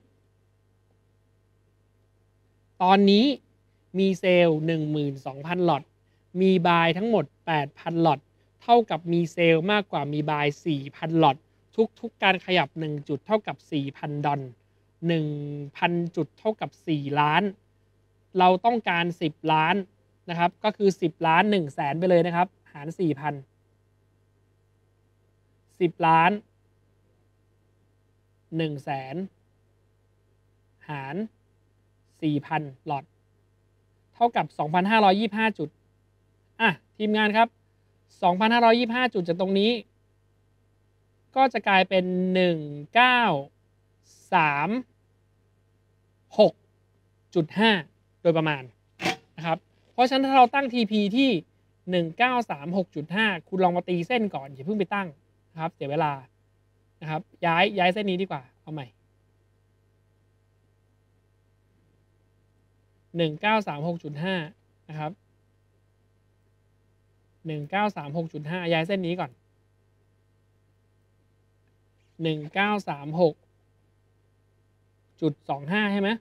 ตอนนี้มีเซลล์ 12,000 หลอตมีบายทั้งหมด 8,000 หลอตเท่ากับมีเซลล์มากกว่ามีบาย 4,000 หลอตทุกการขยับ1จุดเท่ากับ 4,000 ดอล1,000 จุดเท่ากับ4ล้านเราต้องการ10ล้านนะครับก็คือ10ล้าน100,000ไปเลยนะครับหาร 4,000 10ล้าน100,000หาร 4,000 หลอตเท่ากับ 2,525 จุดทีมงานครับ 2,525 จุดจากตรงนี้ก็จะกลายเป็น 1936.5 โดยประมาณนะครับเพราะฉะนั้นถ้าเราตั้ง TP ที่ 1936.5 คุณลองมาตีเส้นก่อนอย่าเพิ่งไปตั้งนะครับเสียเวลานะครับย้ายเส้นนี้ดีกว่าเอาใหม่ 1936.5 นะครับ 1936.5 ย้ายเส้นนี้ก่อน 1936.25 ใช่ไหม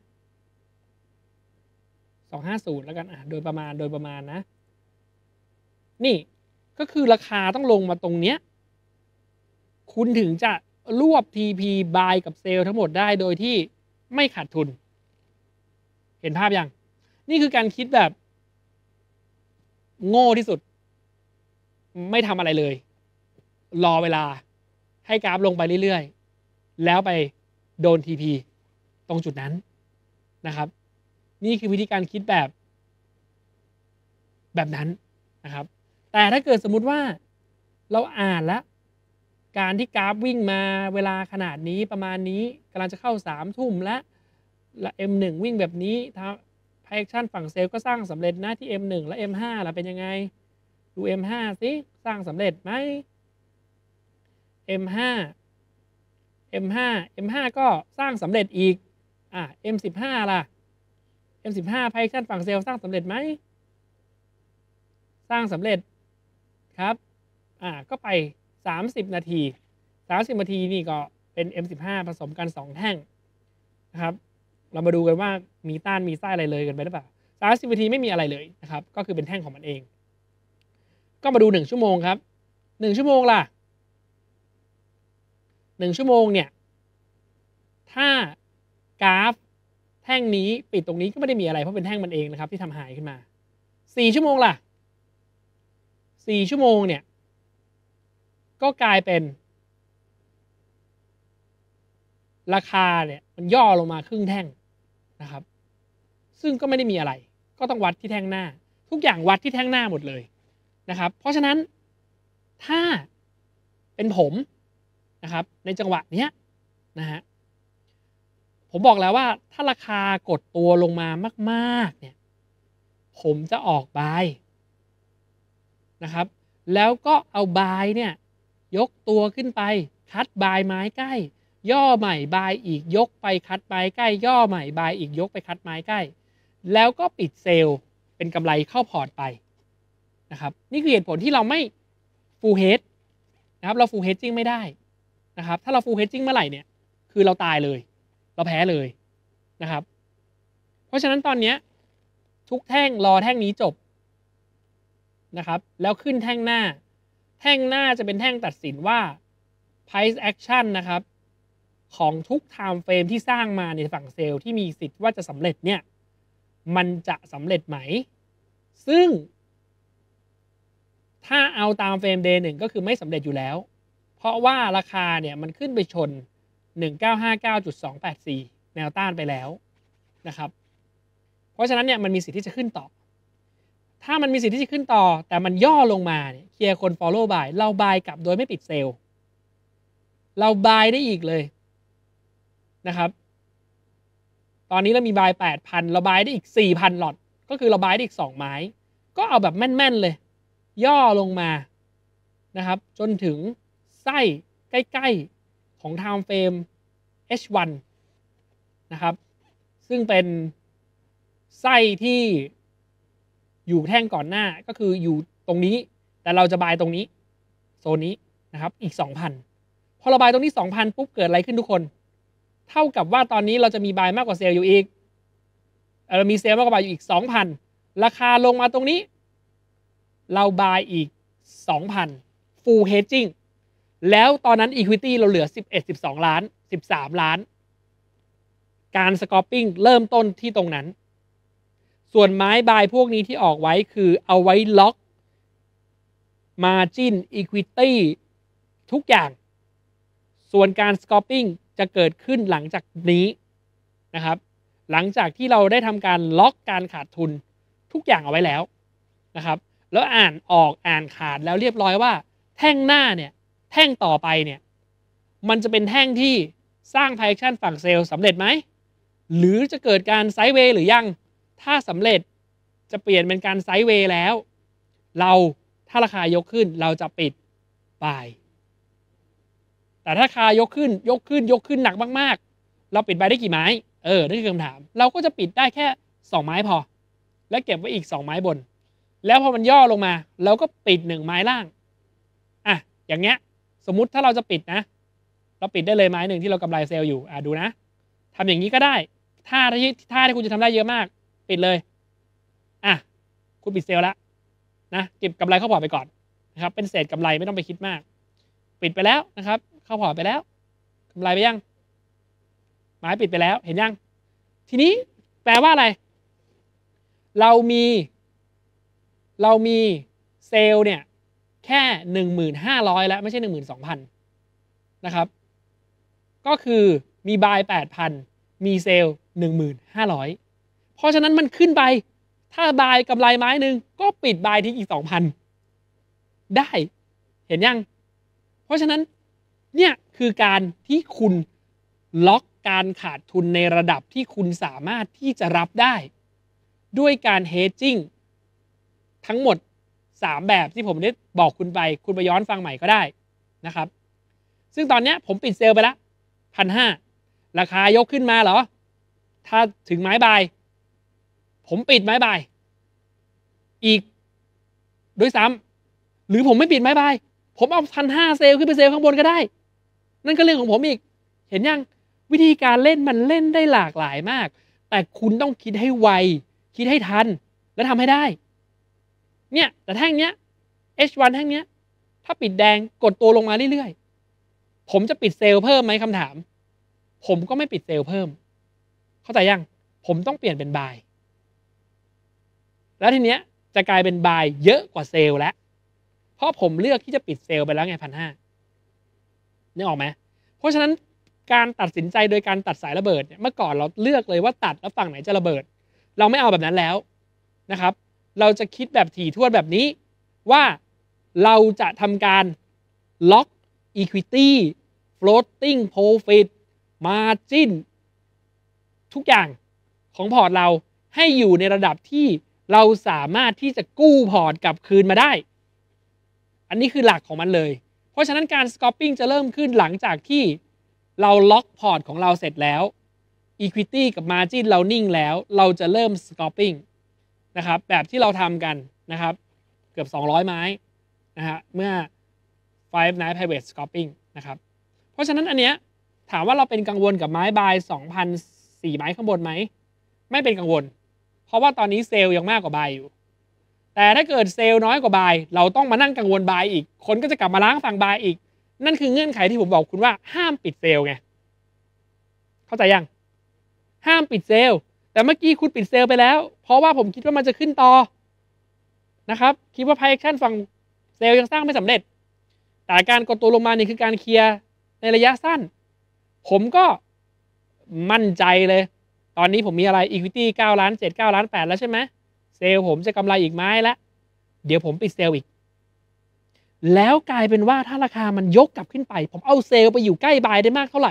250แล้วกันโดยประมาณนะนี่ก็คือราคาต้องลงมาตรงเนี้ยคุณถึงจะรวบ TP buy กับเซลล์ทั้งหมดได้โดยที่ไม่ขาดทุนเห็นภาพยังนี่คือการคิดแบบโง่ที่สุดไม่ทำอะไรเลยรอเวลาให้กราฟลงไปเรื่อยๆแล้วไปโดน TP ตรงจุดนั้นนะครับนี่คือวิธีการคิดแบบนั้นนะครับแต่ถ้าเกิดสมมุติว่าเราอ่านแล้วการที่กราฟวิ่งมาเวลาขนาดนี้ประมาณนี้กำลังจะเข้า3 ทุ่มและ M1 วิ่งแบบนี้ไพแอคชั่นฝั่งเซลล์ก็สร้างสำเร็จนะที่ M1 และ M5 ล่ะเป็นยังไงดู M5 สิสร้างสำเร็จไหม M5 ก็สร้างสำเร็จอีกM15 ล่ะ M15 ไพแอคชั่นฝั่งเซลล์สร้างสำเร็จไหมสร้างสำเร็จครับก็ไป30 นาที30 นาทีนี่ก็เป็น M15 ผสมกัน2 แท่งนะครับเรามาดูกันว่ามีต้านมีไส้อะไรเลยกันไปหรือเปล่า30 นาทีไม่มีอะไรเลยนะครับก็คือเป็นแท่งของมันเองก็มาดู1 ชั่วโมงครับ1 ชั่วโมงล่ะ1 ชั่วโมงเนี่ยถ้ากราฟแท่งนี้ปิดตรงนี้ก็ไม่ได้มีอะไรเพราะเป็นแท่งมันเองนะครับที่ทำหายขึ้นมา4 ชั่วโมงล่ะ4 ชั่วโมงเนี่ยก็กลายเป็นราคาเนี่ยมันย่อลงมาครึ่งแท่งนะครับซึ่งก็ไม่ได้มีอะไรก็ต้องวัดที่แท่งหน้าทุกอย่างวัดที่แท่งหน้าหมดเลยนะครับเพราะฉะนั้นถ้าเป็นผมนะครับในจังหวะเนี้ยนะฮะผมบอกแล้วว่าถ้าราคากดตัวลงมามากๆเนี่ยผมจะออกบายนะครับแล้วก็เอาบายเนี่ยยกตัวขึ้นไปคัดบายไม้ใกล้ย่อใหม่บายอีกยกไปคัดไม้ใกล้ย่อใหม่บายอีกยกไปคัดไม้ใกล้แล้วก็ปิดเซลล์เป็นกำไรเข้าพอร์ตไปนะครับนี่คือเหตุผลที่เราไม่ full hedge นะครับเรา full hedging ไม่ได้นะครับถ้าเรา full hedging เมื่อไหร่เนี่ยคือเราตายเลยเราแพ้เลยนะครับเพราะฉะนั้นตอนนี้ทุกแท่งรอแท่งนี้จบนะครับแล้วขึ้นแท่งหน้าจะเป็นแท่งตัดสินว่า price action นะครับของทุก time frame ที่สร้างมาในฝั่งเซลล์ที่มีสิทธิ์ว่าจะสำเร็จเนี่ยมันจะสำเร็จไหมซึ่งถ้าเอาตามเฟรม day 1ก็คือไม่สำเร็จอยู่แล้วเพราะว่าราคาเนี่ยมันขึ้นไปชน 1959.284 แนวต้านไปแล้วนะครับเพราะฉะนั้นเนี่ยมันมีสิทธิ์ที่จะขึ้นต่อถ้ามันมีสิทธิ์ที่จะขึ้นต่อแต่มันย่อลงมาเนี่ยเคลียร์คน follow buy เรา buy กลับโดยไม่ปิดเซลล์เรา buy ได้อีกเลยนะครับตอนนี้เรามี buy 8,000 เรา buy ได้อีก 4,000 หลอตก็คือเรา buy ได้อีก2 ไม้ก็เอาแบบแม่นๆเลยย่อลงมานะครับจนถึงไส้ใกล้ๆของ time frame H1 นะครับซึ่งเป็นไส้ที่อยู่แท่งก่อนหน้าก็คืออยู่ตรงนี้แต่เราจะบายตรงนี้โซนนี้นะครับอีก 2,000 พอเราบายตรงนี้ 2,000 ปุ๊บเกิดอะไรขึ้นทุกคนเท่ากับว่าตอนนี้เราจะมีบายมากกว่าเซลล์อยู่อีกเรามีเซลล์มากกว่าบายอยู่อีก 2,000 ราคาลงมาตรงนี้เราบายอีก 2,000 full hedging แล้วตอนนั้น equity เราเหลือ11-12 ล้าน13 ล้านการสกอปปิ้งเริ่มต้นที่ตรงนั้นส่วนไม้บายพวกนี้ที่ออกไว้คือเอาไว้ล็อก margin equity ทุกอย่างส่วนการสกอปปิ้งจะเกิดขึ้นหลังจากนี้นะครับหลังจากที่เราได้ทำการล็อกการขาดทุนทุกอย่างเอาไว้แล้วนะครับแล้วอ่านออกอ่านขาดแล้วเรียบร้อยว่าแท่งหน้าเนี่ยแท่งต่อไปเนี่ยมันจะเป็นแท่งที่สร้าง price action ฝั่งเซลล์สำเร็จไหมหรือจะเกิดการไซด์เวย์หรือยังถ้าสำเร็จจะเปลี่ยนเป็นการไซด์เวย์แล้วถ้าราคายกขึ้นเราจะปิดบายแต่ถ้าราคายกขึ้นหนักมากๆเราปิดบายได้กี่ไม้นั่นคือคำถามเราก็จะปิดได้แค่2 ไม้พอและเก็บไว้อีก2 ไม้บนแล้วพอมันย่อลงมาเราก็ปิด1 ไม้ล่างอย่างเงี้ยสมมุติถ้าเราจะปิดนะเราปิดได้เลยไม้หนึ่งที่เรากำไรเซลล์อยู่ดูนะทำอย่างนี้ก็ได้ถ้าที่คุณจะทำได้เยอะมากปิดเลยคุณปิดเซลล์แล้วนะเก็บกำไรเข้าพอร์ตไปก่อนนะครับเป็นเศษกำไรไม่ต้องไปคิดมากปิดไปแล้วนะครับเข้าพอร์ตไปแล้วกำไรไปยังไม้ปิดไปแล้วเห็นยังทีนี้แปลว่าอะไรเรามีเซลล์เนี่ยแค่ 1,500 แล้วไม่ใช่ 12,000 นะครับก็คือมีบาย 8,000 มีเซลล์ 15,000 เพราะฉะนั้นมันขึ้นไปถ้าบายกำไรไม้หนึ่งก็ปิดบายทิ้งอีก 2,000 ได้เห็นยังเพราะฉะนั้นเนี่ยคือการที่คุณล็อกการขาดทุนในระดับที่คุณสามารถที่จะรับได้ด้วยการเฮดจิ้งทั้งหมด3แบบที่ผมได้บอกคุณไปย้อนฟังใหม่ก็ได้นะครับซึ่งตอนนี้ผมปิดเซลล์ไปแล้ว 1,500 ราคายกขึ้นมาเหรอถ้าถึงไม้บายผมปิดไม้บายอีกด้วยซ้ำหรือผมไม่ปิดไม้บายผมเอา 1,500 เซลล์ขึ้นไปเซลล์ข้างบนก็ได้นั่นก็เรื่องของผมอีกเห็นยังวิธีการเล่นมันเล่นได้หลากหลายมากแต่คุณต้องคิดให้ไวคิดให้ทันและทำให้ได้เนี่ยแต่แท่งเนี้ย H1 แท่งเนี้ยถ้าปิดแดงกดตัวลงมาเรื่อยๆผมจะปิดเซลล์เพิ่มไหมคำถามผมก็ไม่ปิดเซลล์เพิ่มเข้าใจยังผมต้องเปลี่ยนเป็นบายแล้วทีเนี้ยจะกลายเป็นบายเยอะกว่าเซลล์แล้วเพราะผมเลือกที่จะปิดเซลล์ไปแล้วไง 1,500 นึกออกไหมเพราะฉะนั้นการตัดสินใจโดยการตัดสายระเบิดเนี่ยเมื่อก่อนเราเลือกเลยว่าตัดแล้วฝั่งไหนจะระเบิดเราไม่เอาแบบนั้นแล้วนะครับเราจะคิดแบบถี่ถ้วนแบบนี้ว่าเราจะทำการล็อก equity floating profit margin ทุกอย่างของพอร์ตเราให้อยู่ในระดับที่เราสามารถที่จะกู้พอร์ตกลับคืนมาได้อันนี้คือหลักของมันเลยเพราะฉะนั้นการ scalping จะเริ่มขึ้นหลังจากที่เราล็อกพอร์ตของเราเสร็จแล้ว equity กับ margin เรานิ่งแล้วเราจะเริ่ม scalping นะครับแบบที่เราทำกันนะครับเกือบ200ไม้นะฮะเมื่อ Five Night Private Scalping นะครับเพราะฉะนั้นอันเนี้ยถามว่าเราเป็นกังวลกับไม้บาย 2,004 ไม้ข้างบนไหมไม่เป็นกังวลเพราะว่าตอนนี้เซลล์ยังมากกว่าบายอยู่แต่ถ้าเกิดเซลล์น้อยกว่าบายเราต้องมานั่งกังวลบายอีกคนก็จะกลับมาล้างฝั่งบายอีกนั่นคือเงื่อนไขที่ผมบอกคุณว่าห้ามปิดเซลล์ไงเข้าใจยังห้ามปิดเซลล์แต่เมื่อกี้คุณปิดเซลล์ไปแล้วเพราะว่าผมคิดว่ามันจะขึ้นต่อนะครับคิดว่า price action ฝั่งเซลล์ยังสร้างไม่สำเร็จแต่การกดตัวลงมานี่คือการเคลียร์ในระยะสั้นผมก็มั่นใจเลยตอนนี้ผมมีอะไร equity 9 ล้าน 7 9 ล้าน 8แล้วใช่ไหมเซลล์ผมจะกำไรอีกไม้แล้วเดี๋ยวผมปิดเซลล์อีกแล้วกลายเป็นว่าถ้าราคามันยกกลับขึ้นไปผมเอาเซลล์ไปอยู่ใกล้บายได้มากเท่าไหร่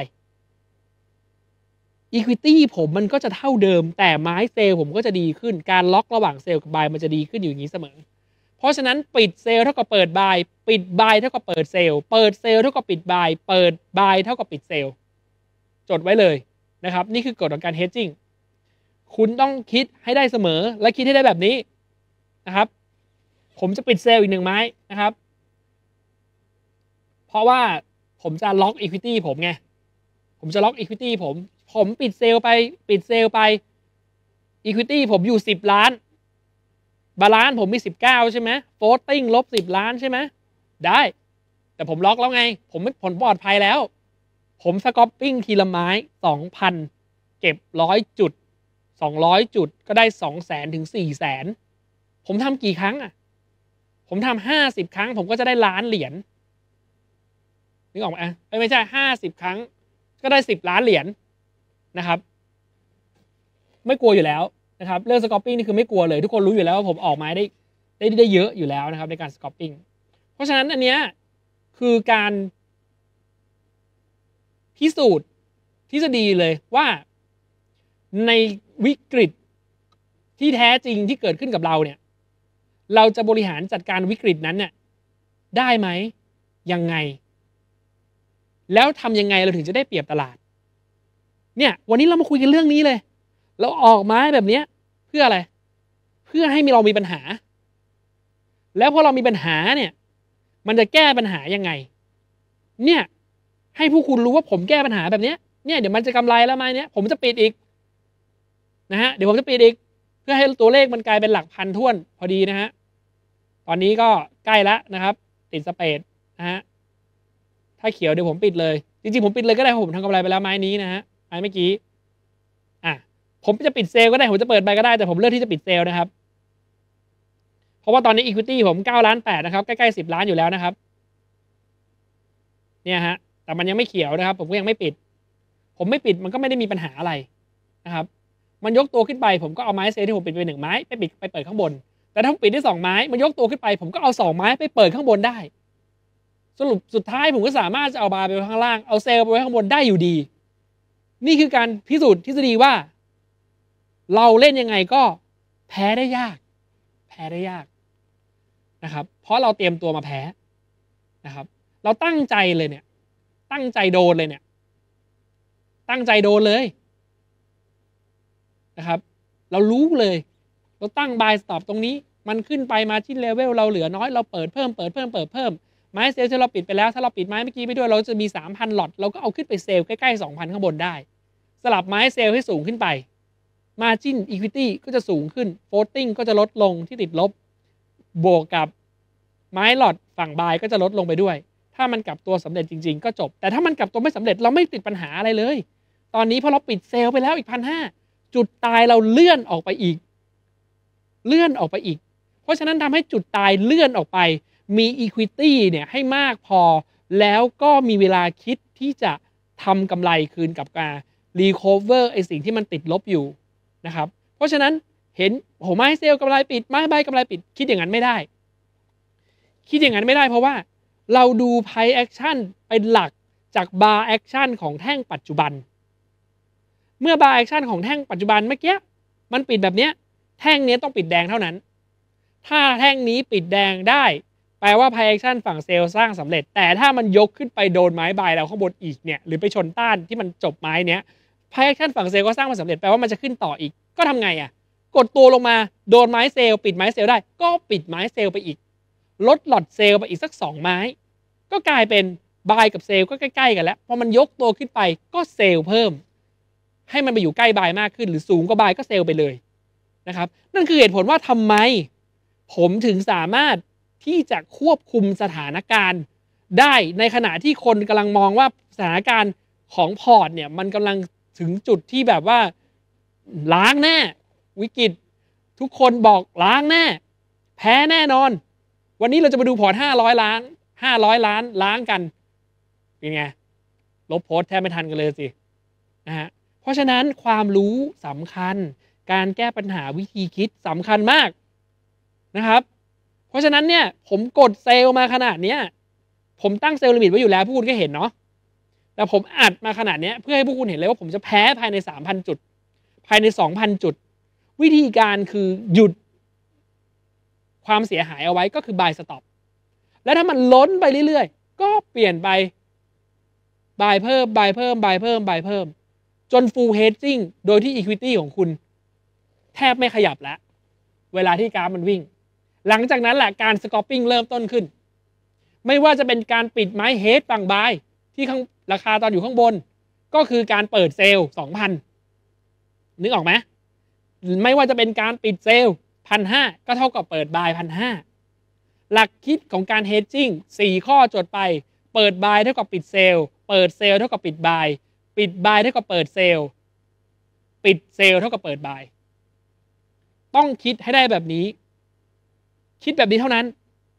equity ผมมันก็จะเท่าเดิมแต่ไม้เซลล์ผมก็จะดีขึ้นการล็อกระหว่างเซลล์กับบายมันจะดีขึ้นอยู่อย่างนี้เสมอเพราะฉะนั้นปิดเซลล์เท่ากับเปิดบายปิดบายเท่ากับเปิดเซลล์เปิดเซลล์เท่ากับปิดบายเปิดบายเท่ากับปิดเซลล์จดไว้เลยนะครับนี่คือกฎของการ hedging คุณต้องคิดให้ได้เสมอและคิดให้ได้แบบนี้นะครับผมจะปิดเซลล์อีก1ไม้นะครับเพราะว่าผมจะล็อก equity ผมไงผมจะล็อก equity ผมปิดเซลล์ไป equity ผมอยู่10 ล้านบาลานซ์ผมมี19ใช่ไหม floating ลบ10 ล้านใช่ไหมได้แต่ผมล็อกแล้วไงผมปลอดภัยแล้วผมสก็อปปิ้งทีละไม้ 2,000 เก็บ100 จุด200 จุดก็ได้ 200,000 ถึง 400,000ผมทำกี่ครั้งอ่ะผมทำ50 ครั้งผมก็จะได้1,000,000 เหรียญนึกออกไหมไม่ใช่50 ครั้งก็ได้10 ล้านเหรียญนะครับไม่กลัวอยู่แล้วนะครับเรื่องสก็อปปิ้งนี่คือไม่กลัวเลยทุกคนรู้อยู่แล้วว่าผมออกไม้ได้เยอะอยู่แล้วนะครับในการสก็อปปิ้งเพราะฉะนั้นอันเนี้ยคือการพิสูจน์ทฤษฎีเลยว่าในวิกฤตที่แท้จริงที่เกิดขึ้นกับเราเนี่ยเราจะบริหารจัดการวิกฤตนั้นเนี่ยได้ไหมยังไงแล้วทำยังไงเราถึงจะได้เปรียบตลาดเนี่ยวันนี้เรามาคุยกันเรื่องนี้เลยเราออกไม้แบบนี้เพื่ออะไรเพื่อให้เรามีปัญหาแล้วพอเรามีปัญหาเนี่ยมันจะแก้ปัญหายังไงเนี่ยให้ผู้คุณรู้ว่าผมแก้ปัญหาแบบนี้เนี่ยเดี๋ยวมันจะกำไรแล้วไม้เนี่ยผมจะปิดอีกนะฮะเดี๋ยวผมจะปิดอีกเพื่อให้ตัวเลขมันกลายเป็นหลักพันท้วนพอดีนะฮะตอนนี้ก็ใกล้แล้วนะครับติดสเปรดนะฮะถ้าเขียวเดี๋ยวผมปิดเลยจริงๆผมปิดเลยก็ได้เพราะผมทำกำไรไปแล้วไม้นี้นะฮะไม้เมื่อกี้ผมจะปิดเซลล์ก็ได้ผมจะเปิดไปก็ได้แต่ผมเลือกที่จะปิดเซลล์นะครับเพราะว่าตอนนี้ equity ผม9 ล้าน 8นะครับใกล้ๆ10 ล้านอยู่แล้วนะครับเนี่ยฮะแต่มันยังไม่เขียวนะครับผมก็ยังไม่ปิดผมไม่ปิดมันก็ไม่ได้มีปัญหาอะไรนะครับมันยกตัวขึ้นไปผมก็เอาไม้เซลล์ที่ผมปิดไป1ไม้ไปเปิดข้างบนแต่ถ้าผมปิดได้2ไม้มันยกตัวขึ้นไปผมก็เอา2ไม้ไปเปิดข้างบนได้สรุปสุดท้ายผมก็สามารถจะเอาบาร์ไปไว้ข้างล่างเอาเซลล์ไปไว้ข้างบนได้อยู่ดีนี่คือการพิสูจน์ทฤษฎีว่าเราเล่นยังไงก็แพ้ได้ยากนะครับเพราะเราเตรียมตัวมาแพ้นะครับเราตั้งใจเลยเนี่ยตั้งใจโดนเลยเนี่ยตั้งใจโดนเลยนะครับเรารู้เลยเราตั้งบายสต็อปตรงนี้มันขึ้นไปมาที่เลเวลเราเหลือน้อยเราเปิดเพิ่มไม้เซลล์ที่เราปิดไปแล้วถ้าเราปิดไม้เมื่อกี้ไปด้วยเราจะมี 3,000 หลอตเราก็เอาขึ้นไปเซลล์ใกล้ๆ 2,000 ข้างบนได้สลับไม้เซลล์ให้สูงขึ้นไป Margin Equity ก็จะสูงขึ้น Floating ก็จะลดลงที่ติดลบบวกกับไม้หลอตฝั่งบายก็จะลดลงไปด้วยถ้ามันกลับตัวสำเร็จจริงๆก็จบแต่ถ้ามันกลับตัวไม่สำเร็จเราไม่ติดปัญหาอะไรเลยตอนนี้พอเราปิดเซลล์ไปแล้วอีก 1,500 จุดตายเราเลื่อนออกไปอีกเพราะฉะนั้นทำให้จุดตายเลื่อนออกไปมี Equity เนี่ยให้มากพอแล้วก็มีเวลาคิดที่จะทำกำไรคืนกับการ Recover ไอสิ่งที่มันติดลบอยู่นะครับเพราะฉะนั้นเห็นโหไม้เซลล์กำไรปิดไม้ใบกำไรปิดคิดอย่างนั้นไม่ได้เพราะว่าเราดู Price Action เป็นหลักจาก Bar Action ของแท่งปัจจุบันเมื่อ Bar Action ของแท่งปัจจุบันเมื่อกี้มันปิดแบบเนี้ยแท่งนี้ต้องปิดแดงเท่านั้นถ้าแท่งนี้ปิดแดงได้แปลว่า Price Action ฝั่งเซลล์สร้างสำเร็จแต่ถ้ามันยกขึ้นไปโดนไม้บายเราข้างบนอีกเนี่ยหรือไปชนต้านที่มันจบไม้เนี้ย Price Action ฝั่งเซลล์ก็สร้างมาสำเร็จแปลว่ามันจะขึ้นต่ออีกก็ทำไงอ่ะกดตัวลงมาโดนไม้เซลล์ปิดไม้เซลล์ได้ก็ปิดไม้เซลล์ไปอีกลดหลอดเซลล์ไปอีกสัก2ไม้ก็กลายเป็นบายกับเซลล์ก็ใกล้ๆกันแล้วพอมันยกตัวขึ้นไปก็เซลล์เพิ่มให้มันไปอยู่ใกล้บายมากขึ้นหรือสูงกว่าบายก็เซลล์ไปเลยนะครับนั่นคือเหตุผลว่าทำไมผมถึงสามารถที่จะควบคุมสถานการณ์ได้ในขณะที่คนกำลังมองว่าสถานการณ์ของพอร์ตเนี่ยมันกำลังถึงจุดที่แบบว่าล้างแน่วิกฤตทุกคนบอกล้างแน่แพ้แน่นอนวันนี้เราจะมาดูพอร์ต500 ล้านล้างกันเป็นไงลบโพสต์แทบไม่ทันกันเลยสินะฮะเพราะฉะนั้นความรู้สำคัญการแก้ปัญหาวิธีคิดสำคัญมากนะครับเพราะฉะนั้นเนี่ยผมกดเซลล์มาขนาดเนี้ยผมตั้งเซลล์ลิมิตไว้อยู่แล้วพวกคุณก็เห็นเนาะแต่ผมอัดมาขนาดนี้เพื่อให้พวกคุณเห็นเลยว่าผมจะแพ้ภายใน 3,000 จุดภายใน 2,000 จุดวิธีการคือหยุดความเสียหายเอาไว้ก็คือ buy stop แล้วถ้ามันล้นไปเรื่อยๆก็เปลี่ยนไป buy เพิ่มจน full hedging โดยที่ equity ของคุณแทบไม่ขยับแล้วเวลาที่กราฟมันวิ่งหลังจากนั้นแหละการ scalping เริ่มต้นขึ้นไม่ว่าจะเป็นการปิดไม้ hedge ฝั่ง buy ที่ข้างราคาตอนอยู่ข้างบนก็คือการเปิดเซลล์ 2,000 นึกออกไหมไม่ว่าจะเป็นการปิดเซลล์ 1,500 ก็เท่ากับเปิดบาย 1,500 หลักคิดของการ hedging 4 ข้อจดไปเปิดบายเท่ากับปิดเซลล์เปิดเซลล์เท่ากับปิดบายปิดบายเท่ากับเปิดเซลล์ปิดเซลล์เท่ากับเปิดบายต้องคิดให้ได้แบบนี้คิดแบบนี้เท่านั้น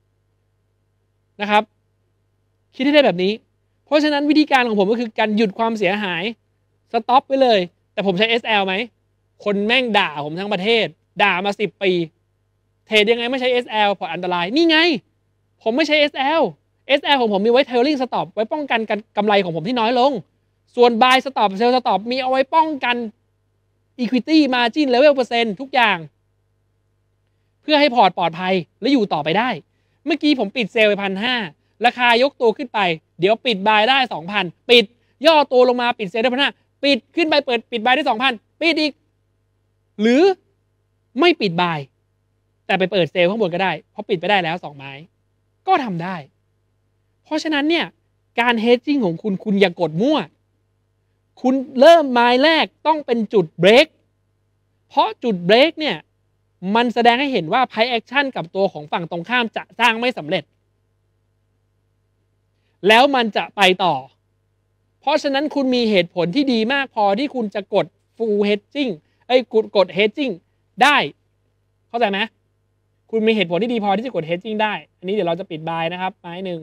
นะครับคิดให้ได้แบบนี้เพราะฉะนั้นวิธีการของผมก็คือการหยุดความเสียหายสต็อปไปเลยแต่ผมใช้ SL ไหมคนแม่งด่าผมทั้งประเทศด่ามา10 ปีเทรดยังไงไม่ใช้ SL พออันตรายนี่ไงผมไม่ใช้ SL ของผมมีไว้ trailing stop ไว้ป้องกันกำไรของผมที่น้อยลงส่วน buy stop sell stop มีเอาไว้ป้องกัน equity margin level เปอร์เซ็นต์ทุกอย่างเพื่อให้พอร์ตปลอดภัยและอยู่ต่อไปได้เมื่อกี้ผมปิดเซลล์ไป 1,500 ราคายกตัวขึ้นไปเดี๋ยวปิดบายได้ 2,000 ปิดย่อตัวลงมาปิดเซลล์ได้ 1,500 ปิดขึ้นไปปิดบายได้ 2,000 ปิดอีกหรือไม่ปิดบายแต่ไปเปิดเซลล์ข้างบนก็ได้เพราะปิดไปได้แล้ว2 ไม้ก็ทำได้เพราะฉะนั้นเนี่ยการ hedging ของคุณอย่ากดมั่วคุณเริ่มไม้แรกต้องเป็นจุดเบรกเพราะจุดเบรกเนี่ยมันแสดงให้เห็นว่า price action กับตัวของฝั่งตรงข้ามจะสร้างไม่สำเร็จแล้วมันจะไปต่อเพราะฉะนั้นคุณมีเหตุผลที่ดีมากพอที่คุณจะกด full hedging กด hedging ได้เข้าใจไหมคุณมีเหตุผลที่ดีพอที่จะกด hedging ได้อันนี้เดี๋ยวเราจะปิดบายนะครับไม้หนึ่ง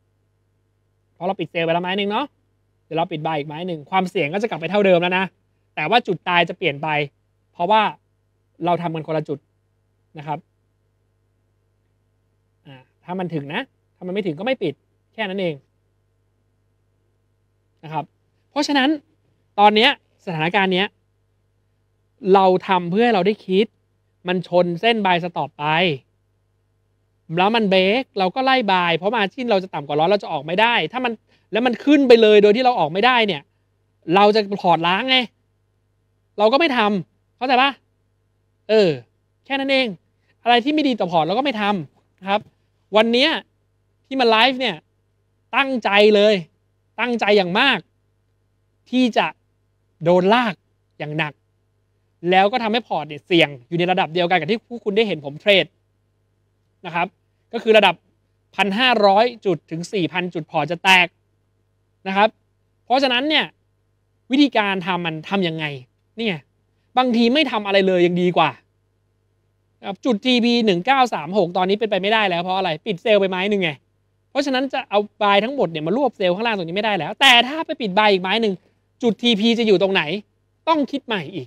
พอเราปิดเซลล์ไปแล้วไม้หนึ่งเนาะเดี๋ยวเราปิดบายอีกไม้หนึ่งความเสี่ยงก็จะกลับไปเท่าเดิมแล้วนะแแต่ว่าจุดตายจะเปลี่ยนไปเพราะว่าเราทำกันคนละจุดนะครับถ้ามันถึงนะถ้ามันไม่ถึงก็ไม่ปิดแค่นั้นเองนะครับเพราะฉะนั้นตอนนี้สถานการณ์เนี้ยเราทำเพื่อให้เราได้คิดมันชนเส้นบายสต็อปไปแล้วมันเบรกเราก็ไล่บายเพราะมาจิ้นเราจะต่ำกว่า100เราจะออกไม่ได้ถ้ามันแล้วมันขึ้นไปเลยโดยที่เราออกไม่ได้เนี่ยเราจะถอดล้างไงเราก็ไม่ทำเข้าใจปะแค่นั้นเองอะไรที่ไม่ดีต่อพอร์ตเราก็ไม่ทำนะครับวันนี้ที่มาไลฟ์เนี่ยตั้งใจเลยตั้งใจอย่างมากที่จะโดนลากอย่างหนักแล้วก็ทำให้พอร์ตเนี่ยเสี่ยงอยู่ในระดับเดียวกันกับที่ผู้คุณได้เห็นผมเทรดนะครับก็คือระดับ 1,500 จุดถึง 4,000 จุดพอร์ตจะแตกนะครับเพราะฉะนั้นเนี่ยวิธีการทำมันทำยังไงเนี่ยบางทีไม่ทำอะไรเลยยังดีกว่าจุด TP 1936ตอนนี้เป็นไปไม่ได้แล้วเพราะอะไรปิดเซลล์ไปไม้หนึ่งไงเพราะฉะนั้นจะเอาบายทั้งหมดเนี่ยมารวบเซลล์ข้างล่างตรงนี้ไม่ได้แล้วแต่ถ้าไปปิดบายอีกไม้หนึ่งจุด TP จะอยู่ตรงไหนต้องคิดใหม่อีก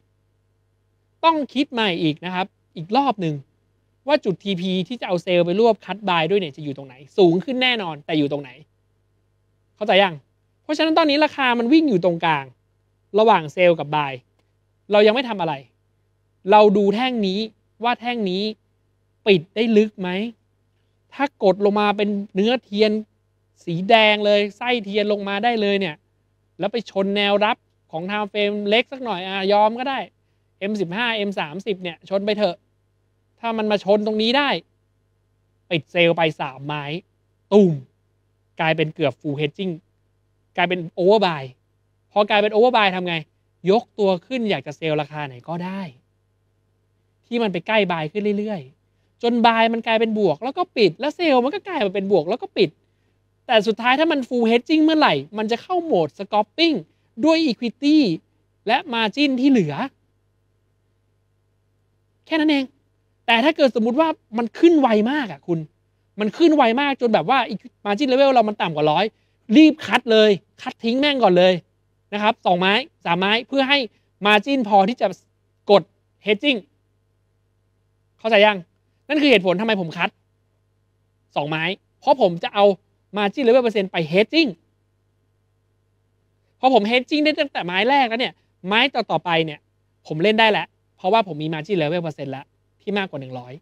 นะครับอีกรอบหนึ่งว่าจุด TP ที่จะเอาเซลล์ไปรวบคัดบายด้วยเนี่ยจะอยู่ตรงไหนสูงขึ้นแน่นอนแต่อยู่ตรงไหนเข้าใจยังเพราะฉะนั้นตอนนี้ราคามันวิ่งอยู่ตรงกลางระหว่างเซลล์กับบายเรายังไม่ทำอะไรเราดูแท่งนี้ว่าแท่งนี้ปิดได้ลึกไหมถ้ากดลงมาเป็นเนื้อเทียนสีแดงเลยไส้เทียนลงมาได้เลยเนี่ยแล้วไปชนแนวรับของไทม์เฟรมเล็กสักหน่อยยอมก็ได้ M15 M30 เนี่ยชนไปเถอะถ้ามันมาชนตรงนี้ได้ปิดเซลล์ไป3ไม้ตูมกลายเป็นเกือบ full hedging กลายเป็น overbuy พอกลายเป็น overbuy ทำไงยกตัวขึ้นอยากจะเซลล์ราคาไหนก็ได้ที่มันไปใกล้บายขึ้นเรื่อยๆจนบายมันกลายเป็นบวกแล้วก็ปิดแล้วเซลล์มันก็กลายมาเป็นบวกแล้วก็ปิดแต่สุดท้ายถ้ามัน full hedging เมื่อไหร่มันจะเข้าโหมด scalping ด้วย equity และ margin ที่เหลือแค่นั้นเองแต่ถ้าเกิดสมมุติว่ามันขึ้นไวมากคุณมันขึ้นไวมากจนแบบว่า margin level เรามันต่ำกว่า100รีบคัดเลยคัดทิ้งแม่งก่อนเลยนะครับ2ไม้3ไม้เพื่อให้ margin พอที่จะกด hedging เข้าใจยังนั่นคือเหตุผลทำไมผมคัด2ไม้เพราะผมจะเอา margin level เปอร์เซ็นต์ไป hedging พอผม hedging ได้ตั้งแต่ไม้แรกแล้วเนี่ยไม้ต่อไปเนี่ยผมเล่นได้แล้วเพราะว่าผมมี margin level เปอร์เซ็นต์แล้วที่มากกว่า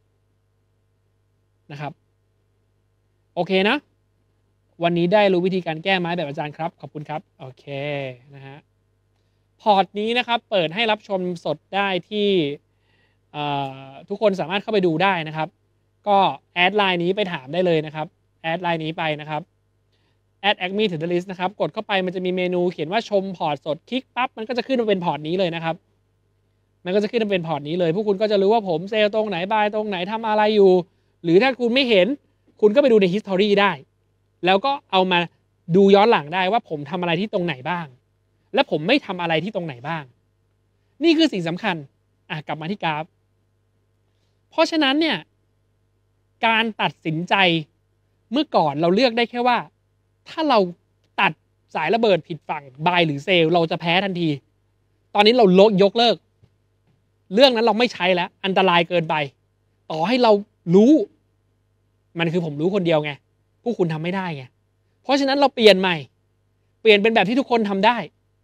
100นะครับโอเคนะวันนี้ได้รู้วิธีการแก้ไม้แบบอาจารย์ครับขอบคุณครับโอเคนะฮะพอร์ตนี้นะครับเปิดให้รับชมสดได้ที่ทุกคนสามารถเข้าไปดูได้นะครับก็แอดไลน์นี้ไปถามได้เลยนะครับแอดไลน์นี้ไปนะครับแอด Acme to the list นะครับกดเข้าไปมันจะมีเมนูเขียนว่าชมพอร์ตสดคลิกปั๊บมันก็จะขึ้นมาเป็นพอร์ตนี้เลยนะครับมันก็จะขึ้นมาเป็นพอร์ตนี้เลยพวกคุณก็จะรู้ว่าผมเซลล์ตรงไหนบายตรงไหนทำอะไรอยู่หรือถ้าคุณไม่เห็นคุณก็ไปดูใน history ได้แล้วก็เอามาดูย้อนหลังได้ว่าผมทำอะไรที่ตรงไหนบ้างและผมไม่ทำอะไรที่ตรงไหนบ้างนี่คือสิ่งสำคัญกลับมาที่กราฟเพราะฉะนั้นเนี่ยการตัดสินใจเมื่อก่อนเราเลือกได้แค่ว่าถ้าเราตัดสายระเบิดผิดฝั่งบายหรือเซลเราจะแพ้ทันทีตอนนี้เรายกเลิกเรื่องนั้นเราไม่ใช้แล้วอันตรายเกินไปต่อให้เรารู้มันคือผมรู้คนเดียวไงพวกคุณทำไม่ได้ไงเพราะฉะนั้นเราเปลี่ยนใหม่เปลี่ยนเป็นแบบที่ทุกคนทำได้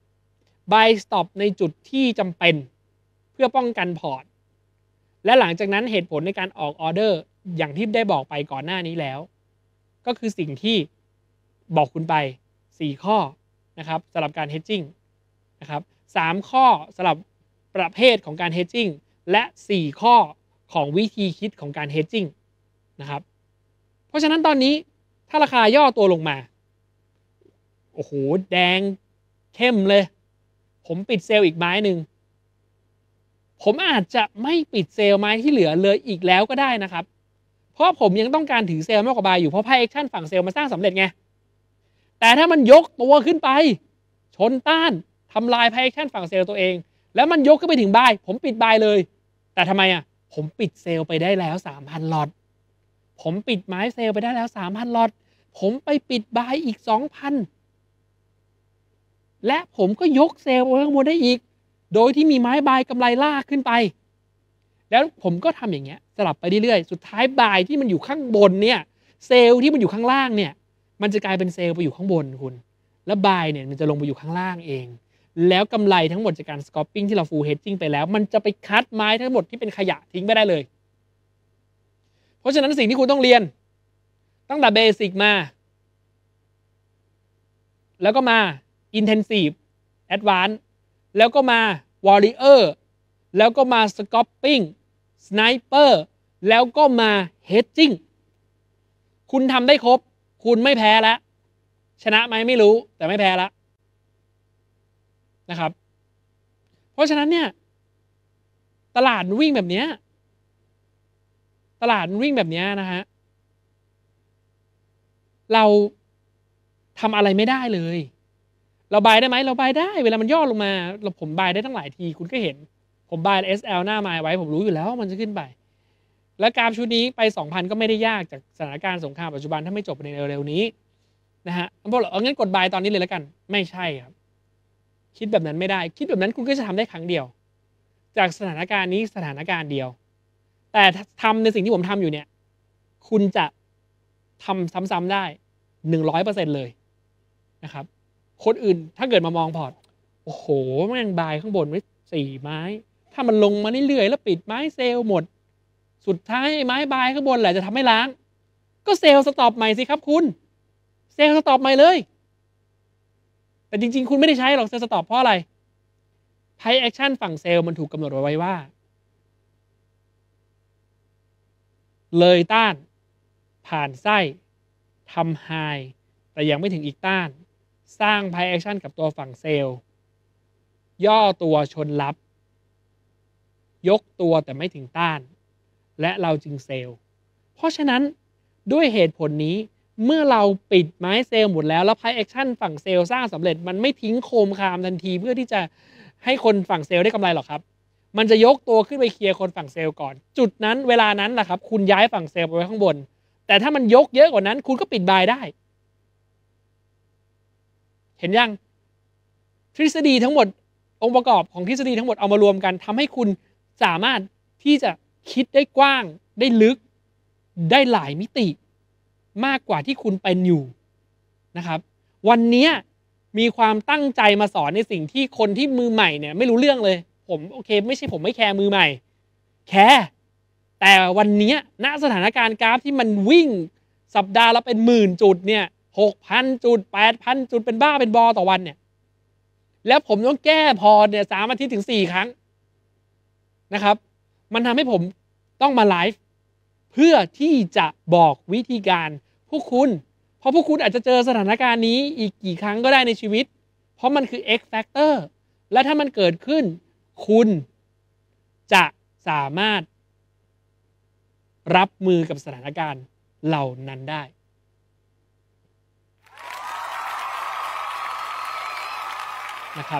buy stop ในจุดที่จำเป็นเพื่อป้องกันพอร์ตและหลังจากนั้นเหตุผลในการออกออเดอร์อย่างที่ได้บอกไปก่อนหน้านี้แล้วก็คือสิ่งที่บอกคุณไป4ข้อนะครับสำหรับการ hedging นะครับ3ข้อสำหรับประเภทของการ hedging และ4ข้อของวิธีคิดของการ hedging นะครับเพราะฉะนั้นตอนนี้ถ้าราคาย่อตัวลงมาโอ้โหแดงเข้มเลยผมปิดเซลล์อีกไม้หนึ่งผมอาจจะไม่ปิดเซลล์ไม้ที่เหลือเลยอีกแล้วก็ได้นะครับเพราะผมยังต้องการถือเซลล์มากกว่าบายอยู่เพราะไพ่แอคชั่นฝั่งเซลล์มาสร้างสำเร็จไงแต่ถ้ามันยกตัวขึ้นไปชนต้านทำลายไพ่แอคชั่นฝั่งเซลล์ตัวเองแล้วมันยกขึ้นไปถึงบายผมปิดบายเลยแต่ทำไมผมปิดเซลล์ไปได้แล้ว 3,000 ล็อตผมปิดไม้เซลล์ไปได้แล้ว 3,000 ล็อตผมไปปิดบายอีก 2,000 และผมก็ยกเซลล์ไปข้างบนได้อีกโดยที่มีไม้บายกำไรลากขึ้นไปแล้วผมก็ทำอย่างเงี้ยสลับไปเรื่อยๆสุดท้ายบายที่มันอยู่ข้างบนเนี่ยเซลล์ที่มันอยู่ข้างล่างเนี่ยมันจะกลายเป็นเซลล์ไปอยู่ข้างบนคุณแล้วบายเนี่ยมันจะลงไปอยู่ข้างล่างเองแล้วกำไรทั้งหมดจากการสกอปปิ้งที่เราฟูลเฮดจิ้งไปแล้วมันจะไปคัดไม้ทั้งหมดที่เป็นขยะทิ้งไปได้เลยเพราะฉะนั้นสิ่งที่คุณต้องเรียนตั้งแต่เบสิกมาแล้วก็มา Intensive Advanced แล้วก็มา Warrior แล้วก็มา Scoping Sniper แล้วก็มา Hedging คุณทำได้ครบคุณไม่แพ้แล้วชนะไหมไม่รู้แต่ไม่แพ้แล้วนะครับเพราะฉะนั้นเนี่ยตลาดวิ่งแบบนี้นะฮะเราทำอะไรไม่ได้เลยเราบายได้ไหมเราบายได้เวลามันย่อลงมาผมบายได้ทั้งหลายทีคุณก็เห็นผมบาย SL หน้าไม้ไว้ผมรู้อยู่แล้วมันจะขึ้นไปและกราฟชุดนี้ไป 2,000 ก็ไม่ได้ยากจากสถานการณ์สงครามปัจจุบันถ้าไม่จบในเร็วๆนี้นะฮะบอกงั้นกดบายตอนนี้เลยแล้วกันไม่ใช่ครับคิดแบบนั้นไม่ได้คิดแบบนั้นคุณก็จะทำได้ครั้งเดียวจากสถานการณ์นี้สถานการณ์เดียวแต่ทำในสิ่งที่ผมทำอยู่เนี่ยคุณจะทำซ้ำๆได้ 100% เลยนะครับคนอื่นถ้าเกิดมามองพอร์ตโอ้โหแม่งบายข้างบนไว้4ไม้ถ้ามันลงมาเรื่อยๆแล้วปิดไม้เซลล์หมดสุดท้ายไม้บายข้างบนแหละจะทำให้ล้างก็เซลล์สต็อปใหม่สิครับคุณเซลล์สต็อปใหม่เลยแต่จริงๆคุณไม่ได้ใช้หรอกเซลล์สต็อปเพราะอะไรไพแอคชั่นฝั่งเซลล์มันถูกกำหนดไว้ว่าเลยต้านผ่านไส้ทำไฮแต่ยังไม่ถึงอีกต้านสร้างไพแอคชั่นกับตัวฝั่งเซลล์ย่อตัวชนรับยกตัวแต่ไม่ถึงต้านและเราจึงเซลล์เพราะฉะนั้นด้วยเหตุผลนี้เมื่อเราปิดไม้เซลล์หมดแล้วไพแอคชั่นฝั่งเซลล์สร้างสำเร็จมันไม่ทิ้งโคมคามทันทีเพื่อที่จะให้คนฝั่งเซลล์ได้กำไรหรอกครับมันจะยกตัวขึ้นไปเคลียร์คนฝั่งเซลล์ก่อนจุดนั้นเวลานั้นแหละครับคุณย้ายฝั่งเซลล์ไปไว้ข้างบนแต่ถ้ามันยกเยอะกว่านั้นคุณก็ปิดบายได้เห็นยังทฤษฎีทั้งหมดองค์ประกอบของทฤษฎีทั้งหมดเอามารวมกันทำให้คุณสามารถที่จะคิดได้กว้างได้ลึกได้หลายมิติมากกว่าที่คุณเป็นอยู่นะครับวันนี้มีความตั้งใจมาสอนในสิ่งที่คนที่มือใหม่เนี่ยไม่รู้เรื่องเลยผมโอเคไม่ใช่ผมไม่แคร์มือใหม่แคร์แต่วันนี้ณสถานการณ์กราฟที่มันวิ่งสัปดาห์ละเป็นหมื่นจุดเนี่ย6,000 จุด 8,000 จุดเป็นบ้าเป็นบอต่อวันเนี่ยแล้วผมต้องแก้พอเนี่ย3 อาทิตย์ถึง4 ครั้งนะครับมันทำให้ผมต้องมาไลฟ์เพื่อที่จะบอกวิธีการพวกคุณเพราะพวกคุณอาจจะเจอสถานการณ์นี้อีกกี่ครั้งก็ได้ในชีวิตเพราะมันคือ X factor และถ้ามันเกิดขึ้นคุณจะสามารถรับมือกับสถานการณ์เหล่านั้นได้นะครับ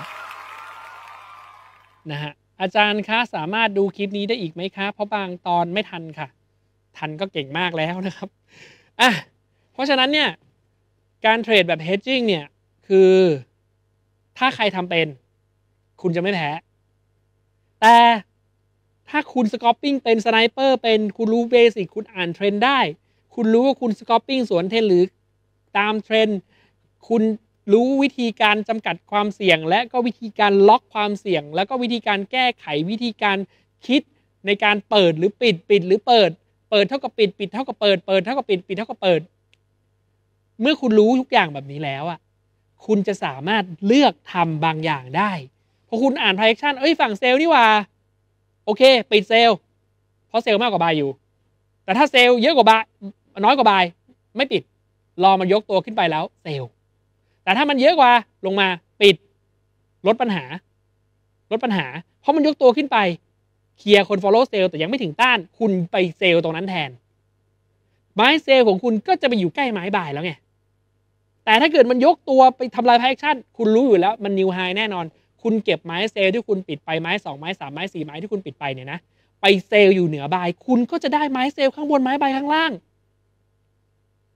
นะฮะอาจารย์คะสามารถดูคลิปนี้ได้อีกไหมคะเพราะบางตอนไม่ทันค่ะทันก็เก่งมากแล้วนะครับเพราะฉะนั้นเนี่ยการเทรดแบบ hedging เนี่ยคือถ้าใครทำเป็นคุณจะไม่แพ้แต่ถ้าคุณสกอปปิ้งเป็นสไนเปอร์เป็นคุณรู้เบสิกคุณอ่านเทรนด์ได้คุณรู้ว่าคุณสกอปปิ้งสวนเทรนด์หรือตามเทรนด์คุณรู้วิธีการจำกัดความเสี่ยงและก็วิธีการล็อกความเสี่ยงแล้วก็วิธีการแก้ไขวิธีการคิดในการเปิดหรือปิดหรือเปิดเท่ากับปิดเท่ากับเปิดเท่ากับปิดเท่ากับเปิดเมื่อคุณรู้ทุกอย่างแบบนี้แล้วอ่ะคุณจะสามารถเลือกทำบางอย่างได้พอคุณอ่าน price action ฝั่งเซลล์นี่ว่าโอเคปิดเซลล์เพราะเซลล์มากกว่าบายอยู่แต่ถ้าเซลล์เยอะกว่าบายน้อยกว่าบายไม่ปิดรอมันยกตัวขึ้นไปแล้วเซลล์แต่ถ้ามันเยอะกว่าลงมาปิดลดปัญหาเพราะมันยกตัวขึ้นไปเคลียร์คน follow เซลล์แต่ยังไม่ถึงต้านคุณไปเซลล์ตรงนั้นแทนไม้เซลล์ของคุณก็จะไปอยู่ใกล้ไม้บ่ายแล้วไงแต่ถ้าเกิดมันยกตัวไปทำลาย price action คุณรู้อยู่แล้วมัน new high แน่นอนคุณเก็บไม้เซลล์ที่คุณปิดไปไม้2ไม้3ไม้4ไม้ที่คุณปิดไปเนี่ยนะไปเซลล์อยู่เหนือบายคุณก็จะได้ไม้เซลล์ข้างบนไม้บายข้างล่าง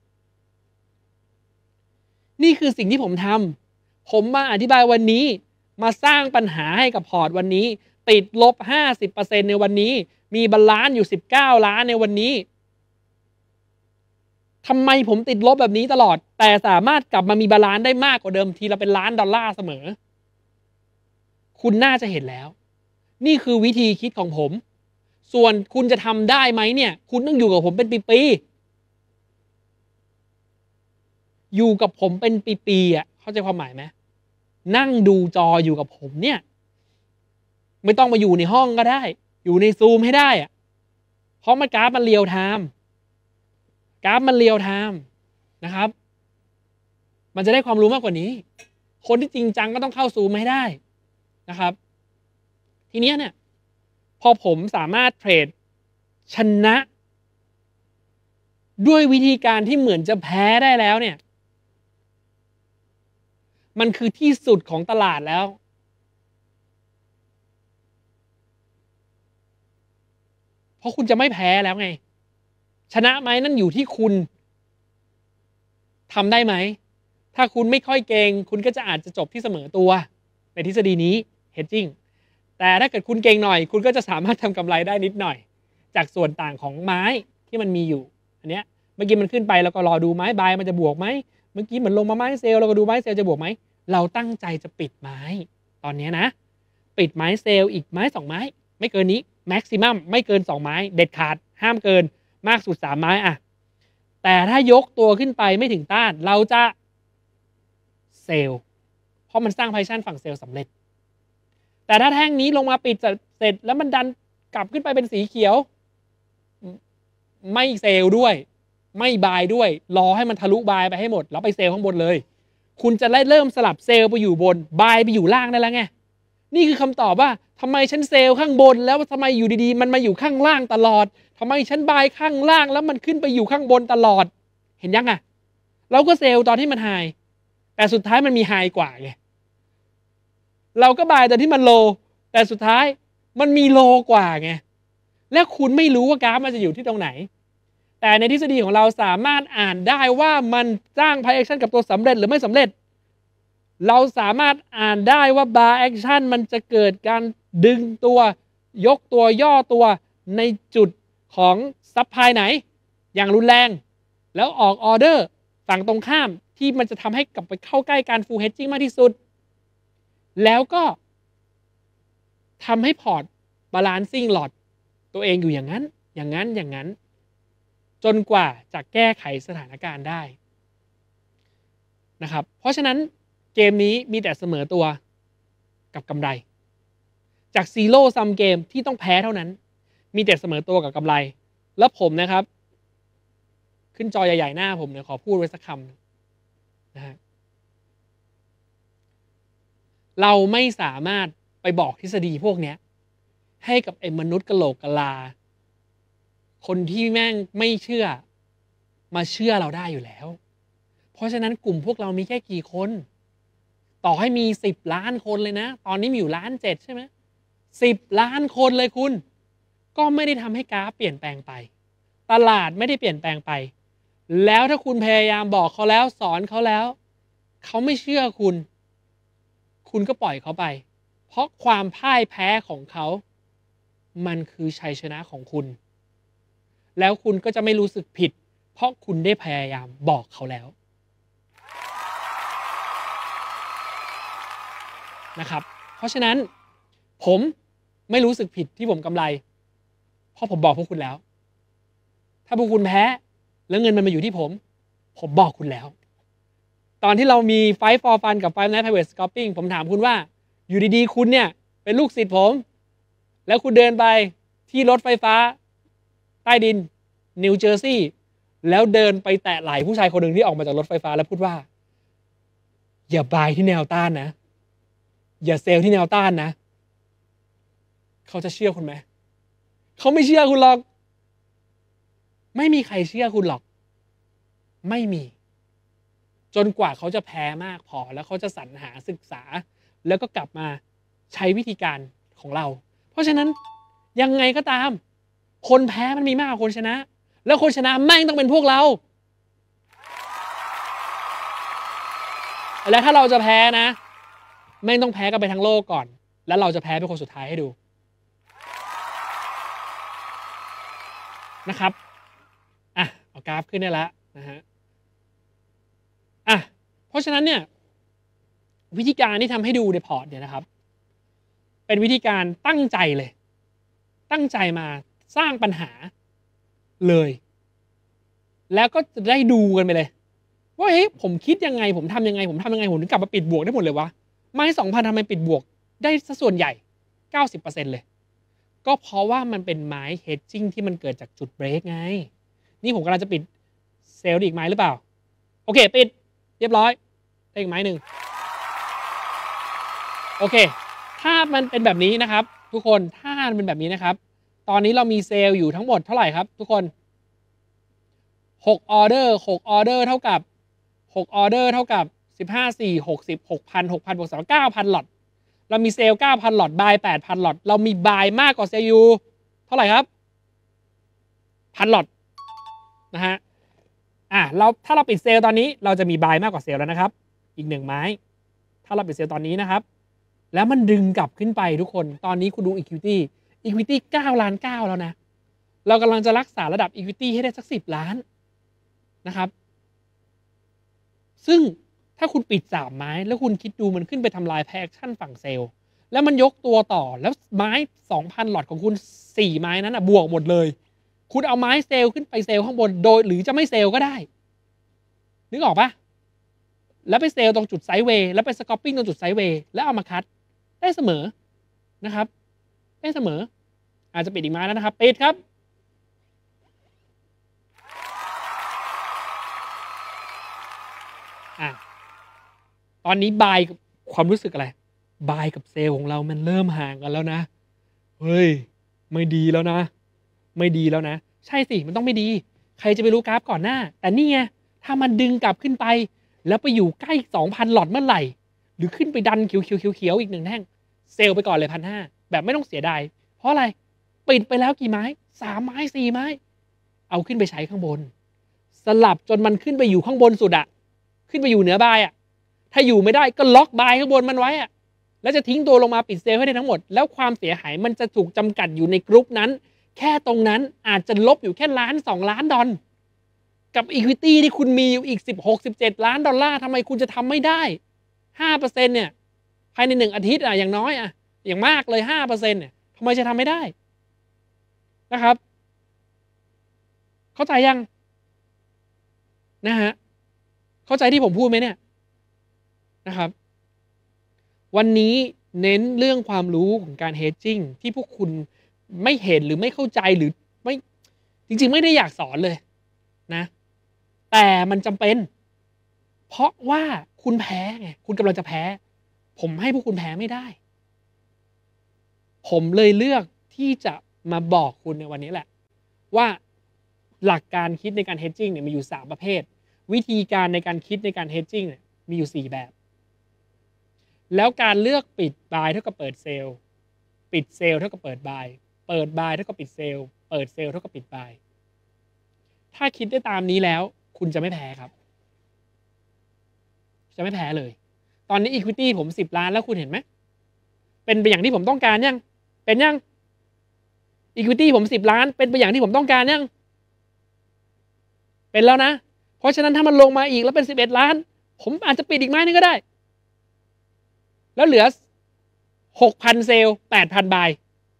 นี่คือสิ่งที่ผมทำผมมาอธิบายวันนี้มาสร้างปัญหาให้กับพอร์ตวันนี้ติดลบ 50% ในวันนี้มีบาลานซ์อยู่19 ล้านในวันนี้ทำไมผมติดลบแบบนี้ตลอดแต่สามารถกลับมามีบาลานซ์ได้มากกว่าเดิมทีละเป็นล้านดอลลาร์เสมอคุณน่าจะเห็นแล้วนี่คือวิธีคิดของผมส่วนคุณจะทำได้ไหมเนี่ยคุณต้องอยู่กับผมเป็นปีๆอยู่กับผมเป็นปีๆอ่ะเข้าใจความหมายไหมนั่งดูจออยู่กับผมเนี่ยไม่ต้องมาอยู่ในห้องก็ได้อยู่ในซูมให้ได้อ่ะเพราะมันกราฟมันเรียลไทม์นะครับมันจะได้ความรู้มากกว่านี้คนที่จริงจังก็ต้องเข้าซูมให้ได้นะครับทีนี้เนี่ยพอผมสามารถเทรดชนะด้วยวิธีการที่เหมือนจะแพ้ได้แล้วเนี่ยมันคือที่สุดของตลาดแล้วเพราะคุณจะไม่แพ้แล้วไงชนะไหมนั่นอยู่ที่คุณทำได้ไหมถ้าคุณไม่ค่อยเก่งคุณก็จะอาจจะจบที่เสมอตัวในทฤษฎีนี้ hedging แต่ถ้าเกิดคุณเก่งหน่อยคุณก็จะสามารถทำกำไรได้นิดหน่อยจากส่วนต่างของไม้ที่มันมีอยู่อันเนี้ยเมื่อกี้มันขึ้นไปแล้วก็รอดูไม้บายมันจะบวกไหมเมื่อกี้เหมือนลงมาไม้เซลเราก็ดูไม้เซลจะบวกไหมเราตั้งใจจะปิดไม้ตอนนี้นะปิดไม้เซลอีกไม้2ไม้ไม่เกินนี้แม็กซิมัมไม่เกิน2ไม้เด็ดขาดห้ามเกินมากสุด3ไม้อะแต่ถ้ายกตัวขึ้นไปไม่ถึงต้านเราจะเซลเพราะมันสร้างไพชั่นฝั่งเซลสำเร็จแต่ถ้าแท่งนี้ลงมาปิดเสร็จแล้วมันดันกลับขึ้นไปเป็นสีเขียวไม่เซลด้วยไม่บายด้วยรอให้มันทะลุบายไปให้หมดแล้วไปเซลข้างบนเลยคุณจะเริ่มสลับเซลไปอยู่บนบายไปอยู่ล่างได้แล้วไงนี่คือคำตอบว่าทำไมฉันเซลข้างบนแล้วทำไมอยู่ดีๆมันมาอยู่ข้างล่างตลอดทำไมฉันบายข้างล่างแล้วมันขึ้นไปอยู่ข้างบนตลอดเห็นยังอ่ะเราก็เซลตอนที่มันไฮแต่สุดท้ายมันมีไฮกว่าไงเราก็บายตอนที่มันโลแต่สุดท้ายมันมีโลกว่าไงและคุณไม่รู้ว่ากราฟมันจะอยู่ที่ตรงไหนแต่ในทฤษฎีของเราสามารถอ่านได้ว่ามันสร้าง price action กับตัวสำเร็จหรือไม่สำเร็จเราสามารถอ่านได้ว่า bar action มันจะเกิดการดึงตัวยกตัวย่อตัวในจุดของซัพพลายไหนอย่างรุนแรงแล้วออกออเดอร์ฝั่งตรงข้ามที่มันจะทำให้กลับไปเข้าใกล้การ full hedging มากที่สุดแล้วก็ทำให้พอร์ต balancing lot ตัวเองอยู่อย่างนั้นจนกว่าจะแก้ไขสถานการณ์ได้นะครับเพราะฉะนั้นเกมนี้มีแต่เสมอตัวกับกำไรจากซีโร่ซัมเกมที่ต้องแพ้เท่านั้นมีแต่เสมอตัวกับกำไรแล้วผมนะครับขึ้นจอใหญ่ๆหน้าผมเนี่ยขอพูดไว้สักคำนะฮะเราไม่สามารถไปบอกทฤษฎีพวกนี้ให้กับไอ้มนุษย์กะโหลกกะลาคนที่แม่งไม่เชื่อมาเชื่อเราได้อยู่แล้วเพราะฉะนั้นกลุ่มพวกเรามีแค่กี่คนต่อให้มี10 ล้านคนเลยนะตอนนี้มีอยู่1.7 ล้านใช่ไหม10 ล้านคนเลยคุณก็ไม่ได้ทำให้กราฟเปลี่ยนแปลงไปตลาดไม่ได้เปลี่ยนแปลงไปแล้วถ้าคุณพยายามบอกเขาแล้วสอนเขาแล้วเขาไม่เชื่อคุณคุณก็ปล่อยเขาไปเพราะความพ่ายแพ้ของเขามันคือชัยชนะของคุณแล้วคุณก็จะไม่รู้สึกผิดเพราะคุณได้พยายามบอกเขาแล้วนะครับเพราะฉะนั้นผมไม่รู้สึกผิดที่ผมกำไรเพราะผมบอกพวกคุณแล้วถ้าพวกคุณแพ้แล้วเงินมันมาอยู่ที่ผมบอกคุณแล้วตอนที่เรามี Fight for Fun กับ Five Nights Private Scalping ผมถามคุณว่าอยู่ดีๆคุณเนี่ยเป็นลูกศิษย์ผมแล้วคุณเดินไปที่รถไฟฟ้าใต้ดินนิวเจอร์ซีย์แล้วเดินไปแตะไหล่ผู้ชายคนหนึ่งที่ออกมาจากรถไฟฟ้าแล้วพูดว่าอย่าบายที่แนวต้านนะอย่าเซลล์ที่แนวต้านนะเขาจะเชื่อคุณไหมเขาไม่เชื่อคุณหรอกไม่มีใครเชื่อคุณหรอกไม่มีจนกว่าเขาจะแพ้มากพอแล้วเขาจะสรรหาศึกษาแล้วก็กลับมาใช้วิธีการของเราเพราะฉะนั้นยังไงก็ตามคนแพ้มันมีมากกว่าคนชนะแล้วคนชนะแม่งต้องเป็นพวกเราและถ้าเราจะแพ้นะไม่ต้องแพ้กันไปทั้งโลกก่อนแล้วเราจะแพ้เป็นคนสุดท้ายให้ดูนะครับอ่ะเอากราฟขึ้นได้แล้วนะฮะอ่ะเพราะฉะนั้นเนี่ยวิธีการที่ทำให้ดูในพอร์ตเนี่ยนะครับเป็นวิธีการตั้งใจเลยตั้งใจมาสร้างปัญหาเลยแล้วก็จะได้ดูกันไปเลยว่าเฮ้ยผมคิดยังไงผมทำยังไงผมถึงกลับมาปิดบวกได้หมดเลยวะไม้ 2,000 ทำไมปิดบวกได้ซะส่วนใหญ่ 90% เลยก็เพราะว่ามันเป็นไม้ hedging ที่มันเกิดจากจุดเบรกไงนี่ผมกำลังจะปิดเซลล์อีกไม้หรือเปล่าโอเคปิดเรียบร้อยได้อีกไม้หนึ่งโอเคถ้ามันเป็นแบบนี้นะครับทุกคนถ้ามันเป็นแบบนี้นะครับตอนนี้เรามีเซลล์อยู่ทั้งหมดเท่าไหร่ครับทุกคน6 ออเดอร์6 ออเดอร์เท่ากับ6 ออเดอร์เท่ากับ15 4 60 6,000 6,000 บวก 3 9,000 หลอตเรามีเซลล์ 9,000 หลอตบาย 8,000 หลอตเรามีบายมากกว่าเซลล์อยู่เท่าไหร่ครับ1,000 หลอตนะฮะเราถ้าเราปิดเซลล์ตอนนี้เราจะมีบายมากกว่าเซลล์แล้วนะครับอีก1ไม้ถ้าเราปิดเซลล์ตอนนี้นะครับแล้วมันดึงกลับขึ้นไปทุกคนตอนนี้คุณดู equity 9 ล้าน 9แล้วนะเรากำลังจะรักษาระดับ equity ให้ได้สัก10 ล้านนะครับซึ่งถ้าคุณปิด3ไม้แล้วคุณคิดดูมันขึ้นไปทำลายแพคชั่นฝั่งเซลล์แล้วมันยกตัวต่อแล้วไม้ 2,000 หลอตของคุณ4ไม้นั้นบวกหมดเลยคุณเอาไม้เซลล์ขึ้นไปเซลล์ข้างบนโดยหรือจะไม่เซลล์ก็ได้นึกออกปะแล้วไปเซลล์ตรงจุดไซด์เวย์แล้วไปสกอปปิ้งตรงจุดไซด์เวย์แล้วเอามาคัดได้เสมอนะครับได้เสมออาจจะปิดอีกไม้แล้วนะครับปิดครับตอนนี้บายความรู้สึกอะไรบายกับเซลล์ของเรามันเริ่มห่างกันแล้วนะเฮ้ยไม่ดีแล้วนะไม่ดีแล้วนะใช่สิมันต้องไม่ดีใครจะไปรู้กราฟก่อนหน้าแต่นี่ไงถ้ามันดึงกลับขึ้นไปแล้วไปอยู่ใกล้ 2,000 หลอตเมื่อไหร่หรือขึ้นไปดันเขียวๆอีก1แท่งเซลล์ไปก่อนเลย 1,500 แบบไม่ต้องเสียดายเพราะอะไรปิดไปแล้วกี่ไม้3ไม้4ไม้เอาขึ้นไปใช้ข้างบนสลับจนมันขึ้นไปอยู่ข้างบนสุดขึ้นไปอยู่เหนือบายถ้าอยู่ไม่ได้ก็ล็อกบายข้างบนมันไว้แล้วจะทิ้งตัวลงมาปิดเซลล์ให้ได้ทั้งหมดแล้วความเสียหายมันจะถูกจำกัดอยู่ในกรุ๊ปนั้นแค่ตรงนั้นอาจจะลบอยู่แค่1-2 ล้านดอลกับ Equity ที่คุณมีอยู่อีก16-17 ล้านดอลลาร์ทำไมคุณจะทำไม่ได้ 5% เนี่ยภายใน1 อาทิตย์อย่างน้อยอย่างมากเลย 5% เนี่ยทำไมจะทำไม่ได้นะครับเข้าใจยังนะฮะเข้าใจที่ผมพูดไหมเนี่ยนะครับวันนี้เน้นเรื่องความรู้ของการ hedging ที่พวกคุณไม่เห็นหรือไม่เข้าใจหรือไม่จริงๆไม่ได้อยากสอนเลยนะแต่มันจำเป็นเพราะว่าคุณแพ้ไงคุณกำลังจะแพ้ผมให้พวกคุณแพ้ไม่ได้ผมเลยเลือกที่จะมาบอกคุณในวันนี้แหละว่าหลักการคิดในการ hedging เนี่ยมีอยู่3ประเภทวิธีการในการคิดในการ hedging เนี่ยมีอยู่4แบบแล้วการเลือกปิดบายเท่ากับเปิดเซลล์ปิดเซลล์เท่ากับเปิดบายเปิดบายเท่ากับปิดเซลล์เปิดเซลล์เท่ากับปิดบายถ้าคิดได้ตามนี้แล้วคุณจะไม่แพ้ครับจะไม่แพ้เลยตอนนี้ Equity ผม10 ล้านแล้วคุณเห็นไหมเป็นไปอย่างที่ผมต้องการยังเป็นยัง Equity ผม10 ล้านเป็นไปอย่างที่ผมต้องการยังเป็นแล้วนะเพราะฉะนั้นถ้ามันลงมาอีกแล้วเป็น11 ล้านผมอาจจะปิดอีกไม้นึงก็ได้แล้วเหลือ 6,000 เซลล์ 8,000 บาย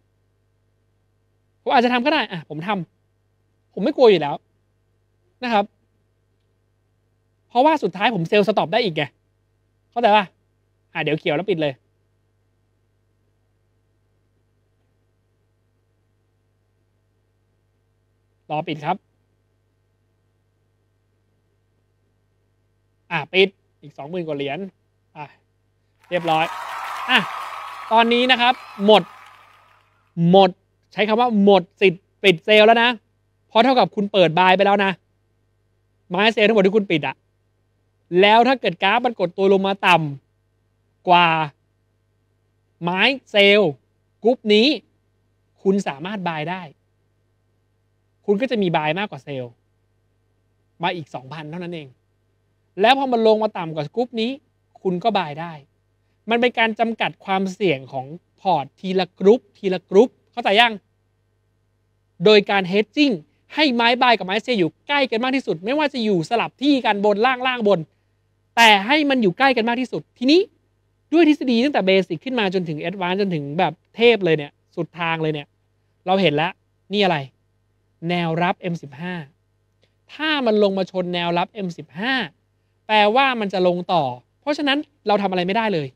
ผมอาจจะทำก็ได้ผมทำผมไม่กลัวอยู่แล้วนะครับเพราะว่าสุดท้ายผมเซลล์สต็อปได้อีกไงเข้าใจป่ะเดี๋ยวเขียวแล้วปิดเลยรอปิดครับปิดอีก 20,000 กว่าเหรียญเรียบร้อยตอนนี้นะครับหมดใช้คำว่าหมดสิทธิ์ปิดเซลล์แล้วนะเพราะเท่ากับคุณเปิดบายไปแล้วนะไม้เซลล์ทั้งหมดที่คุณปิดแล้วถ้าเกิดกราฟมันกดตัวลงมาต่ำกว่าไม้เซลล์กรุ๊ปนี้คุณสามารถบายได้คุณก็จะมีบายมากกว่าเซลล์มาอีก 2,000 เท่านั้นเองแล้วพอมันลงมาต่ำกว่ากรุ๊ปนี้คุณก็บายได้มันเป็นการจำกัดความเสี่ยงของพอร์ตทีละกรุ๊ปเข้าใจยังโดยการ hedging ให้ไม้บายกับไม้เซลอยู่ใกล้กันมากที่สุดไม่ว่าจะอยู่สลับที่กันบนล่างบนแต่ให้มันอยู่ใกล้กันมากที่สุดทีนี้ด้วยทฤษฎีตั้งแต่เบสิกขึ้นมาจนถึงแอดวานซ์จนถึงแบบเทพเลยเนี่ยสุดทางเลยเนี่ยเราเห็นแล้วนี่อะไรแนวรับ M15 ถ้ามันลงมาชนแนวรับ M15 แปลว่ามันจะลงต่อเพราะฉะนั้นเราทำอะไรไม่ได้เลย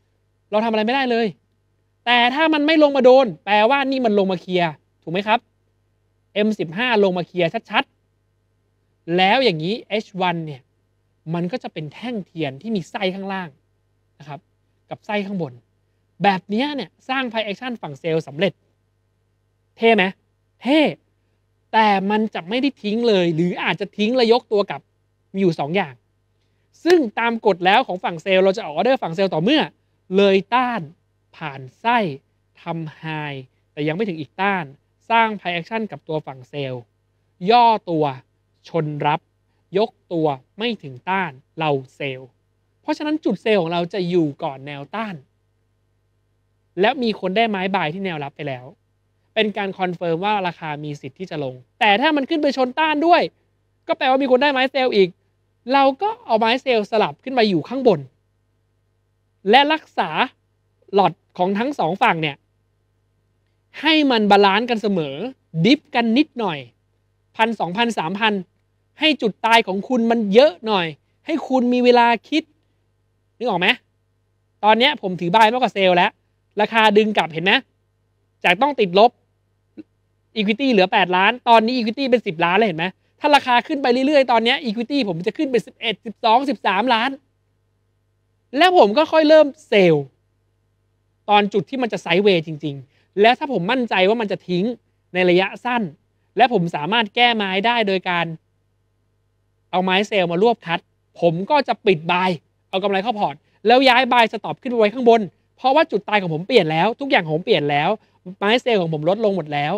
แต่ถ้ามันไม่ลงมาโดนแปลว่านี่มันลงมาเคลียร์ถูกไหมครับ M15 ลงมาเคลียร์ชัดๆแล้วอย่างนี้ H1 เนี่ยมันก็จะเป็นแท่งเทียนที่มีไส้ข้างล่างนะครับกับไส้ข้างบนแบบนี้เนี่ยสร้าง price action ฝั่งเซลล์สำเร็จเท่ไหมเท่แต่มันจะไม่ได้ทิ้งเลยหรืออาจจะทิ้งและยกตัวกลับมีอยู่2 อย่างซึ่งตามกฎแล้วของฝั่งเซลล์เราจะออกออเดอร์ฝั่งเซลล์ต่อเมื่อเลยต้านผ่านไส้ทำไฮแต่ยังไม่ถึงอีกต้านสร้าง price action กับตัวฝั่งเซลล์ย่อตัวชนรับยกตัวไม่ถึงต้านเราเซลล์เพราะฉะนั้นจุดเซลล์ของเราจะอยู่ก่อนแนวต้านและมีคนได้ไม้บายที่แนวรับไปแล้วเป็นการคอนเฟิร์มว่าราคามีสิทธิ์ที่จะลงแต่ถ้ามันขึ้นไปชนต้านด้วยก็แปลว่ามีคนได้ไม้เซลล์อีกเราก็เอาไม้เซลล์สลับขึ้นมาอยู่ข้างบนและรักษาหลอตของทั้ง2 ฝั่งเนี่ยให้มันบาลานซ์กันเสมอดิฟกันนิดหน่อย1,000 2,000 3,000ให้จุดตายของคุณมันเยอะหน่อยให้คุณมีเวลาคิดนึกออกไหมตอนนี้ผมถือบายมากกว่าเซลล์แล้วราคาดึงกลับเห็นไหมจากต้องติดลบ Equity เหลือ8 ล้านตอนนี้ Equity เป็น10 ล้านเลยเห็นไหมถ้าราคาขึ้นไปเรื่อยๆตอนนี้ Equity ผมจะขึ้นไป11 12 13 ล้านแล้วผมก็ค่อยเริ่มเซลล์ตอนจุดที่มันจะไซด์เวย์จริงๆแล้วถ้าผมมั่นใจว่ามันจะทิ้งในระยะสั้นและผมสามารถแก้ไม้ได้โดยการเอาไม้เซลล์มารวบคัดผมก็จะปิดบายเอากำไรเข้าพอร์ตแล้วย้ายบายสต็อปขึ้นไปไว้ข้างบนเพราะว่าจุดตายของผมเปลี่ยนแล้วทุกอย่างของผมเปลี่ยนแล้วไม้เซลล์ของผมลดลงหมดแล้ว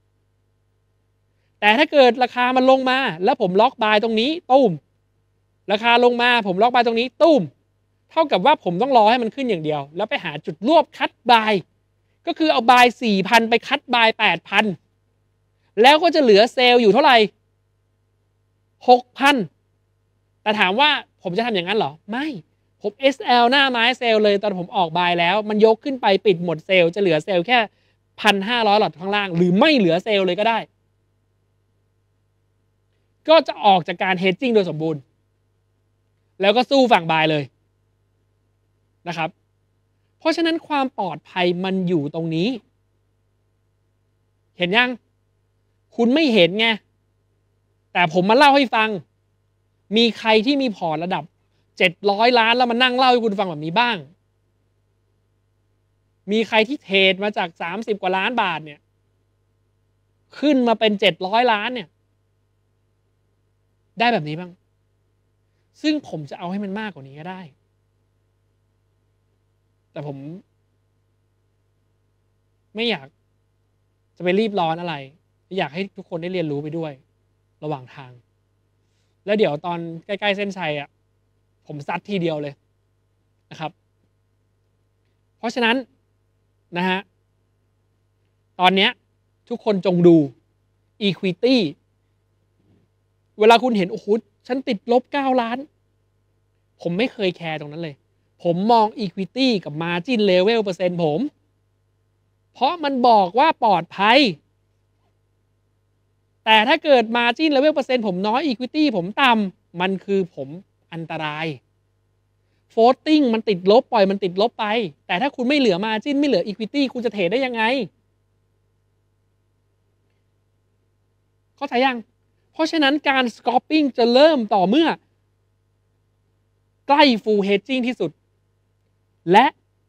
แต่ถ้าเกิดราคามันลงมาแล้วผมล็อกบายตรงนี้ตุ้มราคาลงมาผมล็อกบายตรงนี้ตุ้มเท่ากับว่าผมต้องรอให้มันขึ้นอย่างเดียวแล้วไปหาจุดรวบคัดบายก็คือเอาบาย 4,000 ไปคัดบาย 8,000 แล้วก็จะเหลือเซลล์อยู่เท่าไหร่ 6,000 แต่ถามว่าผมจะทำอย่างนั้นเหรอไม่ผม SL หน้าไม้เซลล์เลยตอนผมออกบายแล้วมันยกขึ้นไปปิดหมดเซลล์จะเหลือเซลล์แค่ 1,500 หลอดข้างล่างหรือไม่เหลือเซลล์เลยก็ได้ก็จะออกจากการ hedging โดยสมบูรณ์แล้วก็สู้ฝั่งบายเลยนะครับเพราะฉะนั้นความปลอดภัยมันอยู่ตรงนี้เห็นยังคุณไม่เห็นไงแต่ผมมาเล่าให้ฟังมีใครที่มีพอร์ตระดับ700 ล้านแล้วมานั่งเล่าให้คุณฟังแบบนี้บ้างมีใครที่เทรดมาจาก30 กว่าล้านบาทเนี่ยขึ้นมาเป็น700 ล้านเนี่ยได้แบบนี้บ้างซึ่งผมจะเอาให้มันมากกว่านี้ก็ได้แต่ผมไม่อยากจะไปรีบร้อนอะไรอยากให้ทุกคนได้เรียนรู้ไปด้วยระหว่างทางแล้วเดี๋ยวตอนใกล้ๆเส้นชัยอ่ะผมซัดทีเดียวเลยนะครับเพราะฉะนั้นนะฮะตอนนี้ทุกคนจงดู Equity เวลาคุณเห็นโอ้โหฉันติดลบ9 ล้านผมไม่เคยแคร์ตรงนั้นเลยผมมอง Equity กับ Margin Level เปอร์เซ็นต์ผมเพราะมันบอกว่าปลอดภัยแต่ถ้าเกิด Margin Level เปอร์เซ็นต์ผมน้อย Equity ผมต่ำมันคือผมอันตราย Floating มันติดลบปล่อยมันติดลบไปแต่ถ้าคุณไม่เหลือ Margin ไม่เหลือ Equity คุณจะเทรดได้ยังไงเข้าใจยังเพราะฉะนั้นการ Scalping จะเริ่มต่อเมื่อใกล้ Full Hedging ที่สุดและ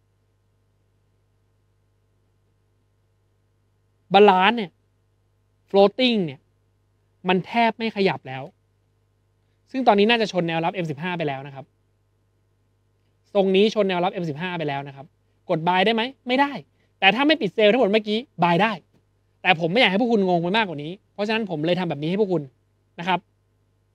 บาลานซ์เนี่ย floating เนี่ยมันแทบไม่ขยับแล้วซึ่งตอนนี้น่าจะชนแนวรับ M15 ไปแล้วนะครับตรงนี้ชนแนวรับ M15 ไปแล้วนะครับกด buy ได้ไหมไม่ได้แต่ถ้าไม่ปิดเซลล์ทั้งหมดเมื่อกี้ buy ได้แต่ผมไม่อยากให้พวกคุณงงไปมากกว่านี้เพราะฉะนั้นผมเลยทำแบบนี้ให้พวกคุณนะครับ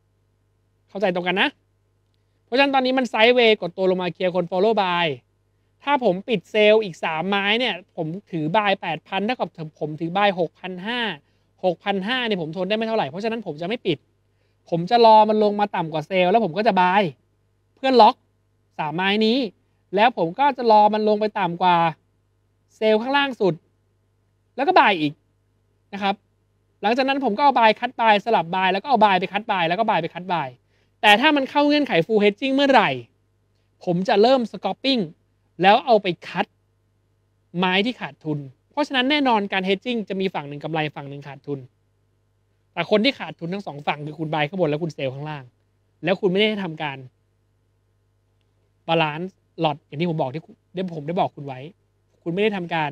เข้าใจตรงกันนะเพราะฉะนั้นตอนนี้มันไซด์เวย์กดตัวลงมาเคลียร์คน follow buy ถ้าผมปิดเซลล์อีก3ไม้เนี่ยผมถือบาย 8,000 เท่ากับผมถือบาย 6,500 เนี่ยผมทนได้ไม่เท่าไหร่เพราะฉะนั้นผมจะไม่ปิดผมจะรอมันลงมาต่ำกว่าเซลล์แล้วผมก็จะบายเพื่อล็อก3ไม้นี้แล้วผมก็จะรอมันลงไปต่ำกว่าเซลล์ข้างล่างสุดแล้วก็บายอีกนะครับหลังจากนั้นผมก็เอาบายคัดบายสลับบายแล้วก็เอาบายไปคัดบายแล้วก็บายไปคัดบายแต่ถ้ามันเข้าเงื่อนไข full hedging เมื่อไหร่ผมจะเริ่ม scalping แล้วเอาไปคัดไม้ที่ขาดทุนเพราะฉะนั้นแน่นอนการ hedging จะมีฝั่งหนึ่งกำไรฝั่งหนึ่งขาดทุนแต่คนที่ขาดทุนทั้ง2ฝั่งคือคุณบายข้างบนแล้วคุณเซลล์ข้างล่างแล้วคุณไม่ได้ทำการบาลานซ์หลอตอย่างที่ผมบอกที่ผมได้บอกคุณไว้คุณไม่ได้ทำการ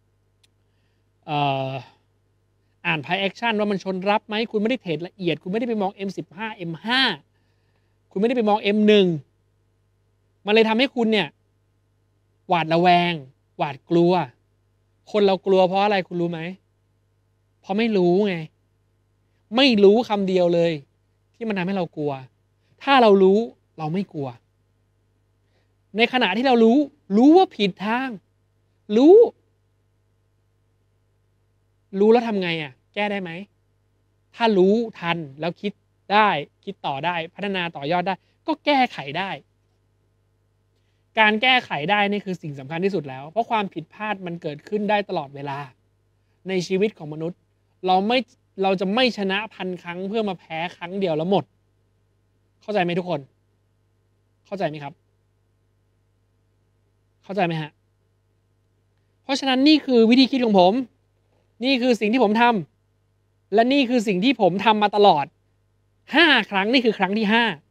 อ่าน price action ว่ามันชนรับไหมคุณไม่ได้เทรดละเอียดคุณไม่ได้ไปมอง M15 M5 คุณไม่ได้ไปมอง M1 มันเลยทำให้คุณเนี่ยหวาดระแวงหวาดกลัวคนเรากลัวเพราะอะไรคุณรู้ไหมเพราะไม่รู้ไงไม่รู้คำเดียวเลยที่มันทำให้เรากลัวถ้าเรารู้เราไม่กลัวในขณะที่เรารู้ว่าผิดทางรู้แล้วทำไงอ่ะแก้ได้ไหมถ้ารู้ทันแล้วคิดได้คิดต่อได้พัฒนาต่อยอดได้ก็แก้ไขได้การแก้ไขได้นี่คือสิ่งสำคัญที่สุดแล้วเพราะความผิดพลาดมันเกิดขึ้นได้ตลอดเวลาในชีวิตของมนุษย์เราจะไม่ชนะ1,000 ครั้งเพื่อมาแพ้ครั้งเดียวแล้วหมดเข้าใจไหมทุกคนเข้าใจไหมครับเข้าใจไหมฮะเพราะฉะนั้นนี่คือวิธีคิดของผมนี่คือสิ่งที่ผมทำและนี่คือสิ่งที่ผมทำมาตลอด5 ครั้งนี่คือครั้งที่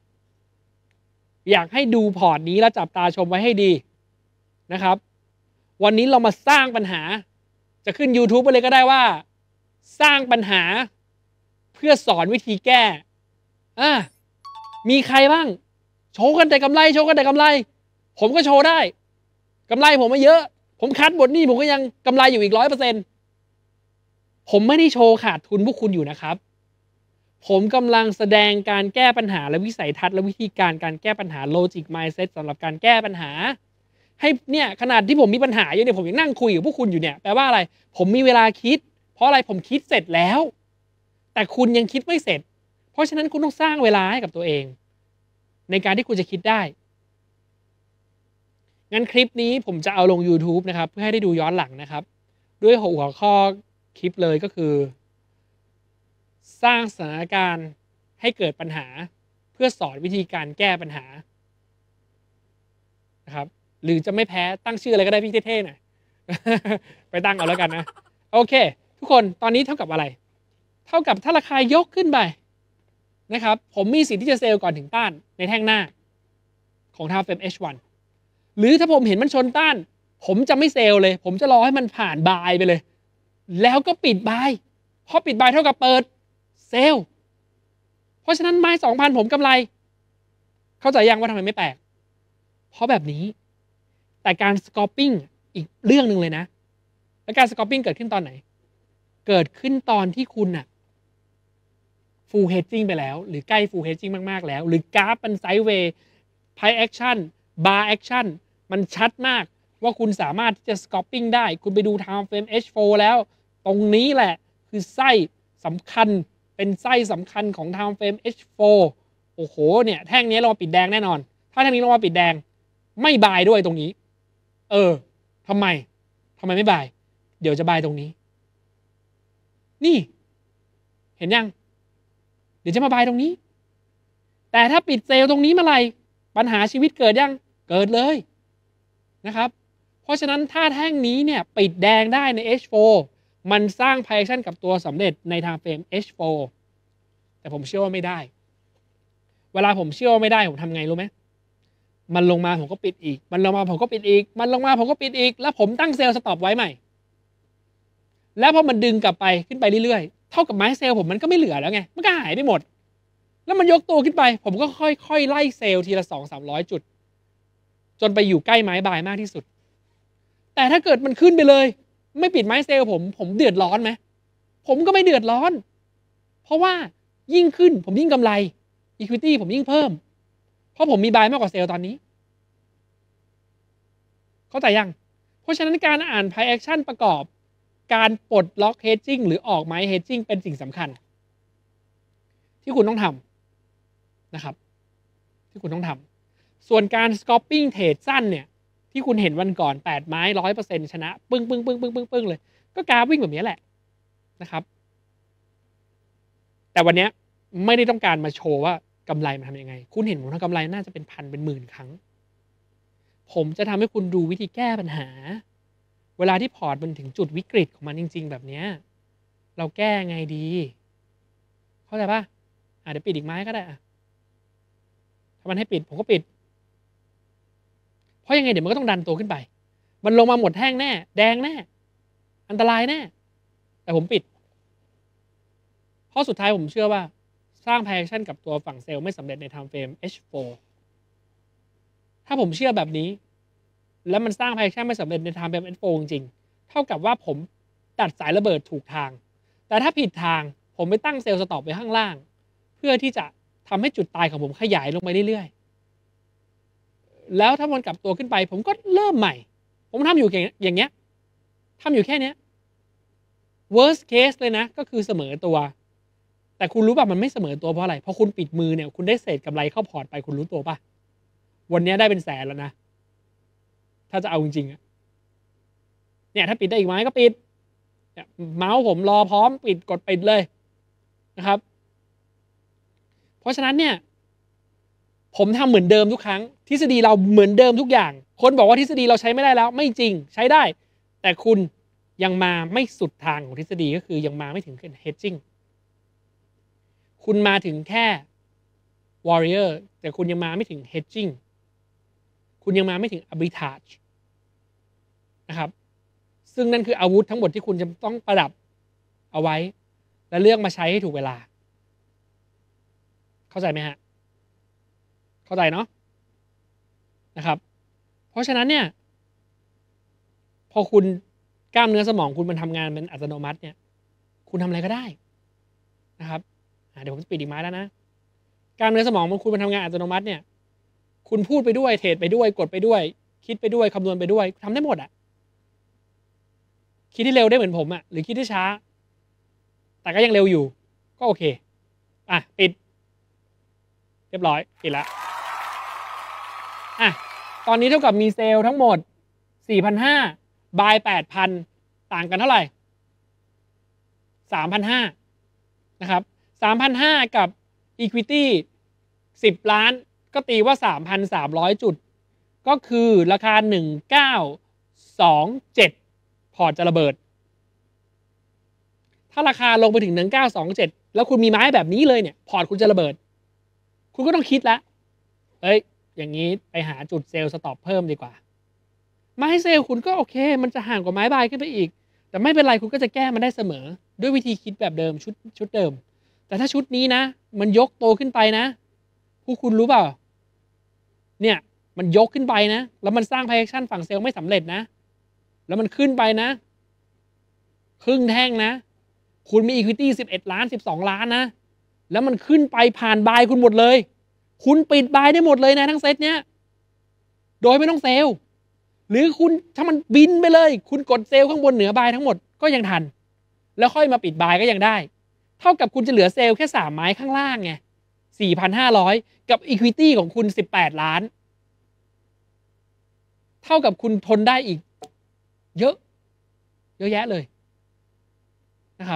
5อยากให้ดูพอร์ตนี้แล้วจับตาชมไว้ให้ดีนะครับวันนี้เรามาสร้างปัญหาจะขึ้น YouTube ไปเลยก็ได้ว่าสร้างปัญหาเพื่อสอนวิธีแก้มีใครบ้างโชว์กันแต่กำไรผมก็โชว์ได้กำไรผมมาเยอะผมคัดบทนี้ผมก็ยังกำไรอยู่อีก 100%ผมไม่ได้โชว์ขาดทุนพวกคุณอยู่นะครับผมกำลังแสดงการแก้ปัญหาและวิสัยทัศน์และวิธีการแก้ปัญหา logic mindset สำหรับการแก้ปัญหาให้เนี่ยขนาดที่ผมมีปัญหาอยู่เนี่ยผมยังนั่งคุยกับพวกคุณอยู่เนี่ยแปลว่าอะไรผมมีเวลาคิดเพราะอะไรผมคิดเสร็จแล้วแต่คุณยังคิดไม่เสร็จเพราะฉะนั้นคุณต้องสร้างเวลาให้กับตัวเองในการที่คุณจะคิดได้งั้นคลิปนี้ผมจะเอาลง YouTube นะครับเพื่อให้ได้ดูย้อนหลังนะครับด้วยหัวข้อคลิปเลยก็คือสร้างสถานการณ์ให้เกิดปัญหาเพื่อสอนวิธีการแก้ปัญหานะครับหรือจะไม่แพ้ตั้งชื่ออะไรก็ได้พี่เท่ๆหน่อย ไปตั้งเอาแล้วกันนะโอเคทุกคนตอนนี้เท่ากับอะไรเท่ากับถ้าราคายกขึ้นไปนะครับผมมีสิทธิ์ที่จะเซลล์ก่อนถึงต้านในแท่งหน้าของทาง Frame H1 หรือถ้าผมเห็นมันชนต้านผมจะไม่เซลล์เลยผมจะรอให้มันผ่านบายไปเลยแล้วก็ปิดบายพอปิดบายเท่ากับเปิดเซลล์เพราะฉะนั้นไม้ 2,000 ผมกำไรเข้าใจยังว่าทำไมไม่แปลกเพราะแบบนี้แต่การสกอปปิ้งอีกเรื่องหนึ่งเลยนะและการสกอปปิ้งเกิดขึ้นตอนไหนเกิดขึ้นตอนที่คุณน่ะ full hedging ไปแล้วหรือใกล้ full hedging มากๆแล้วหรือกราฟมันไซด์เวย์ price action bar action มันชัดมากว่าคุณสามารถที่จะ scalping ได้คุณไปดู time frame H4 แล้วตรงนี้แหละคือไส้สำคัญเป็นไส้สำคัญของ time frame H4 โอ้โหเนี่ยแท่งนี้เรามาปิดแดงแน่นอนถ้าแท่งนี้เรามาปิดแดงไม่บายด้วยตรงนี้ทำไมไม่บายเดี๋ยวจะบายตรงนี้นี่เห็นยังเดี๋ยวจะมาบายตรงนี้แต่ถ้าปิดเซลล์ตรงนี้เมื่อไหร่ปัญหาชีวิตเกิดยังเกิดเลยนะครับเพราะฉะนั้นถ้าแท่งนี้เนี่ยปิดแดงได้ใน H4 มันสร้าง price action กับตัวสำเร็จใน time frame H4 แต่ผมเชื่อว่าไม่ได้เวลาผมเชื่อว่าไม่ได้ผมทำไงรู้ไหมมันลงมาผมก็ปิดอีกมันลงมาผมก็ปิดอีกมันลงมาผมก็ปิดอีกแล้วผมตั้งเซลล์สต็อปไว้ใหม่แล้วพอมันดึงกลับไปขึ้นไปเรื่อยๆเท่ากับไม้เซลล์ผมมันก็ไม่เหลือแล้วไงมันก็หายไปหมดแล้วมันยกตัวขึ้นไปผมก็ค่อยๆไล่เซลล์ทีละ 200-300 จุดจนไปอยู่ใกล้ไม้บายมากที่สุดแต่ถ้าเกิดมันขึ้นไปเลยไม่ปิดไม้เซลล์ผมเดือดร้อนไหมผมก็ไม่เดือดร้อนเพราะว่ายิ่งขึ้นผมยิ่งกำไร equity ผมยิ่งเพิ่มเพราะผมมีบายมากกว่าเซลล์ตอนนี้เข้าใจยังเพราะฉะนั้นการอ่าน price action ประกอบการปลดล็อก hedging หรือออกไม้ hedging เป็นสิ่งสำคัญที่คุณต้องทำนะครับที่คุณต้องทำส่วนการ scalping trade สั้นเนี่ยที่คุณเห็นวันก่อน8ไม้ 100% ชนะปึ้งเลยก็กราฟวิ่งแบบนี้แหละนะครับแต่วันนี้ไม่ได้ต้องการมาโชว์ว่ากำไรมันทำยังไงคุณเห็นผมทำกำไรน่าจะเป็นพันเป็นหมื่นครั้งผมจะทำให้คุณดูวิธีแก้ปัญหาเวลาที่พอร์ตมันถึงจุดวิกฤตของมันจริงๆแบบนี้เราแก้ไงดีเข้าใจป่ะเดี๋ยวปิดอีกไม้ก็ได้ถ้ามันให้ปิดผมก็ปิดเพราะยังไงเดี๋ยวมันก็ต้องดันตัวขึ้นไปมันลงมาหมดแท่งแน่แดงแน่อันตรายแน่แต่ผมปิดเพราะสุดท้ายผมเชื่อว่าสร้าง price action กับตัวฝั่งเซลล์ไม่สำเร็จใน time frame H4 ถ้าผมเชื่อแบบนี้แล้วมันสร้าง price action ไม่สำเร็จใน time frame H4 จริงๆเท่ากับว่าผมตัดสายระเบิดถูกทางแต่ถ้าผิดทางผมไปตั้งเซลล์สต็อปไว้ข้างล่างเพื่อที่จะทำให้จุดตายของผมขยายลงไปเรื่อยๆแล้วถ้ามันกลับตัวขึ้นไปผมก็เริ่มใหม่ผมทำอยู่อย่างเงี้ยทำอยู่แค่นี้ worst case เลยนะก็คือเสมอตัวแต่คุณรู้ป่ะมันไม่เสมอตัวเพราะอะไรเพราะคุณปิดมือเนี่ยคุณได้เศษกำไรเข้าพอร์ตไปคุณรู้ตัวป่ะวันนี้ได้เป็นแสนแล้วนะถ้าจะเอาจริงๆเนี่ยถ้าปิดได้อีกไหมก็ปิดเนี่ยเมาส์ผมรอพร้อมปิดกดปิดเลยนะครับเพราะฉะนั้นเนี่ยผมทำเหมือนเดิมทุกครั้งทฤษฎีเราเหมือนเดิมทุกอย่างคนบอกว่าทฤษฎีเราใช้ไม่ได้แล้วไม่จริงใช้ได้แต่คุณยังมาไม่สุดทางของทฤษฎีก็คือยังมาไม่ถึง hedging คุณมาถึงแค่ warrior แต่คุณยังมาไม่ถึง hedging คุณยังมาไม่ถึง arbitrage นะครับซึ่งนั่นคืออาวุธทั้งหมดที่คุณจะต้องประดับเอาไว้และเลือกมาใช้ให้ถูกเวลาเข้าใจไหมฮะเข้าใจเนาะนะครับเพราะฉะนั้นเนี่ยพอคุณกล้ามเนื้อสมองคุณมันทำงานเป็นอัตโนมัติเนี่ยคุณทำอะไรก็ได้นะครับเดี๋ยวผมจะปิดอีกไม้แล้วนะกล้ามเนื้อสมองมันคุณมันทำงานอัตโนมัติเนี่ยคุณพูดไปด้วยเทรดไปด้วยกดไปด้วยคิดไปด้วยคำนวณไปด้วยทำได้หมดคิดที่เร็วได้เหมือนผมหรือคิดที่ช้าแต่ก็ยังเร็วอยู่ก็โอเคปิดเรียบร้อยปิดแล้วตอนนี้เท่ากับมีเซลล์ทั้งหมด 4,500 บาย 8,000 ต่างกันเท่าไหร่ 3,500 นะครับ 3,500 กับ Equity 10 ล้านก็ตีว่า 3,300 จุดก็คือราคา 1927 พอร์ตจะระเบิดถ้าราคาลงไปถึง 1927 แล้วคุณมีไม้แบบนี้เลยเนี่ยพอร์ตคุณจะระเบิดคุณก็ต้องคิดแล้วอย่างนี้ไปหาจุดเซลล์สต็อปเพิ่มดีกว่าไม้เซลล์คุณก็โอเคมันจะห่างกว่าไม้บายขึ้นไปอีกแต่ไม่เป็นไรคุณก็จะแก้มันได้เสมอด้วยวิธีคิดแบบเดิมชุดเดิมแต่ถ้าชุดนี้นะมันยกโตขึ้นไปนะผู้คุณรู้เปล่าเนี่ยมันยกขึ้นไปนะแล้วมันสร้าง price action ฝั่งเซลล์ไม่สำเร็จนะแล้วมันขึ้นไปนะครึ่งแท่งนะคุณมี equity 11 ล้าน12 ล้านนะแล้วมันขึ้นไปผ่านบายคุณหมดเลยคุณปิดบายได้หมดเลยนะทั้งเซตเนี้ยโดยไม่ต้องเซลล์หรือคุณถ้ามันบินไปเลยคุณกดเซลล์ข้างบนเหนือบายทั้งหมดก็ยังทันแล้วค่อยมาปิดบายก็ยังได้เท่ากับคุณจะเหลือเซลล์แค่3ไม้ข้างล่างไง 4,500 กับ equity ของคุณ18 ล้านเท่ากับคุณทนได้อีกเยอะแยะเลยนะครับ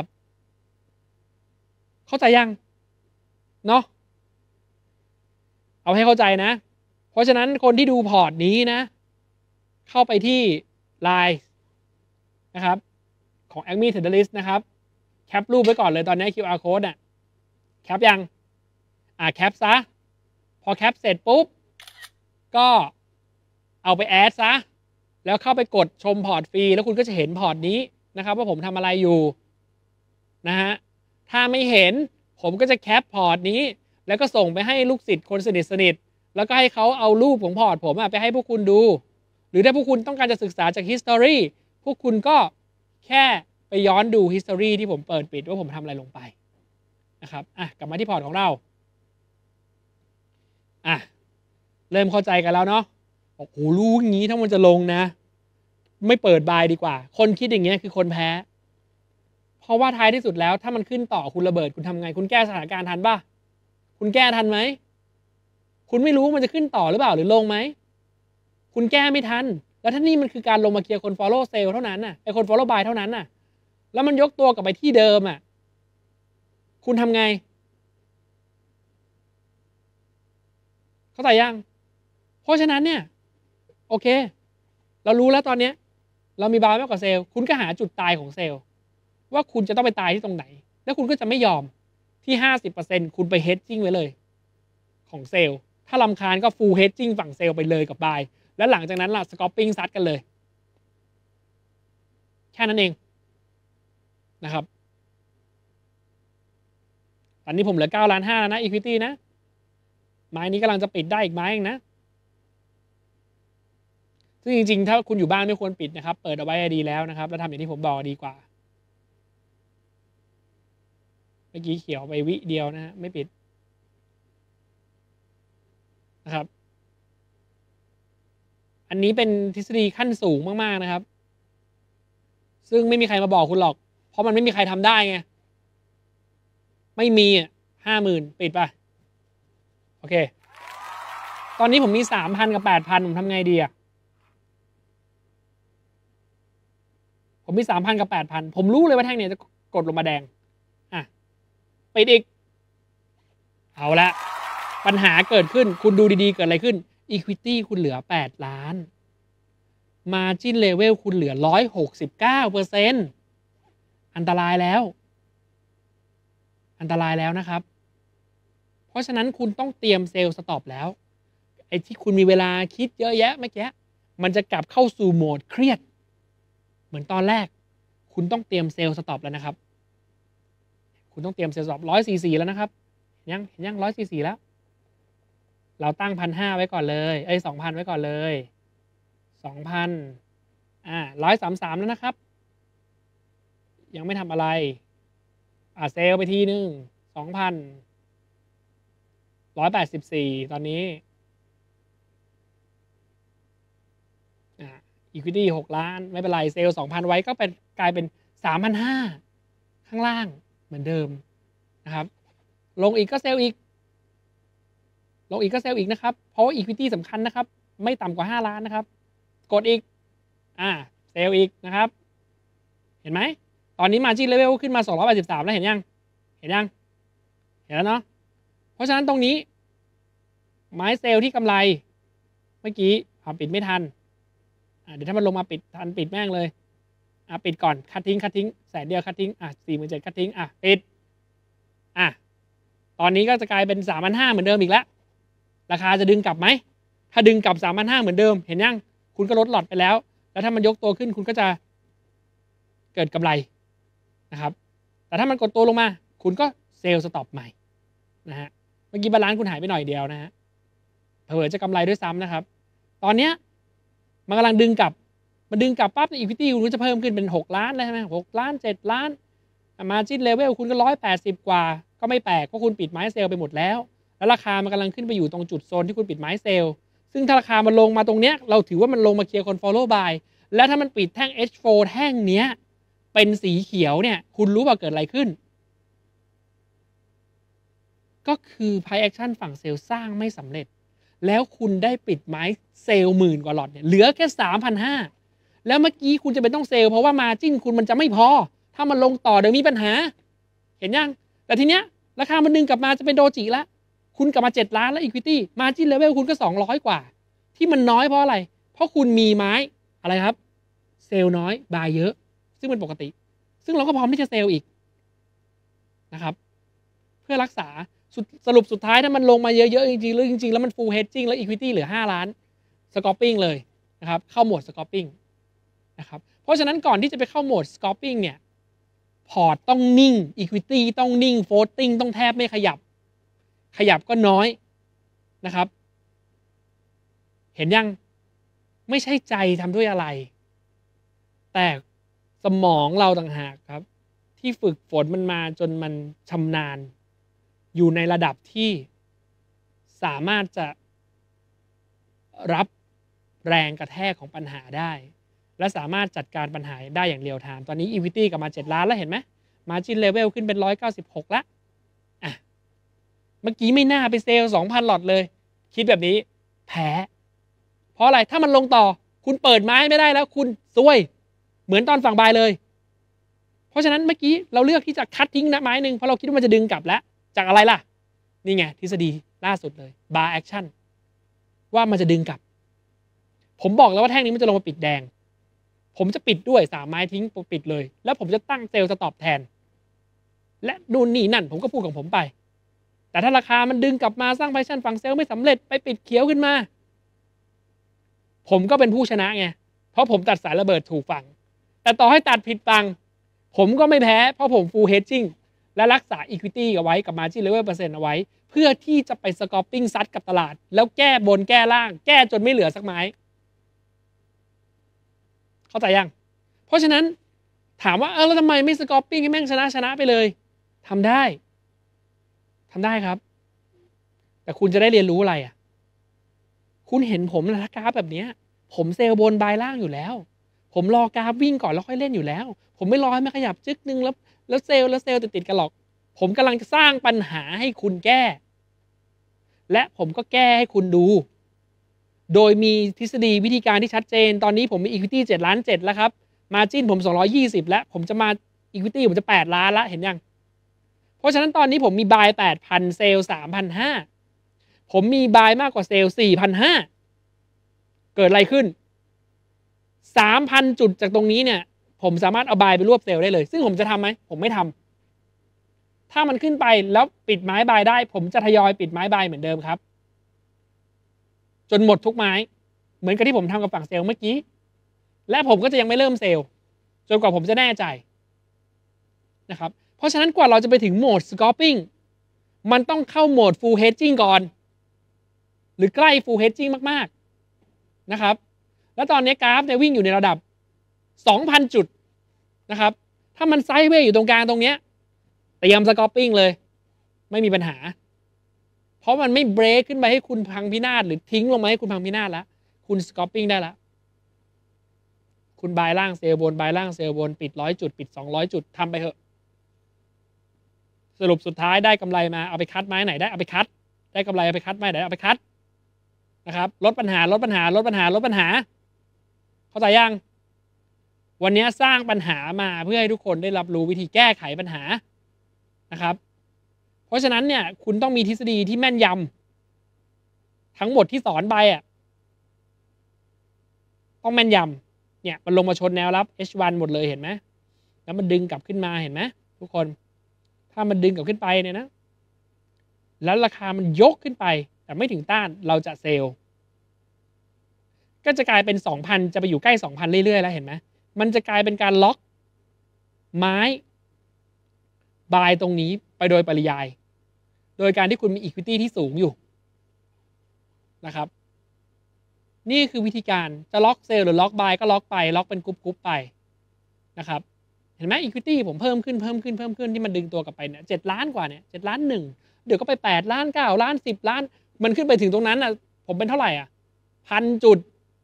เข้าใจยังเนาะเอาให้เข้าใจนะเพราะฉะนั้นคนที่ดูพอร์ตนี้นะเข้าไปที่ LINE นะครับของ Acme Traderlist นะครับแคปรูปไว้ก่อนเลยตอนนี้ QR code แคปยังแคปซะพอแคปเสร็จปุ๊บก็เอาไปแอดซะแล้วเข้าไปกดชมพอร์ตฟรีแล้วคุณก็จะเห็นพอร์ตนี้นะครับว่าผมทำอะไรอยู่นะฮะถ้าไม่เห็นผมก็จะแคปพอร์ตนี้แล้วก็ส่งไปให้ลูกศิษย์คนสนิทแล้วก็ให้เขาเอารูปของพอร์ตผมไปให้พวกคุณดูหรือถ้าพวกคุณต้องการจะศึกษาจาก history พวกคุณก็แค่ไปย้อนดู history ที่ผมเปิดปิดว่าผมทำอะไรลงไปนะครับกลับมาที่พอร์ตของเราเริ่มเข้าใจกันแล้วเนาะโอ้โหรู้อย่างนี้ถ้ามันจะลงนะไม่เปิดบายดีกว่าคนคิดอย่างเงี้ยคือคนแพ้เพราะว่าท้ายที่สุดแล้วถ้ามันขึ้นต่อคุณระเบิดคุณทำไงคุณแก้สถานการณ์ทันป่ะคุณแก้ทันไหมคุณไม่รู้มันจะขึ้นต่อหรือเปล่าหรือลงไหมคุณแก้ไม่ทันแล้วถ้านี่มันคือการลงมาเคลียร์คน follow sell เท่านั้นน่ะไอคน follow buy เท่านั้นน่ะแล้วมันยกตัวกลับไปที่เดิมอ่ะคุณทำไงเข้าใจยังเพราะฉะนั้นเนี่ยโอเคเรารู้แล้วตอนนี้เรามีบายมากกว่าเซลล์คุณก็หาจุดตายของเซลล์ว่าคุณจะต้องไปตายที่ตรงไหนแล้วคุณก็จะไม่ยอมที่ 50% คุณไปเฮดจิ้งไว้เลยของเซลล์ถ้ารำคาญก็ฟูลเฮดจิ้งฝั่งเซลล์ไปเลยกับบายแล้วหลังจากนั้นล่ะสกอปปิ้งซัดกันเลยแค่นั้นเองนะครับตอนนี้ผมเหลือ9.5 ล้านแล้วนะ Equity นะไม้นี้กำลังจะปิดได้อีกไม้เองนะซึ่งจริงๆถ้าคุณอยู่บ้านไม่ควรปิดนะครับเปิดเอาไว้ดีแล้วนะครับแล้วทำอย่างที่ผมบอกดีกว่าเมื่อกี้เขียวไปวิเดียวนะฮะไม่ปิดนะครับอันนี้เป็นทฤษฎีขั้นสูงมากๆนะครับซึ่งไม่มีใครมาบอกคุณหรอกเพราะมันไม่มีใครทำได้ไงไม่มี50,000ปิดป่ะโอเคตอนนี้ผมมี 3,000 กับ 8,000 ผมทำไงดีอ่ะผมมี 3,000 กับ 8,000 ผมรู้เลยว่าแท่งเนี่ยจะกดลงมาแดงอ่ะปิดอีกเอาละปัญหาเกิดขึ้นคุณดูดีๆเกิดอะไรขึ้น Equity คุณเหลือ8 ล้าน Margin Level คุณเหลือ 169%อันตรายแล้วนะครับเพราะฉะนั้นคุณต้องเตรียมเซลล์สต็อปแล้วไอ้ที่คุณมีเวลาคิดเยอะแยะเมื่อกี้มันจะกลับเข้าสู่โหมดเครียดเหมือนตอนแรกคุณต้องเตรียมเซลล์สต็อปแล้วนะครับคุณต้องเตรียมเซลล์สต็อป144แล้วนะครับเห็นยัง144แล้วเราตั้ง 1,500 ไว้ก่อนเลย2,000 ไว้ก่อนเลย 2,000 133แล้วนะครับยังไม่ทำอะไรเซลล์ไปทีนึง 2,000 184ตอนนี้Equity 6 ล้านไม่เป็นไรเซลล์ 2,000 ไว้ก็เป็นกลายเป็น 3,500 ข้างล่างเหมือนเดิมนะครับลงอีกก็เซลล์อีกนะครับเพราะว่า Equity สำคัญนะครับไม่ต่ำกว่า5 ล้านนะครับกดอีกเซลล์อีกนะครับเห็นไหมตอนนี้ Margin Level ขึ้นมา283แล้วเห็นแล้วเนาะเพราะฉะนั้นตรงนี้ไม้เซลล์ที่กำไรเมื่อกี้ปิดไม่ทันเดี๋ยวถ้ามันลงมาปิดทันปิดแม่งเลยปิดก่อนคัดทิ้งแสนเดียวคัดทิ้ง47,000คัดทิ้งปิดตอนนี้ก็จะกลายเป็น 3,500 เหมือนเดิมอีกแล้วราคาจะดึงกลับไหมถ้าดึงกลับ 3,500 เหมือนเดิมเห็นยังคุณก็ลดหลอดไปแล้วแล้วถ้ามันยกตัวขึ้นคุณก็จะเกิดกำไรนะครับแต่ถ้ามันกดตัวลงมาคุณก็เซลล์สต็อปใหม่นะฮะเมื่อกี้บาลานซ์คุณหายไปหน่อยเดียวนะฮะเผื่อจะกำไรด้วยซ้ำนะครับตอนเนี้ยมันกำลังดึงกลับปั๊บใน Equity คุณก็จะเพิ่มขึ้นเป็น6 ล้านเลยใช่ไหม6 ล้าน 7 ล้านMargin Level คุณก็180กว่าก็ไม่แปลกเพราะคุณปิดไม้เซลล์ไปหมดแล้วราคามันกำลังขึ้นไปอยู่ตรงจุดโซนที่คุณปิดไม้เซลล์ซึ่งถ้าราคามันลงมาตรงเนี้ยเราถือว่ามันลงมาเคลียร์คน follow buy และถ้ามันปิดแท่ง H4 แท่งเนี้ยเป็นสีเขียวเนี่ยคุณรู้ว่าเกิดอะไรขึ้นก็คือ Price Action ฝั่งเซลล์สร้างไม่สำเร็จแล้วคุณได้ปิดไม้เซลล์10,000 กว่าหลอตเนี่ยเหลือแค่ 3,500 แล้วเมื่อกี้คุณจะเป็นต้องเซลล์เพราะว่า Margin คุณมันจะไม่พอถ้ามันลงต่อเดี๋ยวมีปัญหาเห็นยังแต่ทีเนี้ยราคามันดึงกลับมาจะเป็นโดจิแล้วคุณกลับมา7 ล้านแล้ว Equity Margin Level คุณก็200กว่าที่มันน้อยเพราะอะไรเพราะคุณมีไม้อะไรครับเซลล์น้อยบายเยอะซึ่งเป็นปกติซึ่งเราก็พร้อมที่จะเซลล์อีกนะครับเพื่อรักษาสรุปสุดท้ายถ้ามันลงมาเยอะๆจริงๆแล้วมัน full hedging แล้ว Equity เหลือ5 ล้าน scalping เลยนะครับเข้าโหมด scalping นะครับเพราะฉะนั้นก่อนที่จะไปเข้าโหมด scalping เนี่ยพอร์ตต้องนิ่ง Equity ต้องนิ่ง floating ต้องแทบไม่ขยับก็น้อยนะครับเห็นยังไม่ใช่ใจทำด้วยอะไรแต่สมองเราต่างหากครับที่ฝึกฝนมันมาจนมันชำนาญอยู่ในระดับที่สามารถจะรับแรงกระแทกของปัญหาได้และสามารถจัดการปัญหาได้อย่างเรียลไทม์ตอนนี้ Equity กลับมา7 ล้านแล้วเห็นไหม Margin Level ขึ้นเป็น196แล้วอ่ะเมื่อกี้ไม่น่าไปเซลล์ 2,000 หลอตเลยคิดแบบนี้แพ้เพราะอะไรถ้ามันลงต่อคุณเปิดไม้ไม่ได้แล้วคุณซวยเหมือนตอนฝั่งบายเลยเพราะฉะนั้นเมื่อกี้เราเลือกที่จะคัดทิ้งนะไม้หนึ่งเพราะเราคิดว่ามันจะดึงกลับแล้วจากอะไรล่ะนี่ไงทฤษฎีล่าสุดเลย bar action ว่ามันจะดึงกลับผมบอกแล้วว่าแท่งนี้มันจะลงมาปิดแดงผมจะปิดด้วย3 ไม้ทิ้งปิดเลยแล้วผมจะตั้งเซลล์สต็อปแทนและนู่นนี่นั่นผมก็พูดของผมไปแต่ถ้าราคามันดึงกลับมาสร้างไพชั่นฝั่งเซลล์ไม่สำเร็จไปปิดเขียวขึ้นมาผมก็เป็นผู้ชนะไงเพราะผมตัดสายระเบิดถูกฝั่งแต่ต่อให้ตัดผิดฝั่งผมก็ไม่แพ้เพราะผม full hedging และรักษา equity เอาไว้กับ margin level เปอร์เซ็นต์เอาไว้เพื่อที่จะไป scalping ซัดกับตลาดแล้วแก้บนแก้ล่างแก้จนไม่เหลือสักไม้เข้าใจยังเพราะฉะนั้นถามว่าแล้วทำไมไม่ scalping ให้แม่งชนะไปเลยทำได้ครับแต่คุณจะได้เรียนรู้อะไรอ่ะคุณเห็นผมนะกราฟแบบนี้ผมเซลล์บนบายล่างอยู่แล้วผมรอกราฟวิ่งก่อนแล้วค่อยเล่นอยู่แล้วผมไม่รอให้มันขยับจึ๊กนึงแล้วเซลล์ติดกันหรอกผมกำลังจะสร้างปัญหาให้คุณแก้และผมก็แก้ให้คุณดูโดยมีทฤษฎีวิธีการที่ชัดเจนตอนนี้ผมมี equity 7 ล้าน 7แล้วครับ margin ผม220แล้วผมจะมา equity ผมจะ8 ล้านแล้วเห็นยังเพราะฉะนั้นตอนนี้ผมมี buy 8,000 เซลล์ 3,500 ผมมี buy มากกว่าเซลล์ 4,500 เกิดอะไรขึ้น 3,000 จุดจากตรงนี้เนี่ยผมสามารถเอา buy ไปรวบเซลล์ได้เลยซึ่งผมจะทำไหมผมไม่ทำถ้ามันขึ้นไปแล้วปิดไม้ buy ได้ผมจะทยอยปิดไม้ buy เหมือนเดิมครับจนหมดทุกไม้เหมือนกับที่ผมทำกับฝั่งเซลล์เมื่อกี้และผมก็จะยังไม่เริ่มเซลล์จนกว่าผมจะแน่ใจนะครับเพราะฉะนั้นกว่าเราจะไปถึงโหมด scalping มันต้องเข้าโหมด full hedging ก่อนหรือใกล้ full hedging มากๆนะครับแล้วตอนนี้กราฟเนี่ยวิ่งอยู่ในระดับ 2,000 จุดนะครับถ้ามันไซด์เวย์อยู่ตรงกลางตรงนี้เตรียม scalping เลยไม่มีปัญหาเพราะมันไม่เบรกขึ้นไปให้คุณพังพินาศหรือทิ้งลงมาให้คุณพังพินาศแล้วคุณ scalping ได้แล้วคุณบายล่างเซลล์บนบายล่างเซลล์บนปิด100 จุดปิด200 จุดทำไปเถอะสรุปสุดท้ายได้กำไรมาเอาไปคัดไม้ไหนได้เอาไปคัดได้กำไรเอาไปคัดไม้ไหนเอาไปคัดนะครับลดปัญหาเข้าใจยังวันนี้สร้างปัญหามาเพื่อให้ทุกคนได้รับรู้วิธีแก้ไขปัญหานะครับเพราะฉะนั้นเนี่ยคุณต้องมีทฤษฎีที่แม่นยำทั้งหมดที่สอนไปต้องแม่นยำเนี่ยมันลงมาชนแนวรับ H1 หมดเลยเห็นไหมแล้วมันดึงกลับขึ้นมาเห็นไหมทุกคนถ้ามันดึงกลับขึ้นไปเนี่ยนะแล้วราคามันยกขึ้นไปแต่ไม่ถึงต้านเราจะเซลล์ก็จะกลายเป็น 2,000 จะไปอยู่ใกล้ 2,000 เรื่อยๆแล้วเห็นไหมมันจะกลายเป็นการล็อกไม้บายตรงนี้ไปโดยปริยายโดยการที่คุณมี equity ที่สูงอยู่นะครับนี่คือวิธีการจะล็อกเซลล์หรือล็อกบายก็ล็อกไปล็อกเป็นกรุ๊ปไปนะครับเห็นไหม equity ผมเพิ่มขึ้นที่มันดึงตัวกลับไปเนี่ย7 ล้านกว่าเนี่ย7 ล้าน 1เดี๋ยวก็ไป8 ล้าน 9 ล้าน 10 ล้านมันขึ้นไปถึงตรงนั้นผมเป็นเท่าไหร่1,000 จุด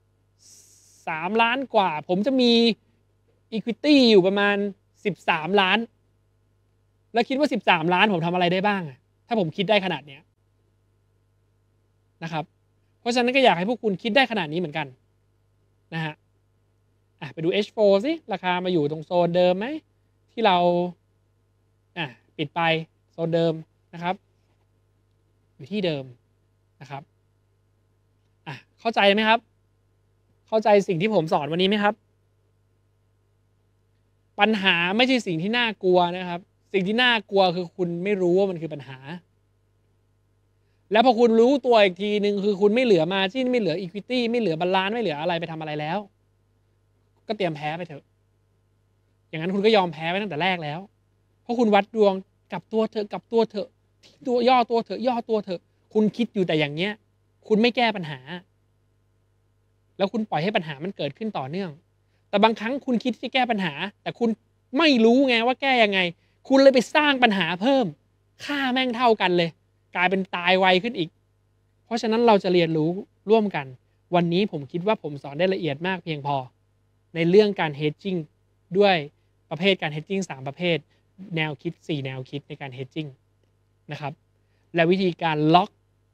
3 ล้านกว่าผมจะมี equity อยู่ประมาณ13 ล้านแล้วคิดว่า13 ล้านผมทำอะไรได้บ้างถ้าผมคิดได้ขนาดนี้นะครับเพราะฉะนั้นก็อยากให้พวกคุณคิดได้ขนาดนี้เหมือนกันนะฮะไปดู H4 สิราคามาอยู่ตรงโซนเดิมไหมที่เราปิดไปโซนเดิมนะครับอยู่ที่เดิมนะครับเข้าใจไหมครับเข้าใจสิ่งที่ผมสอนวันนี้ไหมครับปัญหาไม่ใช่สิ่งที่น่ากลัวนะครับสิ่งที่น่ากลัวคือคุณไม่รู้ว่ามันคือปัญหาแล้วพอคุณรู้ตัวอีกทีนึงคือคุณไม่เหลือmarginไม่เหลือ equity ไม่เหลือบาลานซ์ไม่เหลืออะไรไปทำอะไรแล้วก็เตรียมแพ้ไปเถอะอย่างนั้นคุณก็ยอมแพ้ไปตั้งแต่แรกแล้วเพราะคุณวัดดวงกับตัวเถอะย่อตัวเถอะคุณคิดอยู่แต่อย่างเนี้ยคุณไม่แก้ปัญหาแล้วคุณปล่อยให้ปัญหามันเกิดขึ้นต่อเนื่องแต่บางครั้งคุณคิดที่แก้ปัญหาแต่คุณไม่รู้ไงว่าแก้ยังไงคุณเลยไปสร้างปัญหาเพิ่มค่าแม่งเท่ากันเลยกลายเป็นตายไวขึ้นอีกเพราะฉะนั้นเราจะเรียนรู้ร่วมกันวันนี้ผมคิดว่าผมสอนได้ละเอียดมากเพียงพอในเรื่องการ hedging ด้วยประเภทการ hedging 3 ประเภทแนวคิด4แนวคิดในการ hedging นะครับและวิธีการล็อก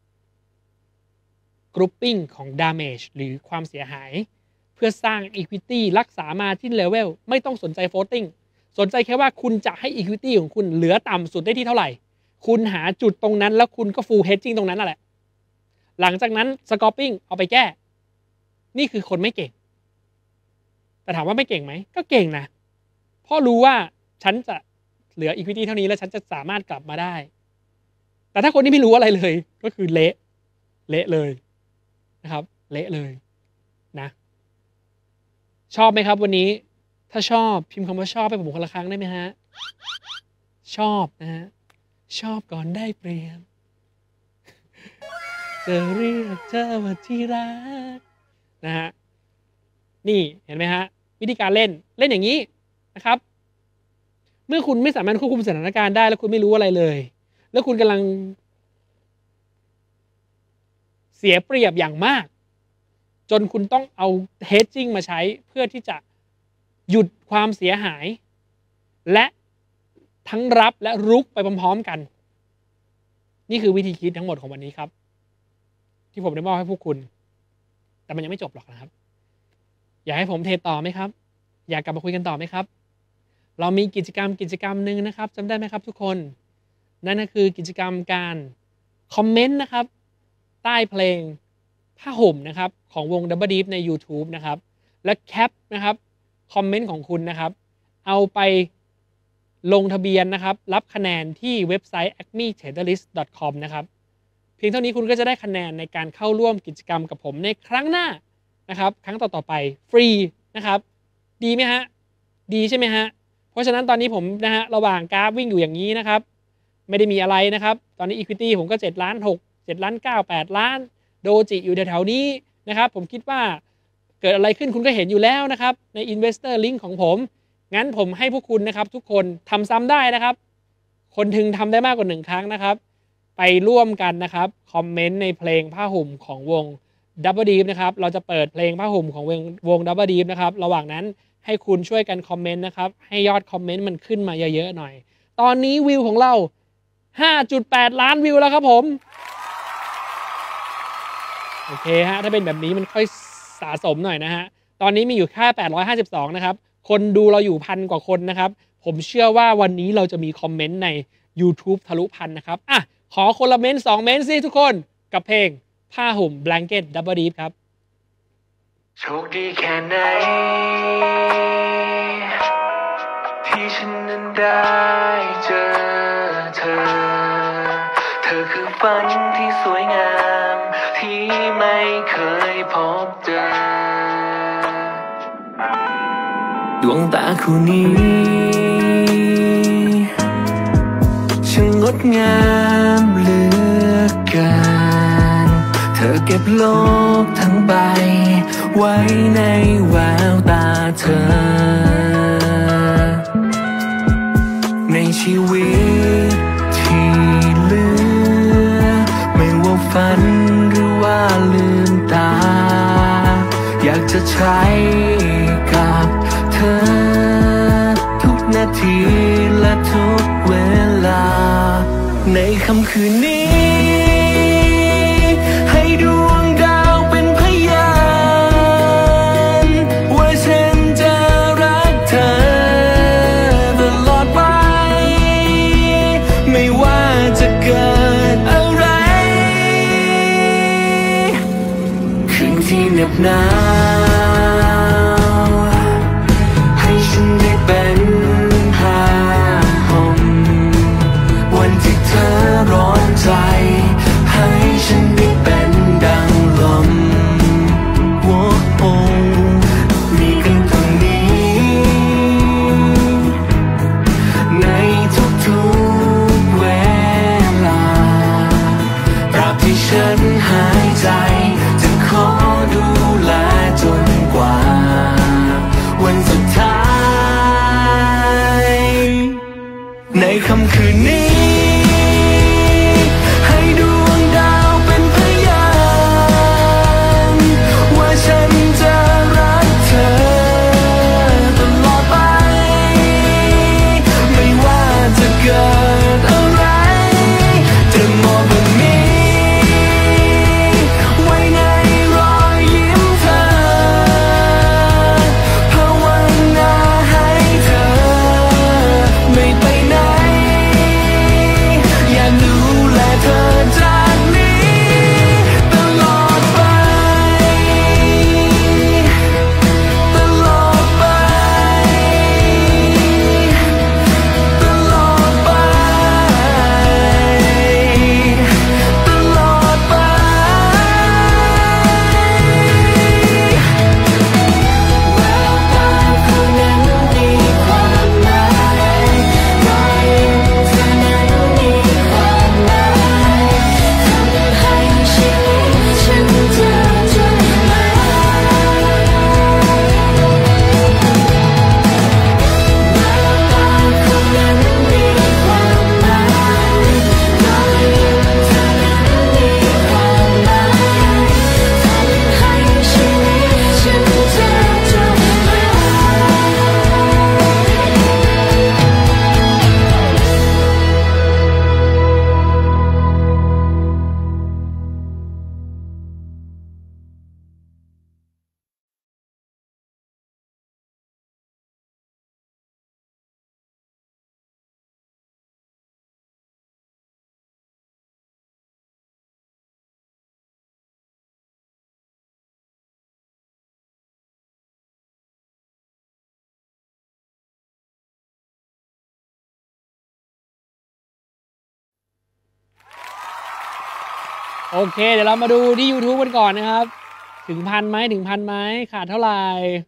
grouping ของ damage หรือความเสียหายเพื่อสร้าง equity รักษา margin level ไม่ต้องสนใจ floating สนใจแค่ว่าคุณจะให้ equity ของคุณเหลือต่ำสุดได้ที่เท่าไหร่คุณหาจุดตรงนั้นแล้วคุณก็ full hedging ตรงนั้นนั่นแหละหลังจากนั้น scalping เอาไปแก้นี่คือคนไม่เก่งแต่ถามว่าไม่เก่งไหมก็เก่งนะเพราะรู้ว่าฉันจะเหลือ equity เท่านี้แล้วฉันจะสามารถกลับมาได้แต่ถ้าคนที่ไม่รู้อะไรเลยก็คือเละเลยนะครับเละเลยนะชอบไหมครับวันนี้ถ้าชอบพิมพ์คำว่าชอบให้ผมคนละครั้งได้ไหมฮะชอบนะฮะชอบก่อนได้เปรียบจะเรียกเธอว่าที่รักนะฮะนี่เห็นไหมฮะวิธีการเล่นอย่างนี้นะครับเมื่อคุณไม่สามารถควบคุมสถานการณ์ได้แล้วคุณไม่รู้อะไรเลยแล้วคุณกำลังเสียเปรียบอย่างมากจนคุณต้องเอา hedging มาใช้เพื่อที่จะหยุดความเสียหายและทั้งรับและรุกไปพร้อมๆกันนี่คือวิธีคิดทั้งหมดของวันนี้ครับที่ผมได้มอบให้พวกคุณแต่มันยังไม่จบหรอกนะครับอยากให้ผมเทรดต่อไหมครับอยากกลับมาคุยกันต่อไหมครับเรามีกิจกรรมหนึ่งนะครับจำได้ไหมครับทุกคนนั่นก็คือกิจกรรมการคอมเมนต์นะครับใต้เพลงผ้าห่มนะครับของวง Double Deep ใน YouTube นะครับและแคปนะครับคอมเมนต์ของคุณนะครับเอาไปลงทะเบียนนะครับรับคะแนนที่เว็บไซต์ acmetraderlist.com นะครับเพียงเท่านี้คุณก็จะได้คะแนนในการเข้าร่วมกิจกรรมกับผมในครั้งหน้านะครับครั้งต่อๆไปฟรีนะครับดีไหมฮะดีใช่ไหมฮะเพราะฉะนั้นตอนนี้ผมนะฮะระหว่างกราฟวิ่งอยู่อย่างนี้นะครับไม่ได้มีอะไรนะครับตอนนี้ Equity ผมก็7 ล้าน 6 7 ล้าน 9 8 ล้านโดจิอยู่แถวๆนี้นะครับผมคิดว่าเกิดอะไรขึ้นคุณก็เห็นอยู่แล้วนะครับใน Investor Link ของผมงั้นผมให้พวกคุณนะครับทุกคนทำซ้ำได้นะครับคนถึงทำได้มากกว่า1 ครั้งนะครับไปร่วมกันนะครับคอมเมนต์ในเพลงผ้าห่มของวง Double Deep นะครับเราจะเปิดเพลงผ้าห่มของวง Double Deep นะครับระหว่างนั้นให้คุณช่วยกันคอมเมนต์นะครับให้ยอดคอมเมนต์มันขึ้นมาเยอะๆหน่อยตอนนี้วิวของเรา 5.8 ล้านวิวแล้วครับผมโอเคฮะถ้าเป็นแบบนี้มันค่อยสะสมหน่อยนะฮะตอนนี้มีอยู่แค่852นะครับคนดูเราอยู่1,000 กว่าคนนะครับผมเชื่อว่าวันนี้เราจะมีคอมเมนต์ใน YouTube ทะลุ1,000นะครับอ่ะขอคนละเม้นต์2 เม้นต์สิทุกคนกับเพลงผ้าห่ม Blanket Double Deep ครับโชคดีแค่ไหนที่ฉันนั้นได้เจอเธอคือฝันที่สวยงามที่ไม่เคยพบเจอดวงตาคู่นี้ช่างงดงามเหลือเกินเธอเก็บโลกทั้งใบไว้ในแววตาเธอในชีวิตที่เหลือไม่ว่าฝันหรือว่าลืมตาอยากจะใช้กับเธอทุกนาทีและทุกเวลาในค่ำคืนนี้ให้ดวงดาวเป็นพยานว่าฉันจะรักเธอตลอดไปไม่ว่าจะเกิดอะไรคืนที่เหน็บหนาวให้ฉันได้เป็นผ้าห่มวันที่เธอร้อนใจให้ฉันได้เป็นดังลมโอ้โอ้มีกันตรงนี้ในทุกๆเวลาตราบที่ฉันหายใจจะขอดูแลจนกว่าวันสุดท้ายในค่ำคืนนี้ให้ดวงดาวเป็นพยานว่าฉันจะรักเธอโอเคเดี๋ยวเรามาดูที่ YouTube กันก่อนนะครับถึงพันไหมขาดเท่าไหร่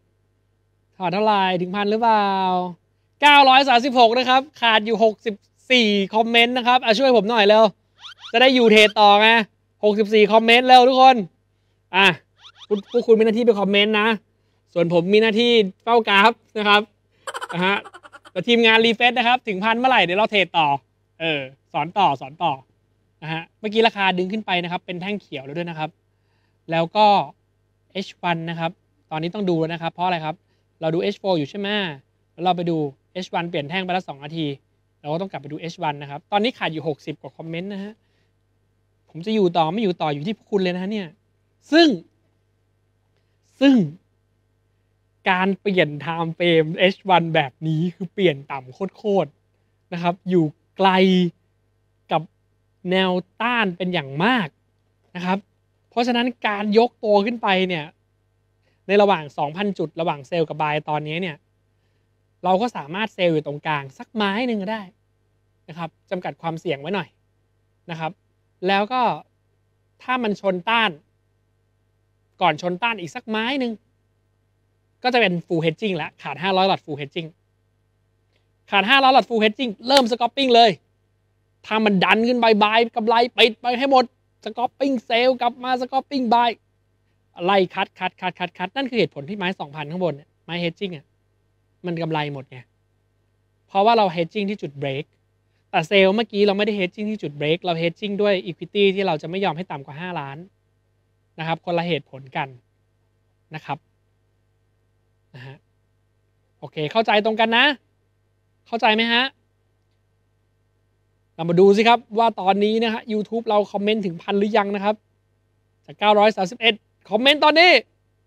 ถึงพันหรือเปล่า936นะครับขาดอยู่64คอมเมนต์นะครับช่วยผมหน่อยเร็วจะได้อยู่เทรดต่อไง64คอมเมนต์เร็วทุกคนพวกคุณมีหน้าที่ไปคอมเมนต์นะส่วนผมมีหน้าที่เฝ้ากราฟนะครับแต่ทีมงานรีเฟซนะครับถึงพันเมื่อไหร่เดี๋ยวเราเทรดต่อสอนต่อเมื่อกี้ราคาดึงขึ้นไปนะครับเป็นแท่งเขียวแล้วด้วยนะครับแล้วก็ H1 นะครับตอนนี้ต้องดูแล้วนะครับเพราะอะไรครับเราดู H4 อยู่ใช่ไหมแล้วเราไปดู H1 เปลี่ยนแท่งไปแล้ว2นาทีเราก็ต้องกลับไปดู H1 นะครับตอนนี้ขาดอยู่60กว่าคอมเมนต์นะฮะผมจะอยู่ต่อไม่อยู่ต่ออยู่ที่พวกคุณเลยนะเนี่ยซึ่งการเปลี่ยน time frame H1 แบบนี้คือเปลี่ยนต่ำโคตรนะครับอยู่ไกลกับแนวต้านเป็นอย่างมากนะครับเพราะฉะนั้นการยกตัวขึ้นไปเนี่ยในระหว่าง 2,000 จุดระหว่างเซลล์กับบายตอนนี้เนี่ยเราก็สามารถเซลล์อยู่ตรงกลางสักไม้หนึ่งก็ได้นะครับจำกัดความเสี่ยงไว้หน่อยนะครับแล้วก็ถ้ามันชนต้านก่อนชนต้านอีกสักไม้หนึ่งก็จะเป็น full hedging แล้วขาด500หลอด full hedging ขาด500หลอด full hedging เริ่ม scalping เลยถ้ามันดันขึ้นบายกำไรปิดไปให้หมด scalping sell กลับมา scalping buy ไล่คัดนั่นคือเหตุผลที่ไม้ 2,000 ข้างบนไม้ hedging มันกำไรหมดไงเพราะว่าเรา hedging ที่จุด break แต่เซลล์เมื่อกี้เราไม่ได้ hedging ที่จุด break เรา hedging ด้วย equity ที่เราจะไม่ยอมให้ต่ำกว่า5ล้านนะครับคนละเหตุผลกันนะครับโอเคเข้าใจตรงกันนะเข้าใจไหมฮะเรามาดูสิครับว่าตอนนี้นะฮะ YouTube เราคอมเมนต์ถึงพันหรือยังนะครับจาก931คอมเมนต์ตอนนี้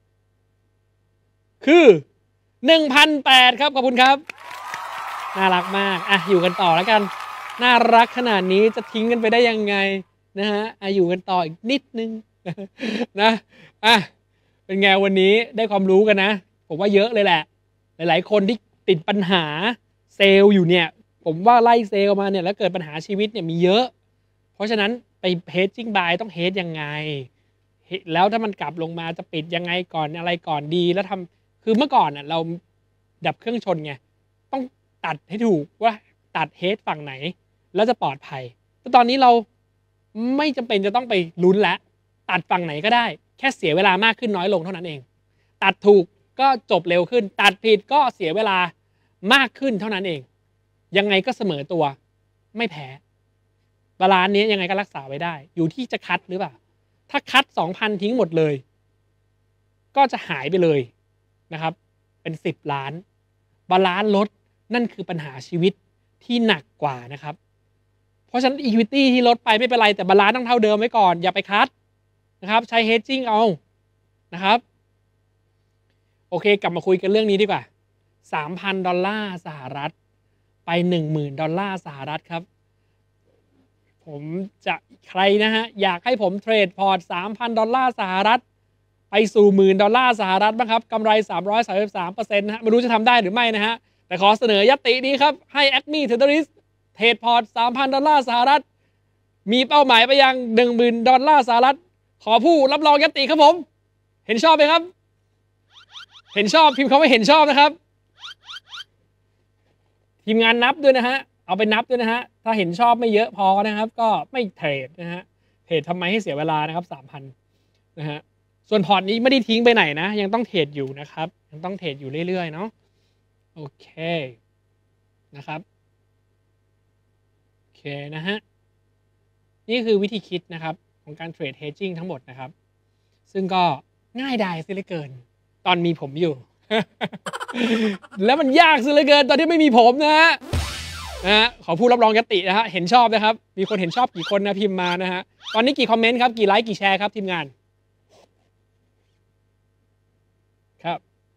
คือ 1,008 ครับขอบคุณครับน่ารักมากอยู่กันต่อแล้วกันน่ารักขนาดนี้จะทิ้งกันไปได้ยังไงนะฮะอยู่กันต่ออีกนิดนึงนะเป็นไงวันนี้ได้ความรู้กันนะผมว่าเยอะเลยแหละหลายๆคนที่ติดปัญหาเซลล์อยู่เนี่ยผมว่าไล่เซลล์มาเนี่ยแล้วเกิดปัญหาชีวิตเนี่ยมีเยอะเพราะฉะนั้นไปhedging buyต้องเฮดยังไงแล้วถ้ามันกลับลงมาจะปิดยังไงก่อนอะไรก่อนดีแล้วทำคือเมื่อก่อนเราดับเครื่องชนไงต้องตัดให้ถูกว่าตัดเฮดฝั่งไหนแล้วจะปลอดภัยแต่ตอนนี้เราไม่จำเป็นจะต้องไปลุ้นแล้วตัดฝั่งไหนก็ได้แค่เสียเวลามากขึ้นน้อยลงเท่านั้นเองตัดถูกก็จบเร็วขึ้นตัดผิดก็เสียเวลามากขึ้นเท่านั้นเองยังไงก็เสมอตัวไม่แพ้บาลานซ์นี้ยังไงก็รักษาไว้ได้อยู่ที่จะคัดหรือเปล่าถ้าคัด 2,000 ทิ้งหมดเลยก็จะหายไปเลยนะครับเป็น10ล้านบาลานซ์ลดนั่นคือปัญหาชีวิตที่หนักกว่านะครับเพราะฉะนั้น equity ที่ลดไปไม่เป็นไรแต่บาลานซ์ต้องเท่าเดิมไว้ก่อนอย่าไปคัดนะครับใช้ hedging เอานะครับโอเคกลับมาคุยกันเรื่องนี้ดีกว่า $3,000 สหรัฐไป $10,000 สหรัฐครับผมจะใครนะฮะอยากให้ผมเทรดพอร์ต $3,000 สหรัฐไปสู่$10,000 สหรัฐบ้างครับกำไร 333% นะฮะไม่รู้จะทำได้หรือไม่นะฮะแต่ขอเสนอยตินี้ครับให้ Acme Traderist เทรดพอร์ต $3,000 สหรัฐมีเป้าหมายไปยัง$10,000 สหรัฐขอผู้รับรองยติครับผมเห็นชอบไหมครับเห็นชอบพิมพ์คำว่าเห็นชอบนะครับทีมงานนับด้วยนะฮะเอาไปนับด้วยนะฮะถ้าเห็นชอบไม่เยอะพอนะครับก็ไม่เทรดนะฮะเทรดทำไมให้เสียเวลานะครับ 3,000 นะฮะส่วนพอร์ตนี้ไม่ได้ทิ้งไปไหนนะยังต้องเทรดอยู่นะครับยังต้องเทรดอยู่เรื่อยๆเนาะโอเคนะครับโอเคนะฮะนี่คือวิธีคิดนะครับของการเทรด hedging ทั้งหมดนะครับซึ่งก็ง่ายดายซะเหลือเกินตอนมีผมอยู่ แล้วมันยากซะเหลือเกินตอนที่ไม่มีผมนะฮะขอผู้รับรองยตินะฮะเห็นชอบนะครับมีคนเห็นชอบกี่คนนะพิมพ์มานะฮะตอนนี้กี่คอมเมนต์ครับกี่ไลค์กี่แชร์ครับทีมงานครับ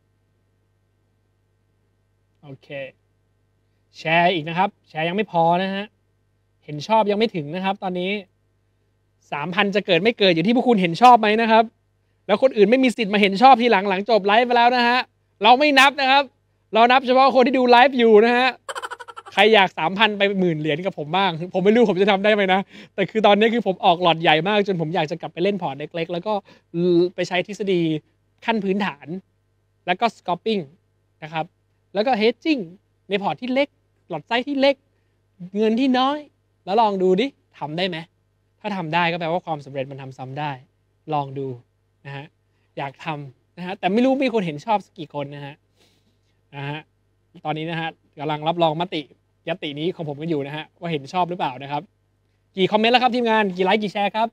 โอเคแชร์อีกนะครับแชร์ยังไม่พอนะฮะเห็นชอบยังไม่ถึงนะครับตอนนี้ 3,000 จะเกิดไม่เกิดอยู่ที่พวกคุณเห็นชอบไหมนะครับแล้วคนอื่นไม่มีสิทธิ์มาเห็นชอบทีหลังจบไลฟ์ไปแล้วนะฮะเราไม่นับนะครับเรานับเฉพาะคนที่ดูไลฟ์อยู่นะฮะใครอยาก 3,000 ไป10,000 เหรียญกับผมบ้างผมไม่รู้ผมจะทำได้ไหมนะแต่คือตอนนี้คือผมออกหลอดใหญ่มากจนผมอยากจะกลับไปเล่นพอร์ตเล็กๆแล้วก็ไปใช้ทฤษฎีขั้นพื้นฐานแล้วก็ scalping นะครับแล้วก็ hedging ในพอร์ตที่เล็กหลอดไซส์ที่เล็กเงินที่น้อยแล้วลองดูดิทำได้ไหมถ้าทำได้ก็แปลว่าความสำเร็จมันทำซ้ำได้ลองดูนะฮะอยากทำนะฮะแต่ไม่รู้มีคนเห็นชอบสักกี่คนนะฮะตอนนี้นะฮะกำลังรับรองมติยตินี้ของผมกันอยู่นะฮะว่าเห็นชอบหรือเปล่านะครับกี่คอมเมนต์แล้วครับทีมงานกี่ไลค์กี่แชร์ครับ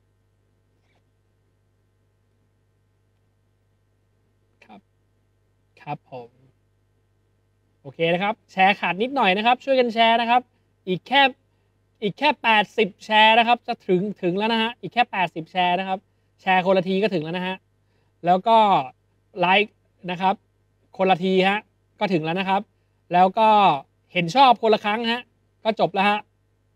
ครับผมโอเคนะครับแชร์ขาดนิดหน่อยนะครับช่วยกันแชร์นะครับอีกแค่80แชร์นะครับจะถึงแล้วนะฮะอีกแค่80แชร์นะครับแชร์คนละทีก็ถึงแล้วนะฮะแล้วก็ไลค์นะครับคนละทีฮะก็ถึงแล้วนะครับแล้วก็เห็นชอบคนละครั้งฮะก็จบแล้วฮะ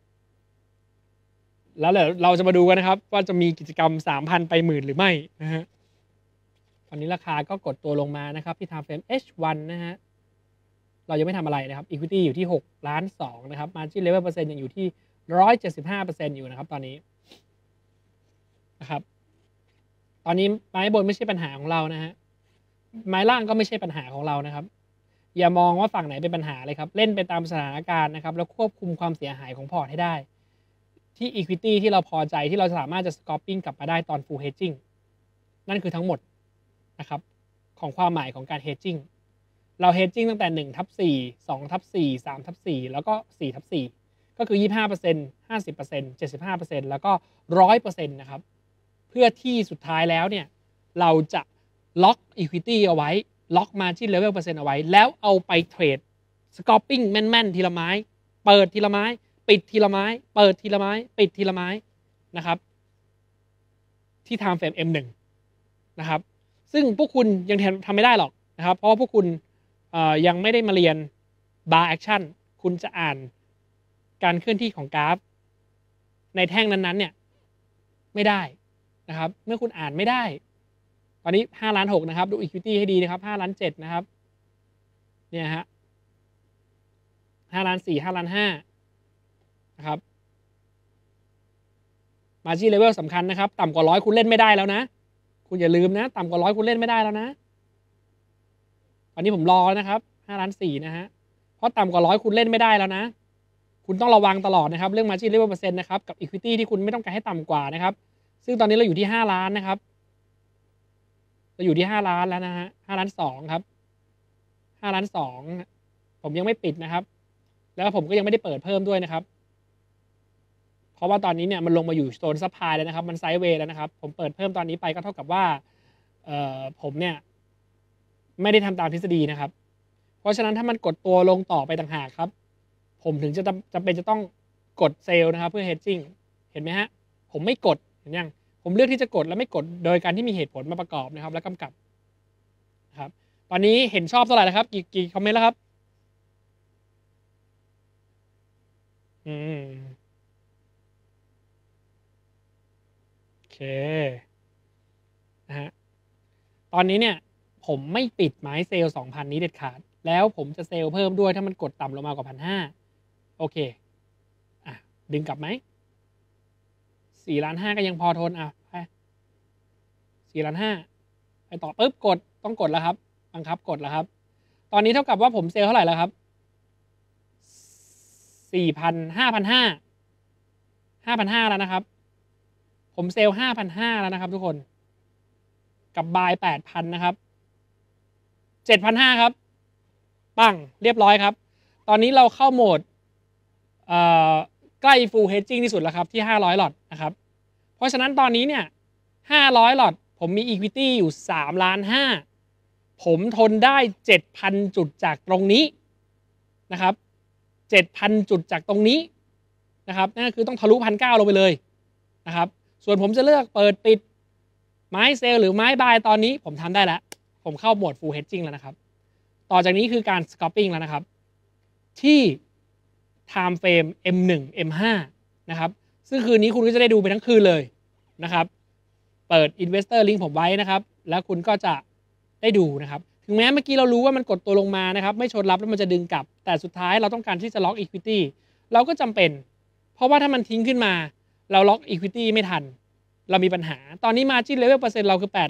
แล้วเดี๋ยวเราจะมาดูกันนะครับว่าจะมีกิจกรรม 3,000 ไป10,000หรือไม่นะฮะตอนนี้ราคาก็กดตัวลงมานะครับที่ Time Frame H1 นะฮะเรายังไม่ทำอะไรนะครับ Equity อยู่ที่6.2 ล้านนะครับ Margin Level เปอร์เซ็นต์ยังอยู่ที่ 175% อยู่นะครับตอนนี้นะครับตอนนี้ไม้บนไม่ใช่ปัญหาของเรานะฮะไม้ล่างก็ไม่ใช่ปัญหาของเรานะครับอย่ามองว่าฝั่งไหนเป็นปัญหาเลยครับเล่นไปตามสถานการณ์นะครับแล้วควบคุมความเสียหายของพอร์ตให้ได้ที่ Equity ที่เราพอใจที่เราสามารถจะ Scalping กลับมาได้ตอน Full Hedging นั่นคือทั้งหมดนะครับของความหมายของการ Hedging เรา hedging ตั้งแต่ 1/4 2/4 3/4 แล้วก็ 4/4 ก็คือ 25% 50% 75% แล้วก็ 100% นะครับเพื่อที่สุดท้ายแล้วเนี่ยเราจะล็อก equity เอาไว้ล็อก margin level เปอร์เซ็นต์เอาไว้แล้วเอาไปเทรด scalping แม่นๆทีละไม้เปิดทีละไม้ปิดทีละไม้เปิดทีละไม้ปิดทีละไม้นะครับที่ time frame M1 นะครับซึ่งพวกคุณยังทำไม่ได้หรอกนะครับเพราะว่าพวกคุณยังไม่ได้มาเรียน bar action คุณจะอ่านการเคลื่อนที่ของกราฟในแท่งนั้นๆเนี่ยไม่ได้นะครับเมื่อคุณอ่านไม่ได้ตอนนี้5.6 ล้านนะครับดู equity ให้ดีนะครับ5.7 ล้านนะครับเนี่ยฮะ5.4 ล้าน5.5 ล้านนะครับ margin level สำคัญนะครับต่ำกว่า100คุณเล่นไม่ได้แล้วนะคุณอย่าลืมนะต่ำกว่า100คุณเล่นไม่ได้แล้วนะตอนนี้ผมรอนะครับ5.4 ล้านนะฮะเพราะต่ำกว่า100คุณเล่นไม่ได้แล้วนะคุณต้องระวังตลอดนะครับเรื่อง margin level เปอร์เซ็นต์นะครับกับ equity ที่คุณไม่ต้องการให้ต่ำกว่านะครับซึ่งตอนนี้เราอยู่ที่5 ล้านนะครับเราอยู่ที่5 ล้านแล้วนะฮะ5.2 ล้านครับ5.2 ล้านผมยังไม่ปิดนะครับแล้วผมก็ยังไม่ได้เปิดเพิ่มด้วยนะครับเพราะว่าตอนนี้เนี่ยมันลงมาอยู่โซนซัพพลายแล้วนะครับมันไซด์เวย์แล้วนะครับผมเปิดเพิ่มตอนนี้ไปก็เท่ากับว่าผมเนี่ยไม่ได้ทำตามทฤษฎีนะครับเพราะฉะนั้นถ้ามันกดตัวลงต่อไปต่างหากครับผมถึงจะจำเป็นจะต้องกดเซลล์นะครับเพื่อ hedging เห็นไหมฮะผมไม่กดเห็นยังผมเลือกที่จะกดและไม่กดโดยการที่มีเหตุผลมาประกอบนะครับและกำกับนะครับตอนนี้เห็นชอบเท่าไหร่แล้วครับกี่คอมเมนต์แล้วครับโอเคนะฮะตอนนี้เนี่ยผมไม่ปิดไม้เซลล์ 2,000 นี้เด็ดขาดแล้วผมจะเซลล์เพิ่มด้วยถ้ามันกดต่ำลงมากว่า 1,500 โอเคดึงกลับไหม4.5 ล้านก็ยังพอทนไป4.5 ล้านไปต่อปุ๊บกดต้องกดแล้วครับบังคับกดแล้วครับตอนนี้เท่ากับว่าผมเซลล์เท่าไหร่แล้วครับ 5,500 แล้วนะครับผมเซลล์ 5,500 แล้วนะครับทุกคนกับบาย 8,000 นะครับ 7,500 ครับปังเรียบร้อยครับตอนนี้เราเข้าโหมดใกล้ full hedging ที่สุดแล้วครับที่500หลอตนะครับเพราะฉะนั้นตอนนี้เนี่ย500หลอตผมมี equity อยู่3.5 ล้านผมทนได้ 7,000 จุดจากตรงนี้นะครับ 7,000 จุดจากตรงนี้นะครับนั่นคือต้องทะลุ 1,900 ลงไปเลยนะครับส่วนผมจะเลือกเปิดปิดไม้เซลล์หรือไม้บายตอนนี้ผมทำได้แล้วผมเข้าโหมด full hedging แล้วนะครับต่อจากนี้คือการ scalping แล้วนะครับที่ time frame M1 M5 นะครับซึ่งคืนนี้คุณก็จะได้ดูไปทั้งคืนเลยนะครับเปิด investor link ผมไว้นะครับแล้วคุณก็จะได้ดูนะครับถึงแม้เมื่อกี้เรารู้ว่ามันกดตัวลงมานะครับไม่ชนรับแล้วมันจะดึงกลับแต่สุดท้ายเราต้องการที่จะล็อก Equity เราก็จำเป็นเพราะว่าถ้ามันทิ้งขึ้นมาเราล็อก Equity ไม่ทันเรามีปัญหาตอนนี้ Margin Level เปอร์เซ็นต์เราคือ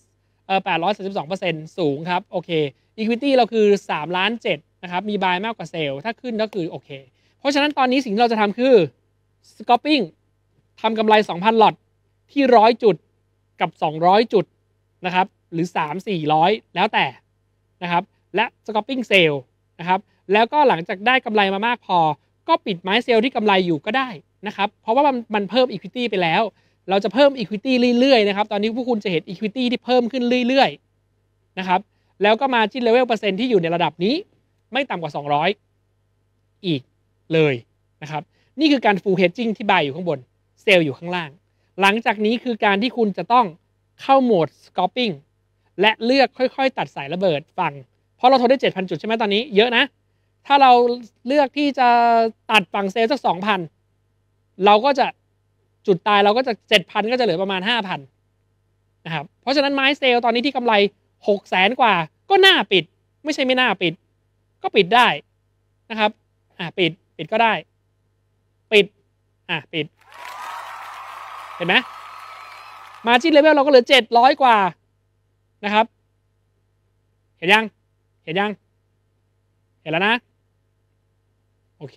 832%สูงครับโอเค Equity เราคือ3.7 ล้านนะครับมี Buy มากกว่า Sell ถ้าขึ้นก็คือโอเคเพราะฉะนั้นตอนนี้สิ่งที่เราจะทำคือ Scalping ทำกำไร 2,000 ล็อตที่100 จุดกับ200 จุดนะครับหรือ 300-400 แล้วแต่นะครับและ Scalping Sale นะครับแล้วก็หลังจากได้กำไรมามากพอก็ปิดไม้เซลล์ที่กำไรอยู่ก็ได้นะครับเพราะว่ามันเพิ่ม Equity ไปแล้วเราจะเพิ่ม Equity เรื่อยๆนะครับตอนนี้พวกคุณจะเห็น Equity ที่เพิ่มขึ้นเรื่อยๆนะครับแล้วก็ Margin Level เปอร์เซ็นต์ที่อยู่ในระดับนี้ไม่ต่ำกว่า200อีกเลยนะครับนี่คือการ Full Hedging ที่ Buy อยู่ข้างบนเซลล์อยู่ข้างล่างหลังจากนี้คือการที่คุณจะต้องเข้าโหมด Scalping และเลือกค่อยๆตัดสายระเบิดฟังเพราะเราทนได้ 7,000 จุดใช่ไหมตอนนี้เยอะนะถ้าเราเลือกที่จะตัดฝั่งเซลล์สัก 2,000 เราก็จะจุดตายเราก็จะ 7,000 ก็จะเหลือประมาณ 5,000 นะครับเพราะฉะนั้นไม้เซลล์ตอนนี้ที่กำไร 600,000 กว่าก็น่าปิดไม่ใช่ไม่น่าปิดก็ปิดได้นะครับปิดก็ได้ปิดปิดเห็นไหม Margin Level เราก็เหลือ700กว่านะครับเห็นยังเห็นแล้วนะโอเค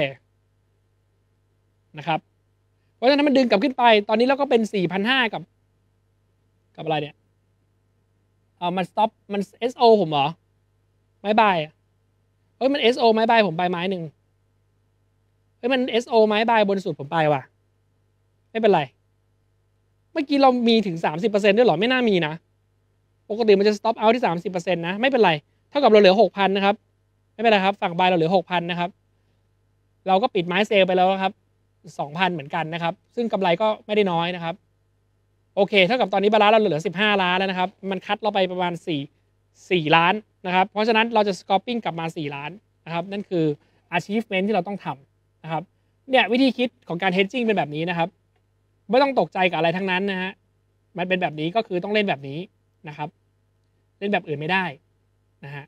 นะครับเพราะฉะนั้นมันดึงกลับขึ้นไปตอนนี้เราก็เป็น 4,500 กับอะไรเนี่ยมัน stop มัน SO ผมเหรอไม้บายมัน SO ไม้บายผมไปไม้หนึ่งมัน SO ไม้บายบนสุดผมไปว่ะไม่เป็นไรเมื่อกี้เรามีถึง 30% ด้วยหรอไม่น่ามีนะปกติมันจะ stop out ที่ 30% นะไม่เป็นไรเท่ากับเราเหลือ 6,000 นะครับไม่เป็นไรครับฝั่งบายเราเหลือ 6,000 นะครับเราก็ปิดไม้เซลล์ไปแล้วครับ 2,000 เหมือนกันนะครับซึ่งกำไรก็ไม่ได้น้อยนะครับโอเคเท่ากับตอนนี้บาลานซ์เราเหลือ15 ล้านแล้วนะครับมันคัดเราไปประมาณ4 ล้านนะครับเพราะฉะนั้นเราจะ scalping กลับมา4 ล้านนะครับนั่นคือ achievement ที่เราต้องทำนะครับเนี่ยวิธีคิดของการ hedging เป็นแบบนี้นะครับไม่ต้องตกใจกับอะไรทั้งนั้นนะฮะมันเป็นแบบนี้ก็คือต้องเล่นแบบนี้นะครับเล่นแบบอื่นไม่ได้นะฮะ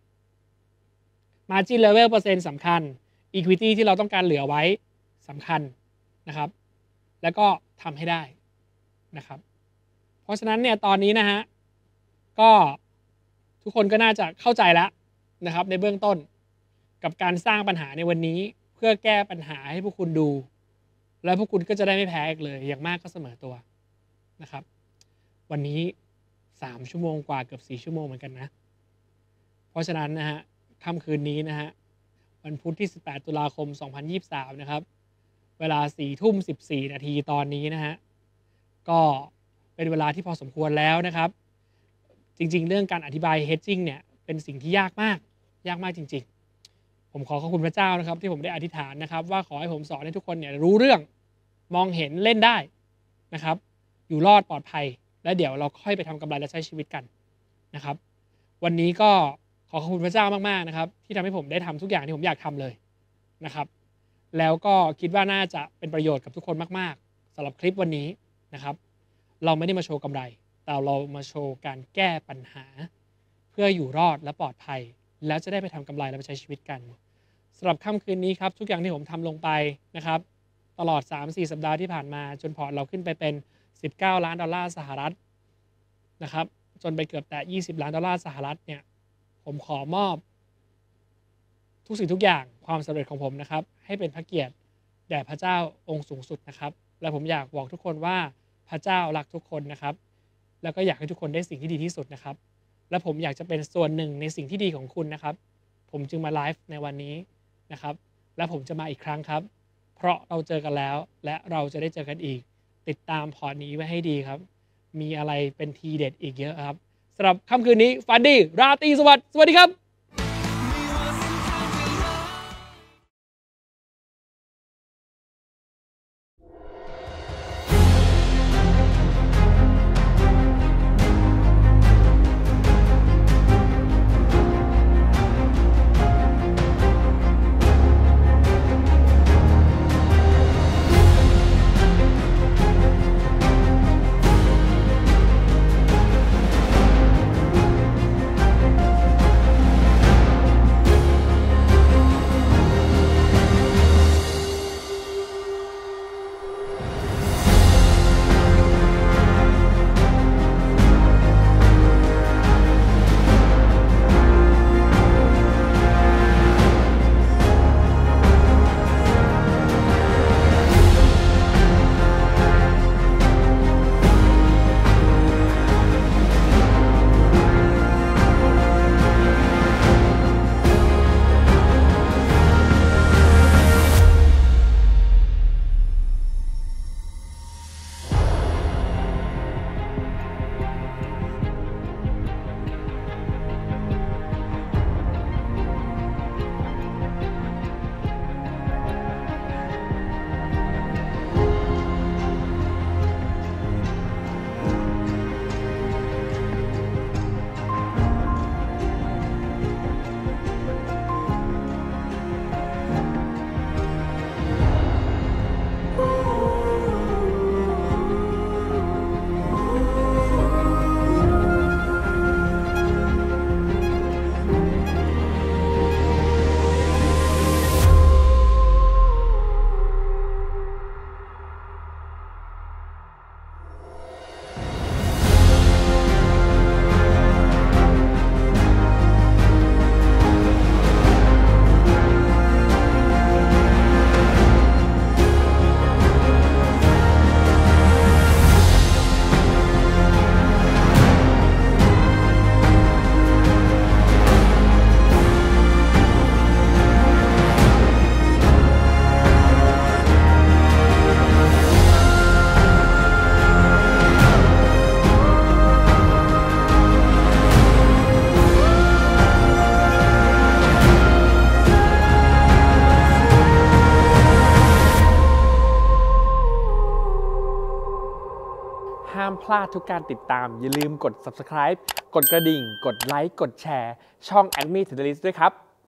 Margin Level เปอร์เซ็นต์สำคัญ Equity ที่เราต้องการเหลือไว้สำคัญนะครับแล้วก็ทำให้ได้นะครับเพราะฉะนั้นเนี่ยตอนนี้นะฮะก็ทุกคนก็น่าจะเข้าใจแล้วนะครับในเบื้องต้นกับการสร้างปัญหาในวันนี้เพื่อแก้ปัญหาให้พวกคุณดูแล้วพวกคุณก็จะได้ไม่แพ้อีกเลยอย่างมากก็เสมอตัวนะครับวันนี้3 ชั่วโมงกว่าเกือบ4 ชั่วโมงเหมือนกันนะเพราะฉะนั้นนะฮะค่ำคืนนี้นะฮะวันพุธที่18 ตุลาคม 2023นะครับเวลา 4:14 นาทีตอนนี้นะฮะก็เป็นเวลาที่พอสมควรแล้วนะครับจริงๆเรื่องการอธิบาย hedging เนี่ยเป็นสิ่งที่ยากมากจริงๆผมขอขอบคุณพระเจ้านะครับที่ผมได้อธิษฐานนะครับว่าขอให้ผมสอนให้ทุกคนเนี่ยรู้เรื่องมองเห็นเล่นได้นะครับอยู่รอดปลอดภัยแล้วเดี๋ยวเราค่อยไปทำกำไรและใช้ชีวิตกันนะครับวันนี้ก็ขอขอบคุณพระเจ้ามากๆนะครับที่ทำให้ผมได้ทำทุกอย่างที่ผมอยากทำเลยนะครับแล้วก็คิดว่าน่าจะเป็นประโยชน์กับทุกคนมากๆสำหรับคลิปวันนี้นะครับเราไม่ได้มาโชว์กำไรแต่เรามาโชว์การแก้ปัญหาเพื่ออยู่รอดและปลอดภัยแล้วจะได้ไปทำกำไรและไปใช้ชีวิตกันสำหรับค่ำคืนนี้ครับทุกอย่างที่ผมทำลงไปนะครับตลอด 3-4 สัปดาห์ที่ผ่านมาจนพอร์ตเราขึ้นไปเป็น$19 ล้านนะครับจนไปเกือบแต่$20 ล้านเนี่ยผมขอมอบทุกสิ่งทุกอย่างความสำเร็จของผมนะครับให้เป็นพระเกียรติแด่พระเจ้าองค์สูงสุดนะครับและผมอยากบอกทุกคนว่าพระเจ้ารักทุกคนนะครับแล้วก็อยากให้ทุกคนได้สิ่งที่ดีที่สุดนะครับและผมอยากจะเป็นส่วนหนึ่งในสิ่งที่ดีของคุณนะครับผมจึงมาไลฟ์ในวันนี้นะครับและผมจะมาอีกครั้งครับเพราะเราเจอกันแล้วและเราจะได้เจอกันอีกติดตามพอร์ตนี้ไว้ให้ดีครับมีอะไรเป็นทีเด็ดอีกเยอะครับสำหรับค่ำคืนนี้ฝันดีราตรีสวัสดีครับพลาดทุกการติดตามอย่าลืมกด subscribe กดกระดิ่งกดไลค์กดแชร์ช่อง Admin to the List ด้วยครับ